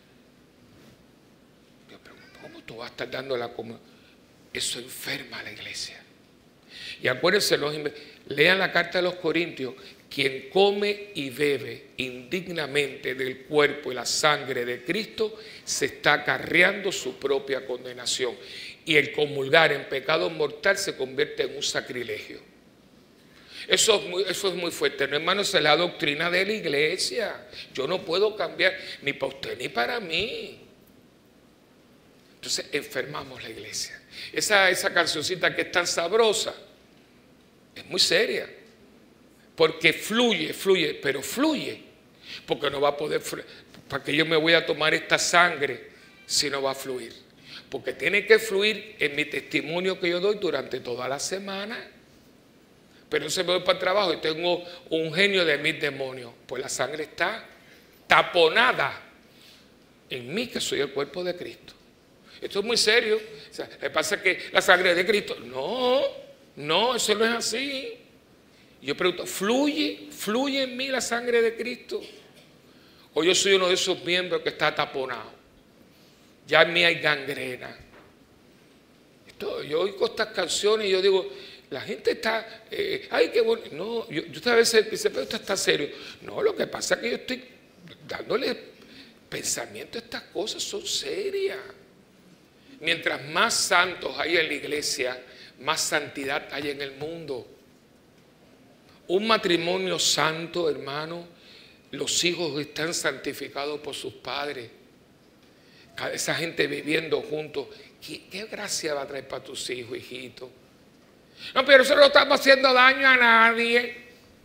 Yo pregunto, ¿cómo tú vas a estar dando la comunión? Eso enferma a la iglesia. Y acuérdense, los, lean la carta de los Corintios, quien come y bebe indignamente del cuerpo y la sangre de Cristo, se está acarreando su propia condenación. Y el comulgar en pecado mortal se convierte en un sacrilegio. Eso es, muy, eso es muy fuerte, no, hermano, esa es la doctrina de la iglesia. Yo no puedo cambiar ni para usted ni para mí. Entonces enfermamos la iglesia. Esa, esa cancioncita que es tan sabrosa es muy seria. Porque fluye, fluye, pero fluye. Porque no va a poder, para que yo me voy a tomar esta sangre si no va a fluir. Porque tiene que fluir en mi testimonio que yo doy durante toda la semana. Pero se me voy para el trabajo y tengo un genio de mis demonios. Pues la sangre está taponada en mí, que soy el cuerpo de Cristo. Esto es muy serio. O sea, le pasa que la sangre es de Cristo. No, no, eso no es así. Yo pregunto, ¿fluye? ¿Fluye en mí la sangre de Cristo? ¿O yo soy uno de esos miembros que está taponado? Ya en mí hay gangrena. Esto, yo oigo estas canciones y yo digo... La gente está, eh, ay, qué bueno. No, yo, yo a veces dice, pero esto está serio. No, lo que pasa es que yo estoy dándole pensamiento a estas cosas, son serias. Mientras más santos hay en la iglesia, más santidad hay en el mundo. Un matrimonio santo, hermano, los hijos están santificados por sus padres. Esa gente viviendo juntos, ¿qué, qué gracia va a traer para tus hijos, hijitos? No, pero eso no estamos haciendo daño a nadie.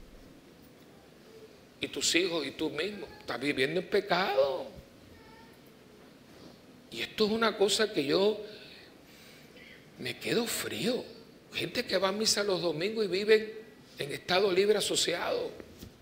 Y tus hijos y tú mismo estás viviendo en pecado. Y esto es una cosa que yo me quedo frío. Gente que va a misa los domingos y viven en estado libre asociado.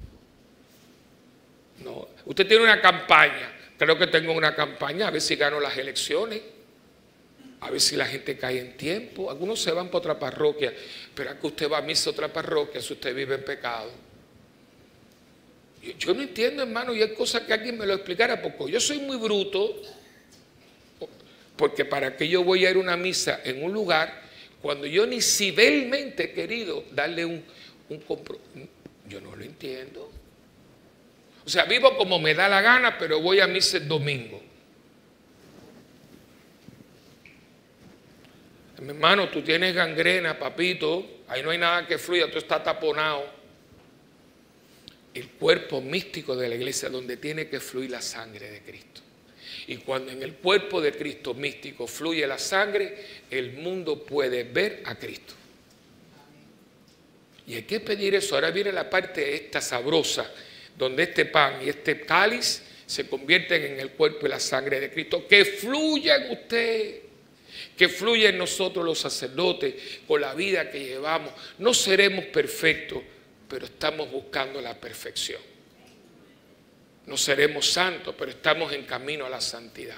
No, usted tiene una campaña. Creo que tengo una campaña a ver si gano las elecciones. A ver si la gente cae en tiempo. Algunos se van para otra parroquia, pero es que usted va a misa a otra parroquia si usted vive en pecado. Yo, yo no entiendo, hermano, y hay cosas que alguien me lo explicara, porque yo soy muy bruto, porque para qué yo voy a ir a una misa en un lugar Cuando yo ni civilmente he querido darle un, un compromiso, yo no lo entiendo. O sea, vivo como me da la gana, pero voy a misa el domingo. Mi hermano, tú tienes gangrena, papito, ahí no hay nada que fluya, tú estás taponado. El cuerpo místico de la iglesia donde tiene que fluir la sangre de Cristo. Y cuando en el cuerpo de Cristo místico fluye la sangre, el mundo puede ver a Cristo. Y hay que pedir eso. Ahora viene la parte esta sabrosa, donde este pan y este cáliz se convierten en el cuerpo y la sangre de Cristo. Que fluya en usted, que fluya en nosotros los sacerdotes, con la vida que llevamos. No seremos perfectos, pero estamos buscando la perfección. No seremos santos, pero estamos en camino a la santidad.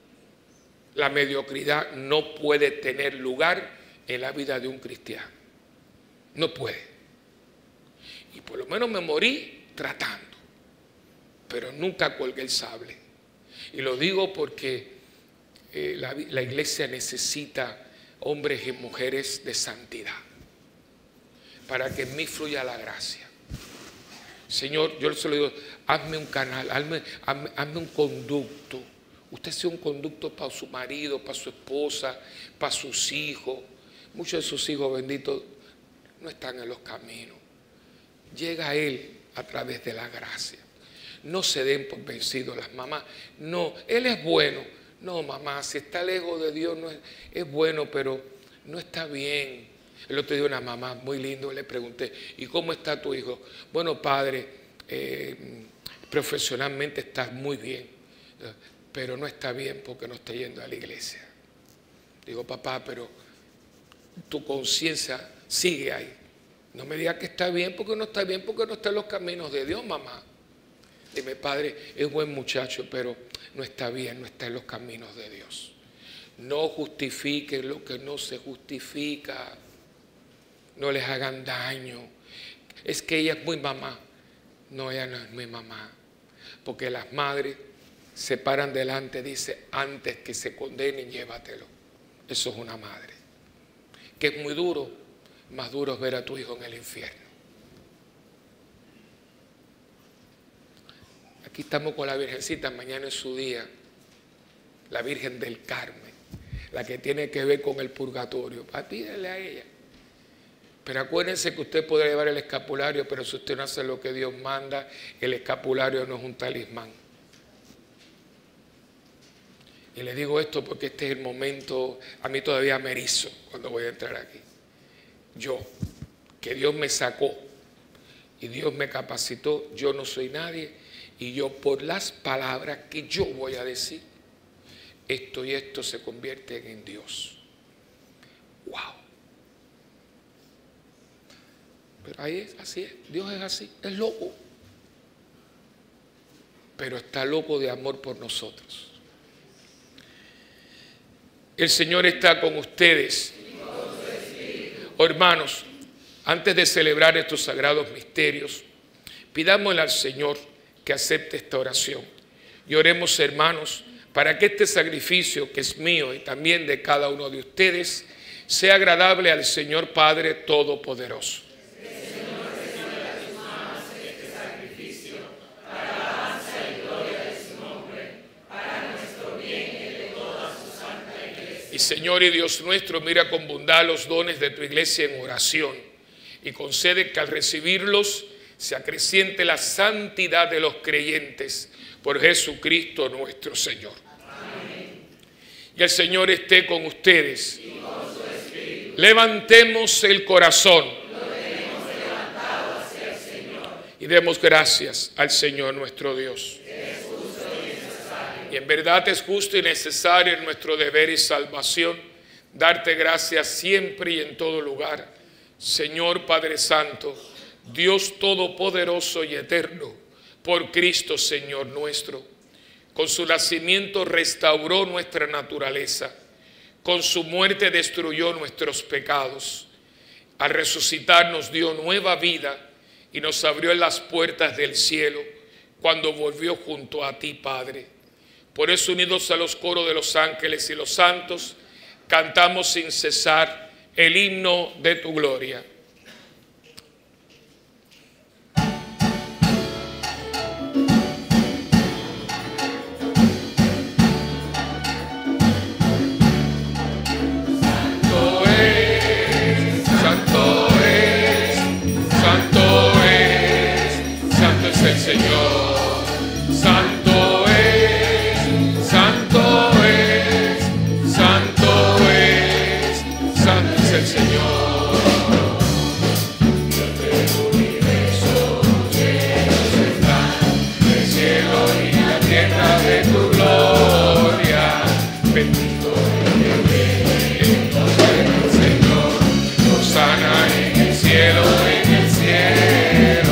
La mediocridad no puede tener lugar en la vida de un cristiano. No puede. Y por lo menos me morí tratando, pero nunca colgué el sable. Y lo digo porque eh, la, la iglesia necesita hombres y mujeres de santidad, para que en mí fluya la gracia. Señor, yo se lo digo, hazme un canal, hazme, hazme, hazme un conducto. Usted sea un conducto para su marido, para su esposa, para sus hijos. Muchos de sus hijos benditos no están en los caminos. Llega a Él a través de la gracia. No se den por vencidos las mamás. No, Él es bueno. No, mamá, si está lejos de Dios, no es, es bueno, pero no está bien. El otro día una mamá muy lindo, le pregunté, ¿y cómo está tu hijo? Bueno, padre, eh, profesionalmente está muy bien, pero no está bien porque no está yendo a la iglesia. Digo, papá, pero tu conciencia sigue ahí. No me digas que está bien porque no está bien, porque no está en los caminos de Dios, mamá. Dime, padre, es buen muchacho, pero no está bien, no está en los caminos de Dios. No justifiquen lo que no se justifica. No les hagan daño. Es que ella es muy mamá. No, ella no es muy mamá. Porque las madres se paran delante, dice, antes que se condenen, llévatelo. Eso es una madre. Que es muy duro. Más duro es ver a tu hijo en el infierno. Aquí estamos con la Virgencita, mañana es su día. La Virgen del Carmen. La que tiene que ver con el purgatorio. Pídele a ella. Pero acuérdense que usted podrá llevar el escapulario, pero si usted no hace lo que Dios manda, el escapulario no es un talismán. Y le digo esto porque este es el momento, a mí todavía me erizo cuando voy a entrar aquí. Yo, que Dios me sacó y Dios me capacitó, yo no soy nadie, y yo por las palabras que yo voy a decir, esto y esto se convierten en Dios. ¡Wow! Pero ahí es, así es, Dios es así, es loco. Pero está loco de amor por nosotros. El Señor está con ustedes. Oh, hermanos, antes de celebrar estos sagrados misterios, pidámosle al Señor que acepte esta oración. Y oremos, hermanos, para que este sacrificio que es mío y también de cada uno de ustedes sea agradable al Señor Padre Todopoderoso. Y Señor y Dios nuestro, mira con bondad los dones de tu iglesia en oración y concede que al recibirlos se acreciente la santidad de los creyentes por Jesucristo nuestro Señor. Amén. Y el Señor esté con ustedes. Y con su espíritu. Levantemos el corazón. Lo tenemos levantado hacia el Señor. Y demos gracias al Señor nuestro Dios. Y en verdad es justo y necesario en nuestro deber y salvación darte gracias siempre y en todo lugar, Señor Padre Santo, Dios Todopoderoso y Eterno, por Cristo Señor nuestro. Con su nacimiento restauró nuestra naturaleza, con su muerte destruyó nuestros pecados. Al resucitar nos dio nueva vida y nos abrió las puertas del cielo cuando volvió junto a ti, Padre. Por eso, unidos a los coros de los ángeles y los santos, cantamos sin cesar, el himno de tu gloria. El Señor, santo es, santo es, santo es, santo es el Señor. Dios del universo, llenos están el cielo y la tierra de tu gloria. Bendito es el nombre del Señor, hosana en el cielo, en el cielo.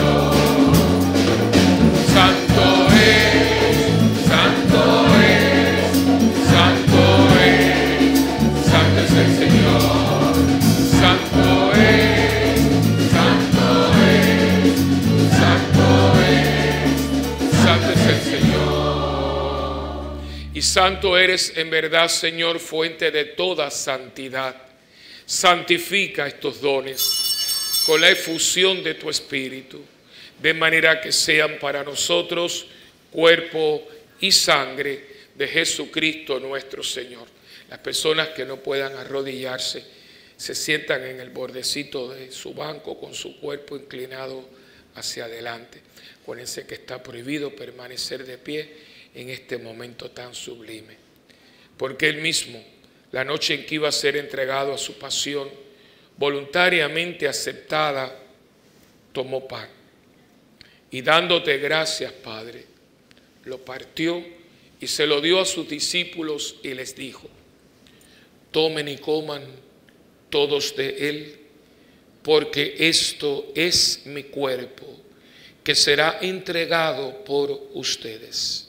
El Señor, santo es, santo es, santo es, santo es el Señor. Y santo eres en verdad, Señor, fuente de toda santidad. Santifica estos dones con la efusión de tu Espíritu, de manera que sean para nosotros cuerpo y sangre de Jesucristo nuestro Señor. Las personas que no puedan arrodillarse se sientan en el bordecito de su banco con su cuerpo inclinado hacia adelante. Acuérdense que está prohibido permanecer de pie en este momento tan sublime. Porque Él mismo, la noche en que iba a ser entregado a su pasión, voluntariamente aceptada, tomó pan. Y dándote gracias, Padre, lo partió y se lo dio a sus discípulos y les dijo: tomen y coman todos de él, porque esto es mi cuerpo, que será entregado por ustedes.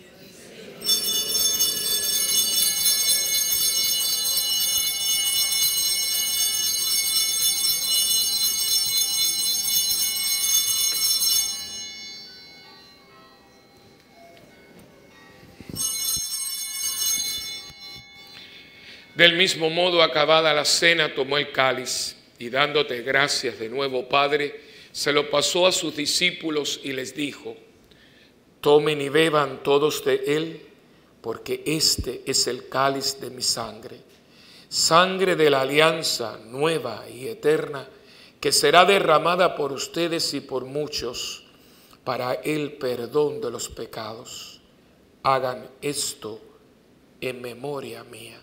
Del mismo modo, acabada la cena, tomó el cáliz y dándote gracias de nuevo, Padre, se lo pasó a sus discípulos y les dijo: tomen y beban todos de él, porque este es el cáliz de mi sangre, sangre de la alianza nueva y eterna, que será derramada por ustedes y por muchos para el perdón de los pecados. Hagan esto en memoria mía.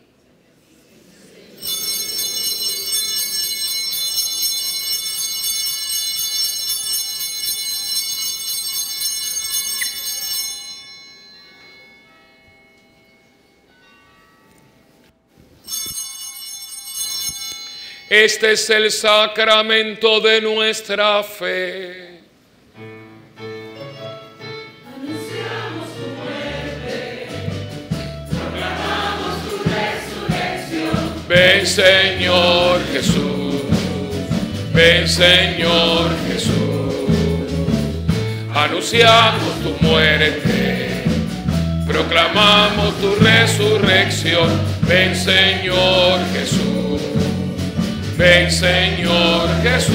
Este es el sacramento de nuestra fe. Anunciamos tu muerte, proclamamos tu resurrección. Ven, Señor Jesús, ven, Señor Jesús. Anunciamos tu muerte, proclamamos tu resurrección. Ven, Señor Jesús. Ven, Señor Jesús.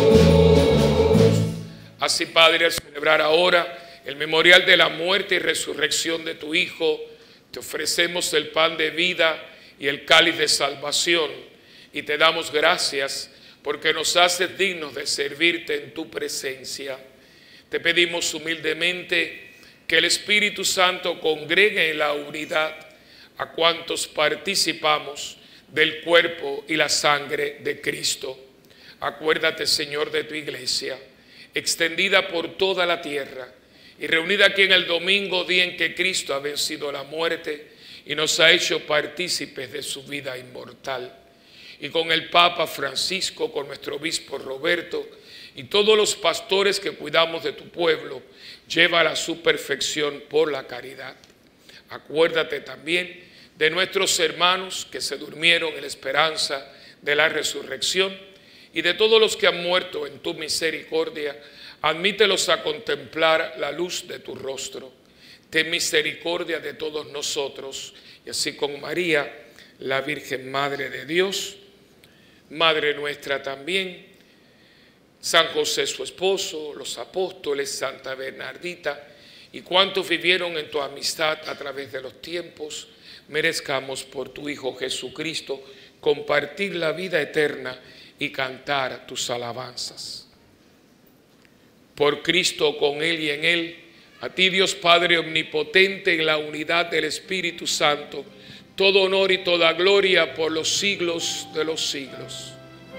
Así, Padre, al celebrar ahora el memorial de la muerte y resurrección de tu Hijo, te ofrecemos el pan de vida y el cáliz de salvación, y te damos gracias porque nos haces dignos de servirte en tu presencia. Te pedimos humildemente que el Espíritu Santo congregue en la unidad a cuantos participamos del cuerpo y la sangre de Cristo. Acuérdate, Señor, de tu iglesia, extendida por toda la tierra y reunida aquí en el domingo, día en que Cristo ha vencido la muerte y nos ha hecho partícipes de su vida inmortal. Y con el Papa Francisco, con nuestro obispo Roberto y todos los pastores que cuidamos de tu pueblo, llévala a su perfección por la caridad. Acuérdate también de nuestros hermanos que se durmieron en la esperanza de la resurrección y de todos los que han muerto en tu misericordia, admítelos a contemplar la luz de tu rostro. Ten misericordia de todos nosotros y así con María, la Virgen Madre de Dios, Madre nuestra también, San José su esposo, los apóstoles, Santa Bernardita y cuantos vivieron en tu amistad a través de los tiempos, merezcamos por tu Hijo Jesucristo compartir la vida eterna y cantar tus alabanzas. Por Cristo, con Él y en Él, a ti Dios Padre omnipotente, en la unidad del Espíritu Santo, todo honor y toda gloria por los siglos de los siglos.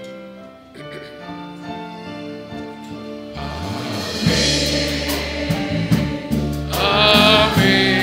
Amén.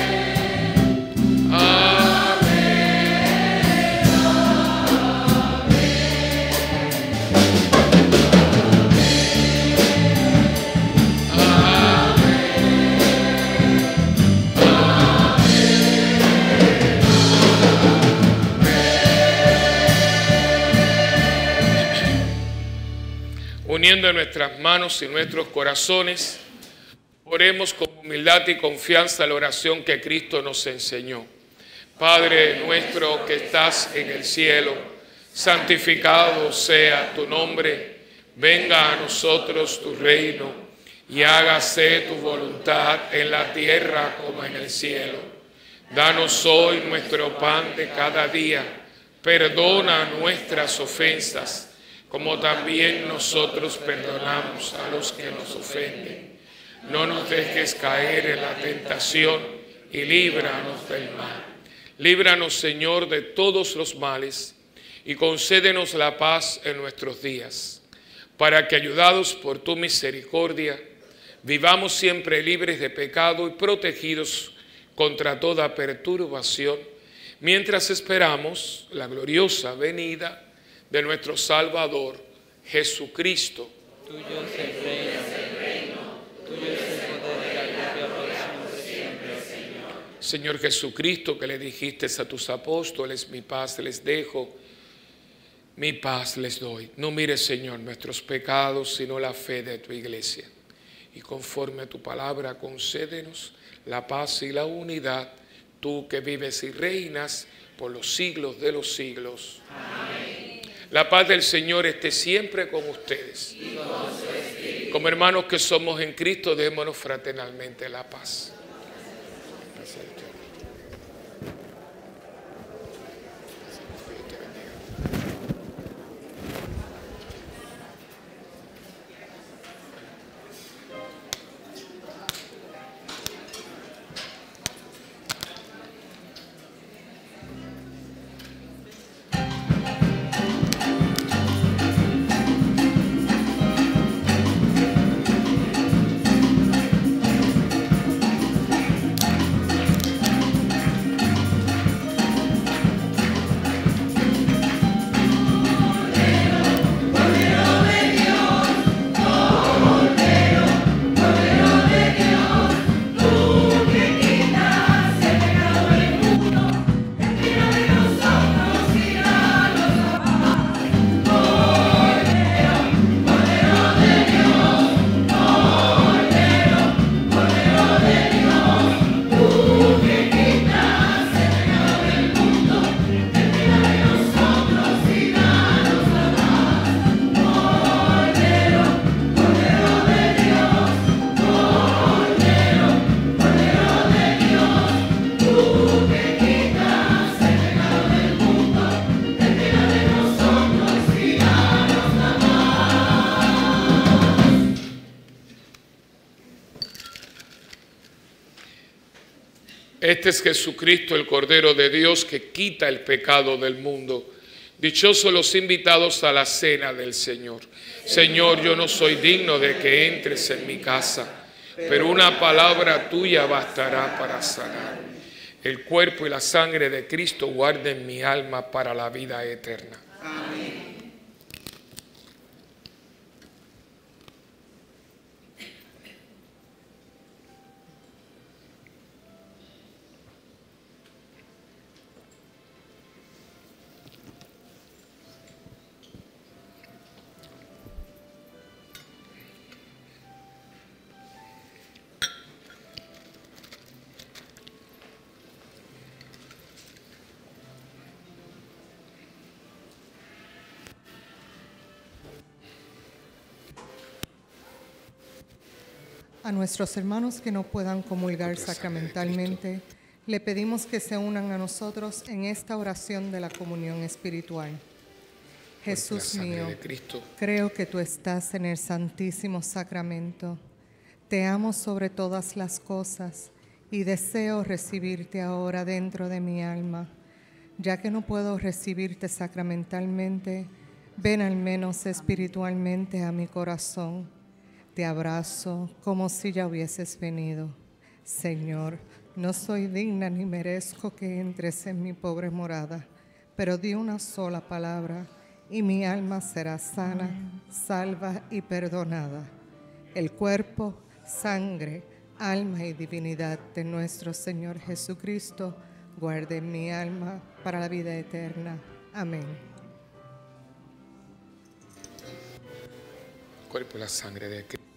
Uniendo nuestras manos y nuestros corazones, oremos con humildad y confianza la oración que Cristo nos enseñó. Padre nuestro que estás en el cielo, santificado sea tu nombre. Venga a nosotros tu reino y hágase tu voluntad en la tierra como en el cielo. Danos hoy nuestro pan de cada día. Perdona nuestras ofensas, como también nosotros perdonamos a los que nos ofenden. No nos dejes caer en la tentación y líbranos del mal. Líbranos, Señor, de todos los males y concédenos la paz en nuestros días, para que, ayudados por tu misericordia, vivamos siempre libres de pecado y protegidos contra toda perturbación, mientras esperamos la gloriosa venida de nuestro Salvador, Jesucristo. Tuyo es el reino, tuyo es el poder y la gloria por siempre, Señor. Señor Jesucristo, que le dijiste a tus apóstoles, mi paz les dejo, mi paz les doy. No mires, Señor, nuestros pecados, sino la fe de tu iglesia. Y conforme a tu palabra, concédenos la paz y la unidad, tú que vives y reinas por los siglos de los siglos. Amén. La paz del Señor esté siempre con ustedes. Y con su espíritu. Como hermanos que somos en Cristo, démonos fraternalmente la paz. Este es Jesucristo, el Cordero de Dios, que quita el pecado del mundo. Dichosos los invitados a la cena del Señor. Señor, yo no soy digno de que entres en mi casa, pero una palabra tuya bastará para sanar. El cuerpo y la sangre de Cristo guarden mi alma para la vida eterna. Amén. A nuestros hermanos que no puedan comulgar Por la sangre de sacramentalmente, le pedimos que se unan a nosotros en esta oración de la comunión espiritual. Jesús sangre mío, de Cristo. creo que tú estás en el Santísimo Sacramento. Te amo sobre todas las cosas y deseo recibirte ahora dentro de mi alma. Ya que no puedo recibirte sacramentalmente, ven al menos espiritualmente a mi corazón. Te abrazo como si ya hubieses venido. Señor, no soy digna ni merezco que entres en mi pobre morada, pero di una sola palabra y mi alma será sana, salva y perdonada. El cuerpo, sangre, alma y divinidad de nuestro Señor Jesucristo guarde mi alma para la vida eterna. Amén. Cuerpo y la sangre de Cristo.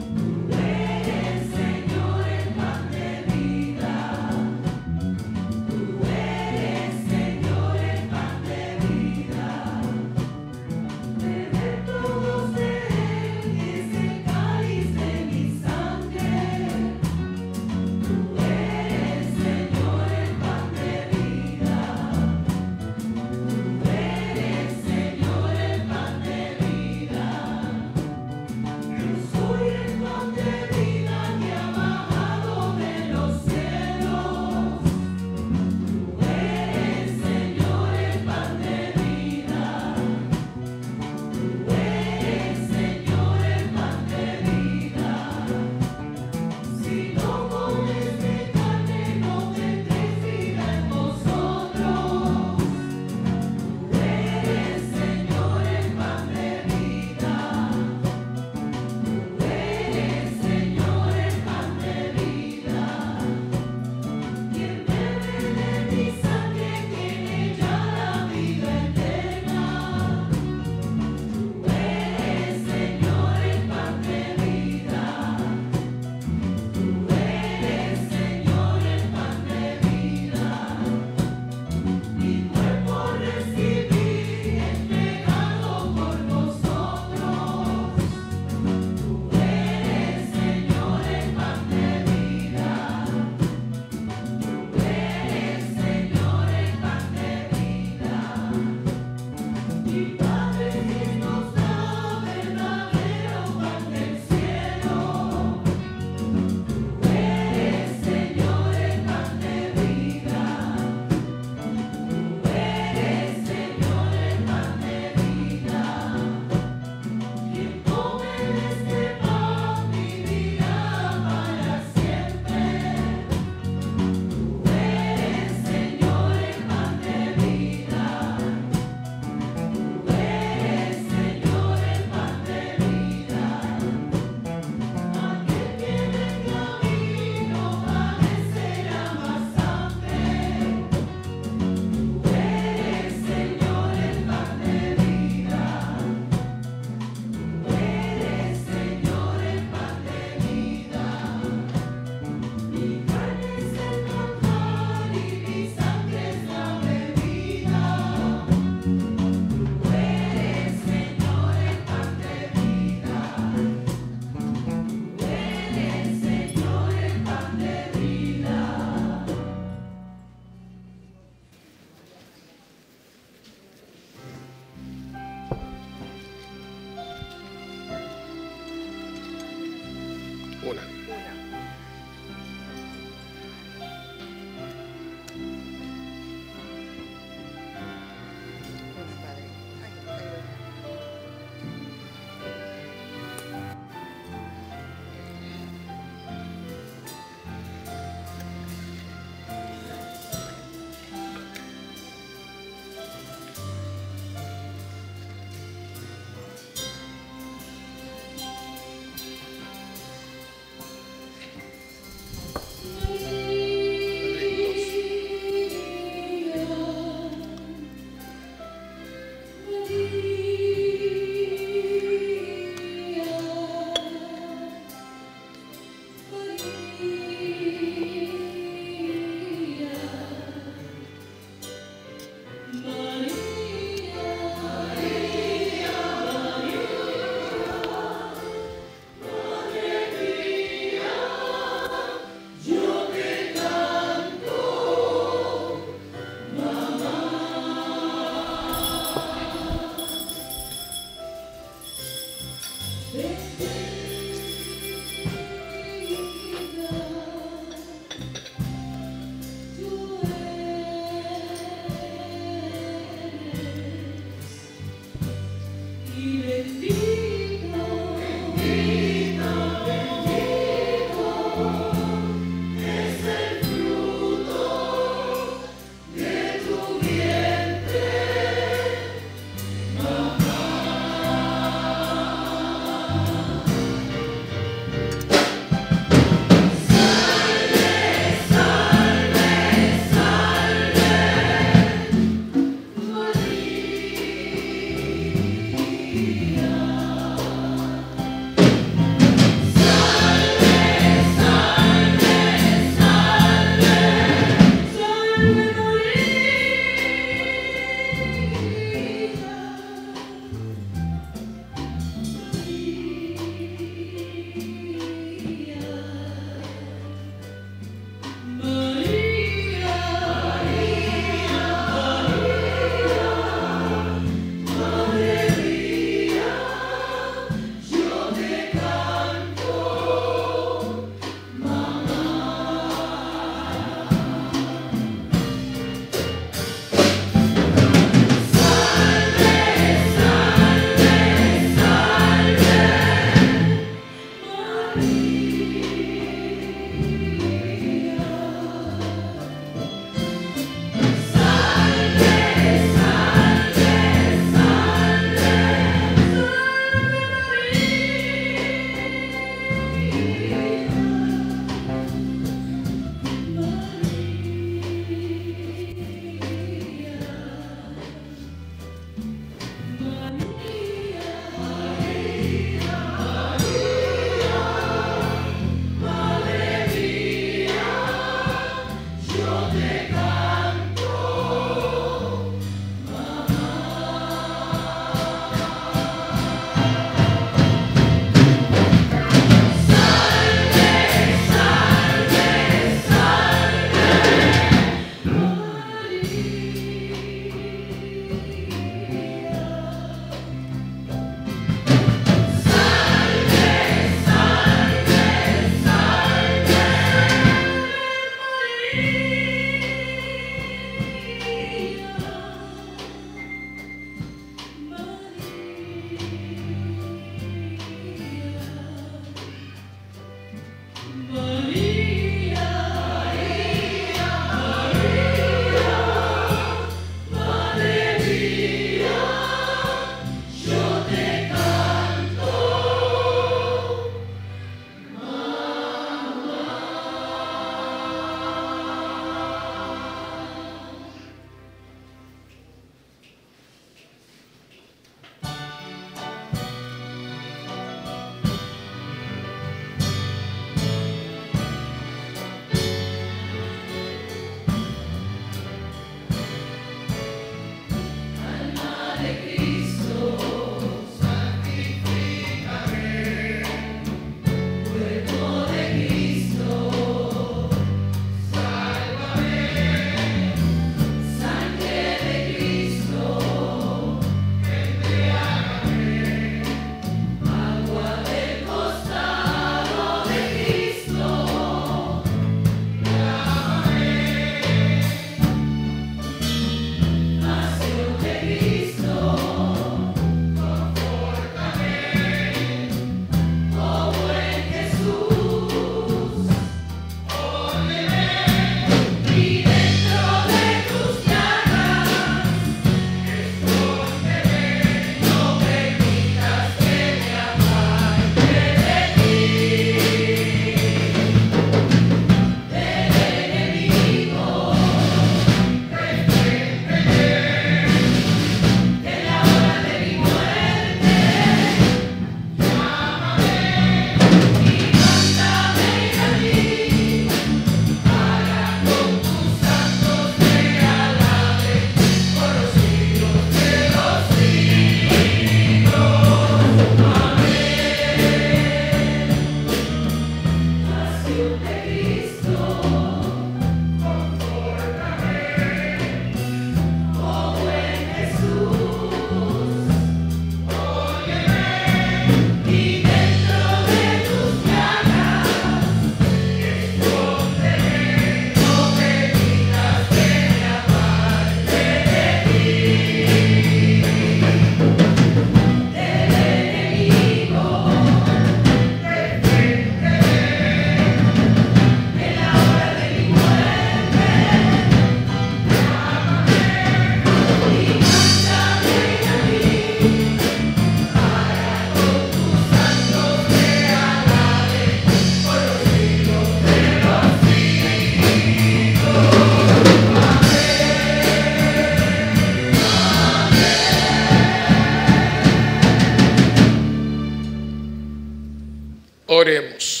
Oremos.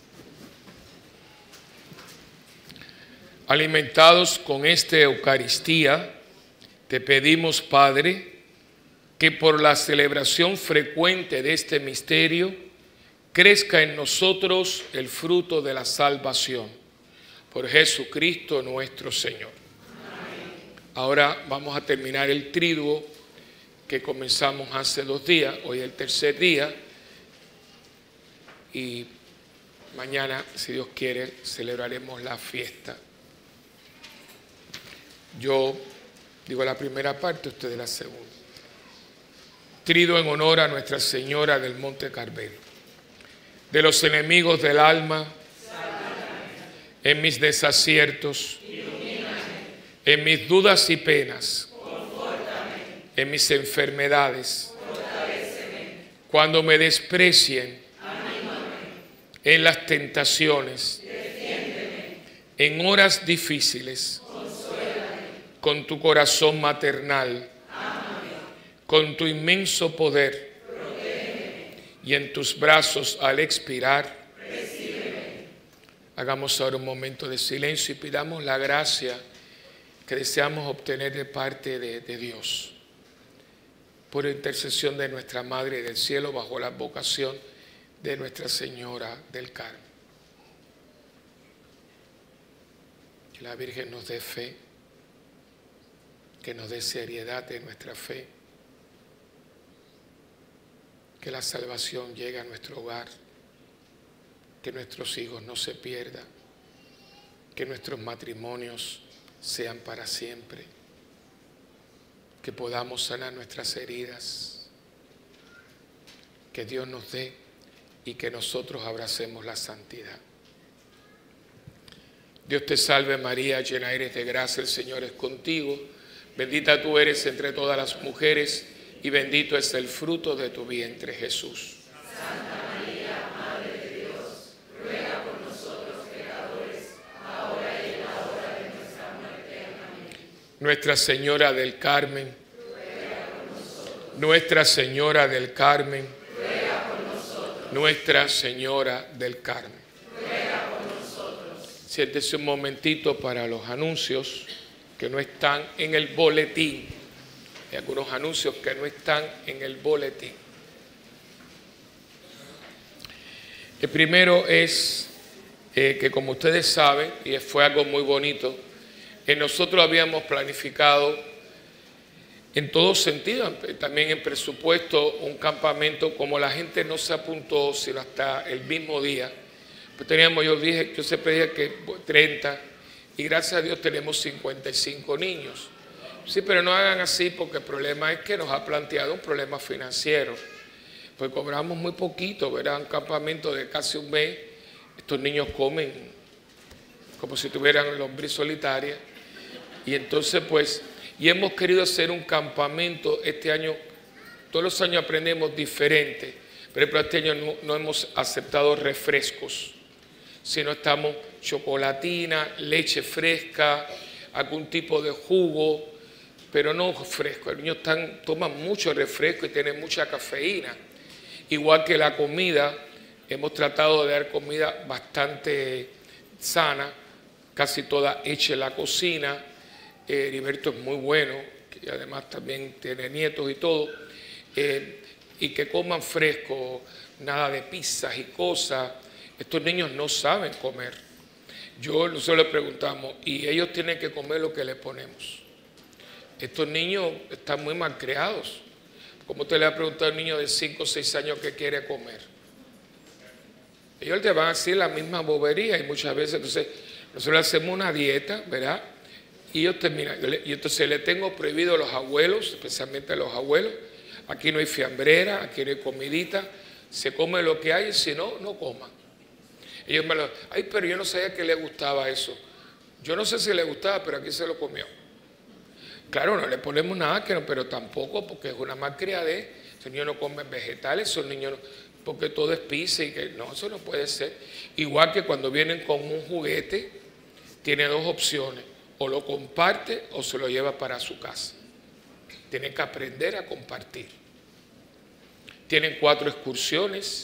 Alimentados con esta Eucaristía, te pedimos, Padre, que por la celebración frecuente de este misterio crezca en nosotros el fruto de la salvación. Por Jesucristo nuestro Señor. Amén. Ahora vamos a terminar el triduo que comenzamos hace dos días. Hoy es el tercer día. Y mañana, si Dios quiere, celebraremos la fiesta. Yo digo la primera parte, ustedes la segunda. Triduo en honor a Nuestra Señora del Monte Carmelo. De los enemigos del alma, en mis desaciertos, en mis dudas y penas, en mis enfermedades, cuando me desprecien, en las tentaciones, en horas difíciles, con tu corazón maternal, con tu inmenso poder, y en tus brazos al expirar, hagamos ahora un momento de silencio y pidamos la gracia que deseamos obtener de parte de, de Dios, por intercesión de nuestra Madre del Cielo, bajo la vocación de Nuestra Señora del Carmen. Que la Virgen nos dé fe, que nos dé seriedad en nuestra fe, que la salvación llegue a nuestro hogar, que nuestros hijos no se pierdan, que nuestros matrimonios sean para siempre, que podamos sanar nuestras heridas, que Dios nos dé y que nosotros abracemos la santidad. Dios te salve María, llena eres de gracia, el Señor es contigo. Bendita tú eres entre todas las mujeres y bendito es el fruto de tu vientre, Jesús. Santa María, Madre de Dios, ruega por nosotros pecadores, ahora y en la hora de nuestra muerte. Amén. Nuestra Señora del Carmen, ruega por nosotros. Nuestra Señora del Carmen, ruega por nosotros. Nuestra Señora del Carmen, ruega por nosotros. Siéntese un momentito para los anuncios que no están en el boletín. Hay algunos anuncios que no están en el boletín. El primero es eh, que, como ustedes saben, y fue algo muy bonito, eh, nosotros habíamos planificado en todo sentido, también en presupuesto, un campamento. Como la gente no se apuntó sino hasta el mismo día, pues teníamos, yo dije, yo siempre dije que treinta, y gracias a Dios tenemos cincuenta y cinco niños. Sí, pero no hagan así, porque el problema es que nos ha planteado un problema financiero. Pues cobramos muy poquito, ¿verdad? Un campamento de casi un mes. Estos niños comen como si tuvieran lombriz solitaria. Y entonces, pues, y hemos querido hacer un campamento este año. Todos los años aprendemos diferente, pero este año no, no hemos aceptado refrescos, sino estamos chocolatina, leche fresca, algún tipo de jugo, pero no fresco. Los niños están, toman mucho refresco y tienen mucha cafeína. Igual que la comida, hemos tratado de dar comida bastante sana, casi toda hecha en la cocina. Eh, Heriberto es muy bueno, que además también tiene nietos y todo, eh, y que coman fresco, nada de pizzas y cosas. Estos niños no saben comer. Yo nosotros les preguntamos, y ellos tienen que comer lo que les ponemos. Estos niños están muy mal criados. ¿Cómo te le va a preguntar a un niño de cinco o seis años qué quiere comer? Ellos te van a decir la misma bobería, y muchas veces, entonces, nosotros hacemos una dieta, ¿verdad? Y ellos terminan, y entonces le tengo prohibido a los abuelos, especialmente a los abuelos, aquí no hay fiambrera, aquí no hay comidita, se come lo que hay, y si no, no coman. Ellos me lo, ay, pero yo no sabía que le gustaba eso. Yo no sé si le gustaba, pero aquí se lo comió. Claro, no le ponemos nada, que no, pero tampoco, porque es una malcriadez. Esos niños no comen vegetales, esos niños no, porque todo es pizza y que no, eso no puede ser. Igual que cuando vienen con un juguete, tiene dos opciones: o lo comparte o se lo lleva para su casa. Tienen que aprender a compartir. Tienen cuatro excursiones,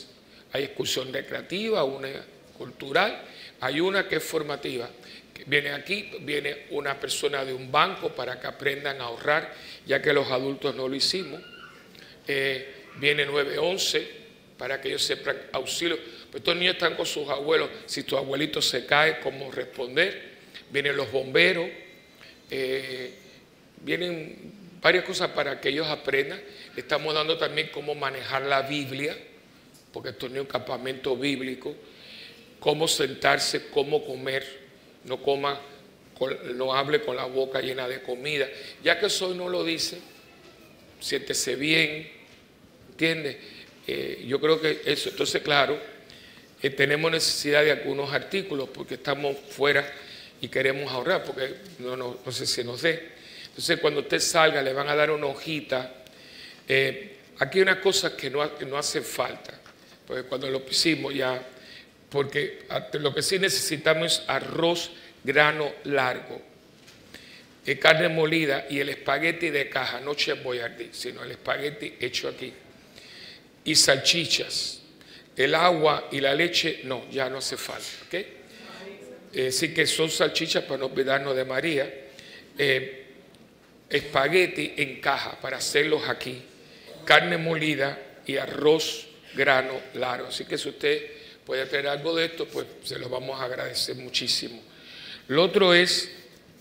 Hay excursión recreativa, una cultural, hay una que es formativa. Viene aquí, viene una persona de un banco para que aprendan a ahorrar, ya que los adultos no lo hicimos. Eh, viene nueve once para que ellos sepan auxilio. Pues estos niños están con sus abuelos, si tu abuelito se cae, cómo responder. Vienen los bomberos, eh, vienen varias cosas para que ellos aprendan. Estamos dando también cómo manejar la Biblia, porque esto no es un campamento bíblico, cómo sentarse, cómo comer, no coma, no hable con la boca llena de comida. Ya que eso no lo dice, siéntese bien, ¿entiende? Eh, yo creo que eso, entonces claro, eh, tenemos necesidad de algunos artículos porque estamos fuera y queremos ahorrar, porque no, no, no sé si nos dé. Entonces cuando usted salga le van a dar una hojita. Eh, aquí hay unas cosas que no, que no hacen falta, porque cuando lo pusimos ya, porque lo que sí necesitamos es arroz grano largo, eh, carne molida y el espagueti de caja, no Chef Boyardee, sino el espagueti hecho aquí, y salchichas. El agua y la leche, no, ya no hace falta, ¿ok? Eh, sí que son salchichas para no olvidarnos de María. Eh, espagueti en caja para hacerlos aquí, carne molida y arroz grano largo. Así que si usted puede tener algo de esto, pues se lo vamos a agradecer muchísimo. Lo otro es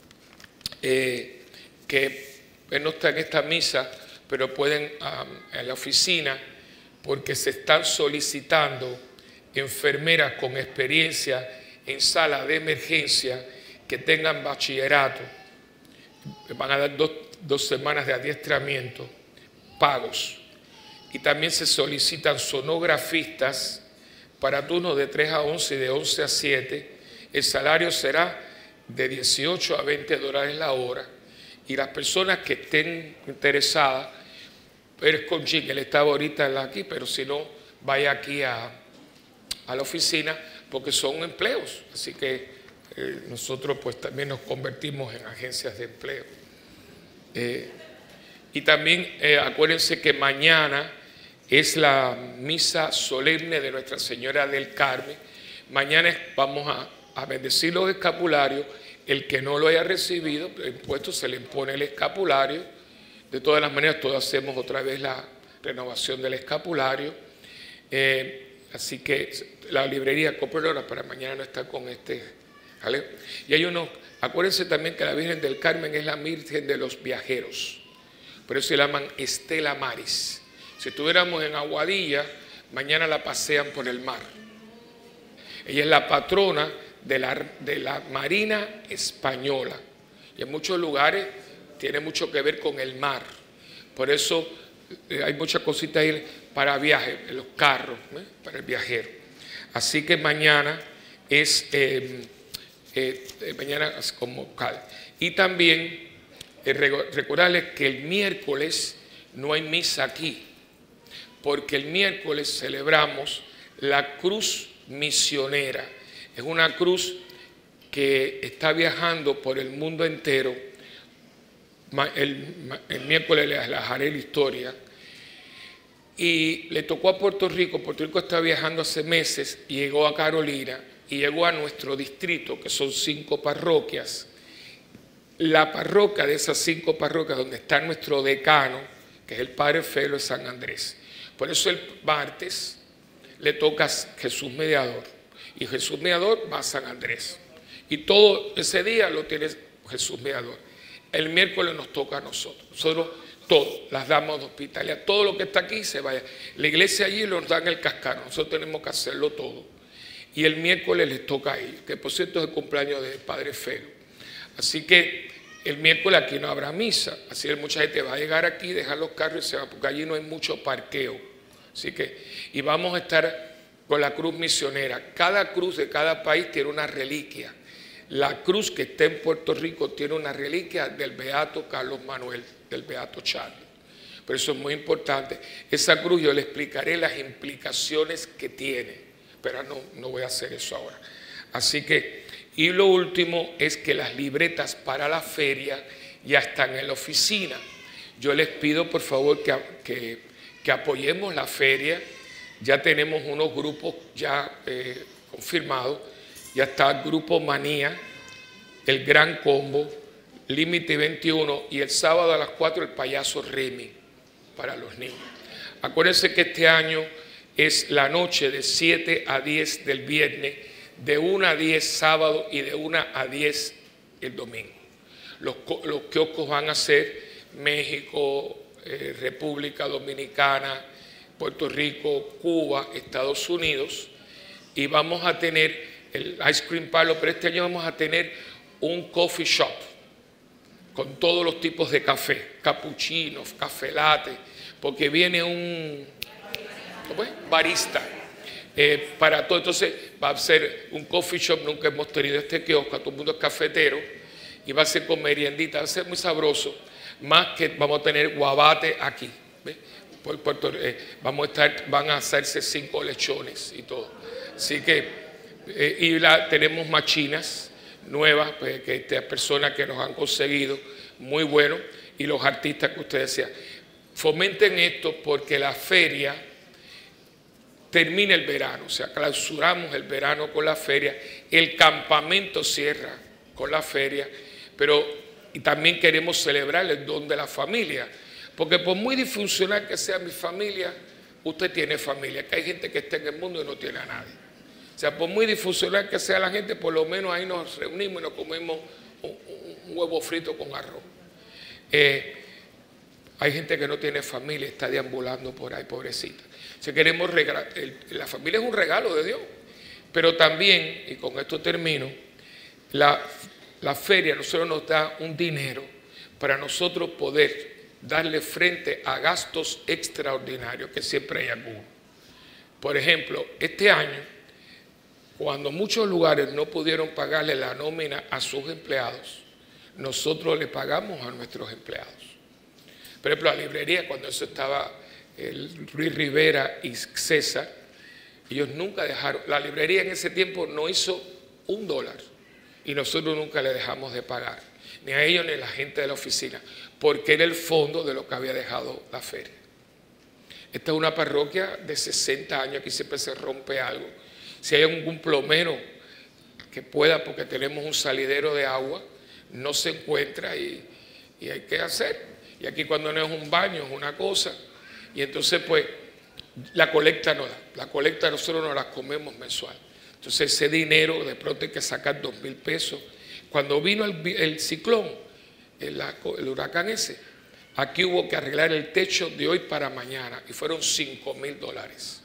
eh, que no está en esta misa, pero pueden um, en la oficina, porque se están solicitando enfermeras con experiencia en sala de emergencia que tengan bachillerato. Van a dar dos, dos semanas de adiestramiento pagos. Y también se solicitan sonografistas para turnos de tres a once y de once a siete. El salario será de dieciocho a veinte dólares la hora. Y las personas que estén interesadas, Pérez Conchín, él estaba ahorita aquí, pero si no, vaya aquí a, a la oficina, porque son empleos. Así que eh, nosotros pues también nos convertimos en agencias de empleo. Eh, y también eh, acuérdense que mañana es la misa solemne de Nuestra Señora del Carmen. Mañana vamos a, a bendecir los escapularios. El que no lo haya recibido, el impuesto se le impone el escapulario. De todas las maneras, todos hacemos otra vez la renovación del escapulario. Eh, así que la librería Copperlora para mañana no está con este. ¿Vale? Y hay unos, acuérdense también que la Virgen del Carmen es la Virgen de los viajeros. Por eso se llaman Estela Maris. Si estuviéramos en Aguadilla, mañana la pasean por el mar. Ella es la patrona de la, de la Marina Española. Y en muchos lugares tiene mucho que ver con el mar. Por eso eh, hay muchas cositas ahí para viaje, en los carros, ¿eh? Para el viajero. Así que mañana es, eh, eh, mañana es como cal. Y también eh, recordarles que el miércoles no hay misa aquí, porque el miércoles celebramos la cruz misionera. Es una cruz que está viajando por el mundo entero. El, el miércoles les haré la historia. Y le tocó a Puerto Rico. Puerto Rico está viajando hace meses y llegó a Carolina y llegó a nuestro distrito, que son cinco parroquias. La parroquia de esas cinco parroquias donde está nuestro decano, que es el Padre Felo de San Andrés. Por eso el martes le toca a Jesús Mediador. Y Jesús Mediador va a San Andrés. Y todo ese día lo tiene Jesús Mediador. El miércoles nos toca a nosotros. Nosotros todo, las damas de hospitalidad, todo lo que está aquí se vaya. La iglesia allí nos dan el cascaro. Nosotros tenemos que hacerlo todo. Y el miércoles les toca a ellos, que por cierto es el cumpleaños del Padre Felo. Así que el miércoles aquí no habrá misa. Así que mucha gente va a llegar aquí, dejar los carros y se va, porque allí no hay mucho parqueo. Así que, y vamos a estar con la cruz misionera. Cada cruz de cada país tiene una reliquia. La cruz que está en Puerto Rico tiene una reliquia del beato Carlos Manuel, del beato Charles. Por eso es muy importante. Esa cruz yo le explicaré las implicaciones que tiene, pero no, no voy a hacer eso ahora. Así que, y lo último es que las libretas para la feria ya están en la oficina. Yo les pido por favor que, que, que apoyemos la feria. Ya tenemos unos grupos ya eh, confirmados. Ya está el Grupo Manía, el Gran Combo, Límite veintiuno y el sábado a las cuatro el Payaso Remy para los niños. Acuérdense que este año es la noche de siete a diez del viernes, de una a diez sábado y de una a diez el domingo. Los, los kioscos van a ser México, eh, República Dominicana, Puerto Rico, Cuba, Estados Unidos, y vamos a tener el Ice Cream Parlor, pero este año vamos a tener un coffee shop con todos los tipos de café, capuchinos, café latte, porque viene un ¿cómo es? barista eh, para todo. Entonces va a ser un coffee shop, nunca hemos tenido este kiosco, todo el mundo es cafetero, y va a ser con meriendita, va a ser muy sabroso, más que vamos a tener guabate aquí. ¿Ves? Por Puerto, eh, vamos a estar, van a hacerse cinco lechones y todo. Así que, eh, y la, tenemos machinas nuevas, pues, que estas personas que nos han conseguido, muy bueno, y los artistas que ustedes decían. Fomenten esto porque la feria termina el verano, o sea, clausuramos el verano con la feria, el campamento cierra con la feria, pero y también queremos celebrar el don de la familia, porque por muy disfuncional que sea mi familia, usted tiene familia, que hay gente que está en el mundo y no tiene a nadie. O sea, por muy disfuncional que sea la gente, por lo menos ahí nos reunimos y nos comemos un, un huevo frito con arroz. Eh, hay gente que no tiene familia, está deambulando por ahí, pobrecita. O sea, queremos regalar, el, la familia es un regalo de Dios, pero también, y con esto termino, la, la feria a nosotros nos da un dinero para nosotros poder darle frente a gastos extraordinarios, que siempre hay algunos. Por ejemplo, este año, cuando muchos lugares no pudieron pagarle la nómina a sus empleados, nosotros le pagamos a nuestros empleados. Por ejemplo, la librería, cuando eso estaba el Luis Rivera y César, ellos nunca dejaron, la librería en ese tiempo no hizo un dólar y nosotros nunca le dejamos de pagar, ni a ellos ni a la gente de la oficina, porque era el fondo de lo que había dejado la feria. Esta es una parroquia de sesenta años, aquí siempre se rompe algo. Si hay algún plomero que pueda, porque tenemos un salidero de agua, no se encuentra y, y hay que hacer. Y aquí cuando no es un baño es una cosa. Y entonces pues la colecta no da. La colecta nosotros nos la comemos mensual. Entonces ese dinero de pronto hay que sacar dos mil pesos. Cuando vino el, el ciclón, el, el huracán ese, aquí hubo que arreglar el techo de hoy para mañana y fueron cinco mil dólares.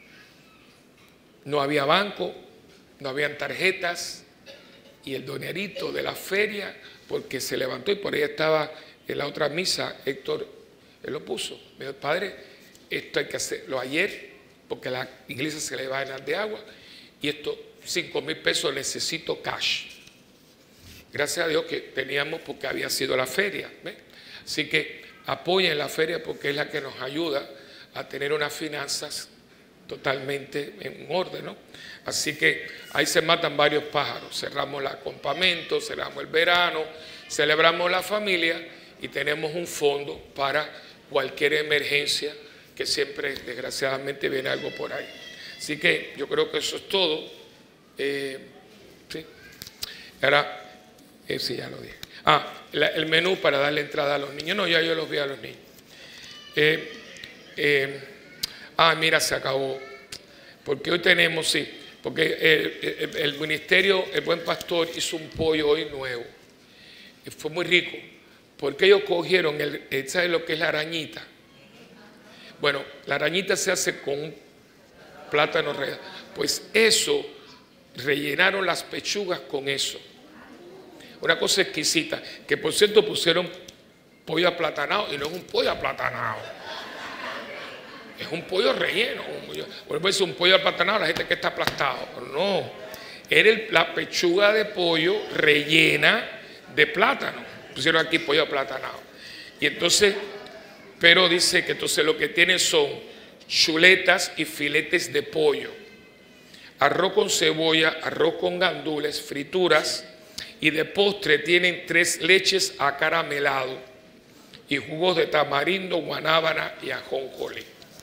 No había banco, no habían tarjetas y el donerito de la feria, porque se levantó y por ahí estaba en la otra misa, Héctor, él lo puso. Me dijo, padre, esto hay que hacerlo ayer, porque la iglesia se le va a llenar de agua, y esto, cinco mil pesos necesito cash. Gracias a Dios que teníamos, porque había sido la feria. ¿Ves? Así que apoyen la feria porque es la que nos ayuda a tener unas finanzas totalmente en orden, ¿no? Así que ahí se matan varios pájaros. Cerramos el campamento, cerramos el verano, celebramos la familia y tenemos un fondo para cualquier emergencia que siempre, desgraciadamente, viene algo por ahí. Así que yo creo que eso es todo. Eh, ¿sí? Ahora, eh, sí, ya lo dije. Ah, la, el menú para darle entrada a los niños. No, ya yo los vi a los niños. Eh, eh, ah, mira, se acabó. Porque hoy tenemos, sí, porque el, el, el ministerio, el Buen Pastor, hizo un pollo hoy nuevo. Y fue muy rico. Porque ellos cogieron, el, ¿saben lo que es la arañita? Bueno, la arañita se hace con un plátano relleno. Pues eso, rellenaron las pechugas con eso. Una cosa exquisita, que por cierto pusieron pollo aplatanado, y no es un pollo aplatanado. Es un pollo relleno. Por ejemplo, es un pollo aplatanado, la gente que está aplastado. No, era el, la pechuga de pollo rellena de plátano. Pusieron aquí pollo aplatanado. Y entonces, pero dice que entonces lo que tienen son chuletas y filetes de pollo, arroz con cebolla, arroz con gandules, frituras, y de postre tienen tres leches acaramelado y jugos de tamarindo, guanábana y ajonjolí.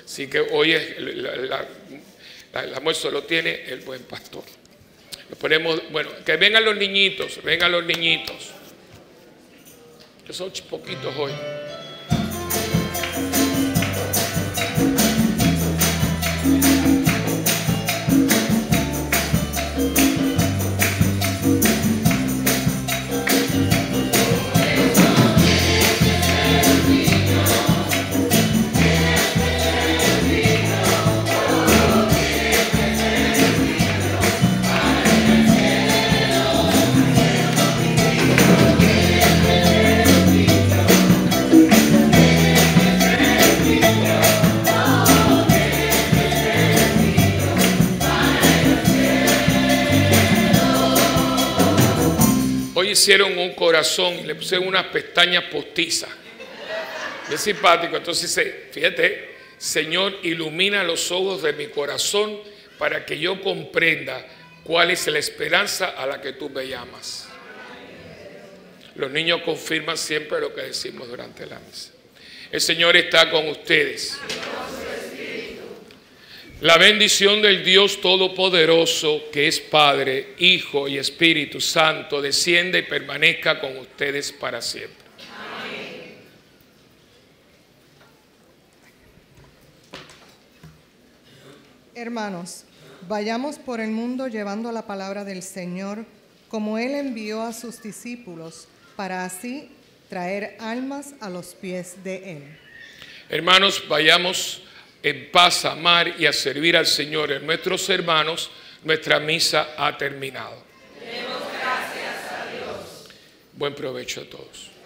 Así que hoy es el, la, la, la, el almuerzo lo tiene el buen pastor. Lo ponemos, bueno, que vengan los niñitos, vengan los niñitos. Que son poquitos hoy. Hoy hicieron un corazón y le pusieron unas pestañas postizas. Es simpático. Entonces dice, fíjate, Señor, ilumina los ojos de mi corazón para que yo comprenda cuál es la esperanza a la que tú me llamas. Los niños confirman siempre lo que decimos durante la misa. El Señor está con ustedes. La bendición del Dios Todopoderoso, que es Padre, Hijo y Espíritu Santo, descienda y permanezca con ustedes para siempre. Amén. Hermanos, vayamos por el mundo llevando la palabra del Señor, como Él envió a sus discípulos, para así traer almas a los pies de Él. Hermanos, vayamos en paz a amar y a servir al Señor. En nuestros hermanos, nuestra misa ha terminado. Demos gracias a Dios. Buen provecho a todos.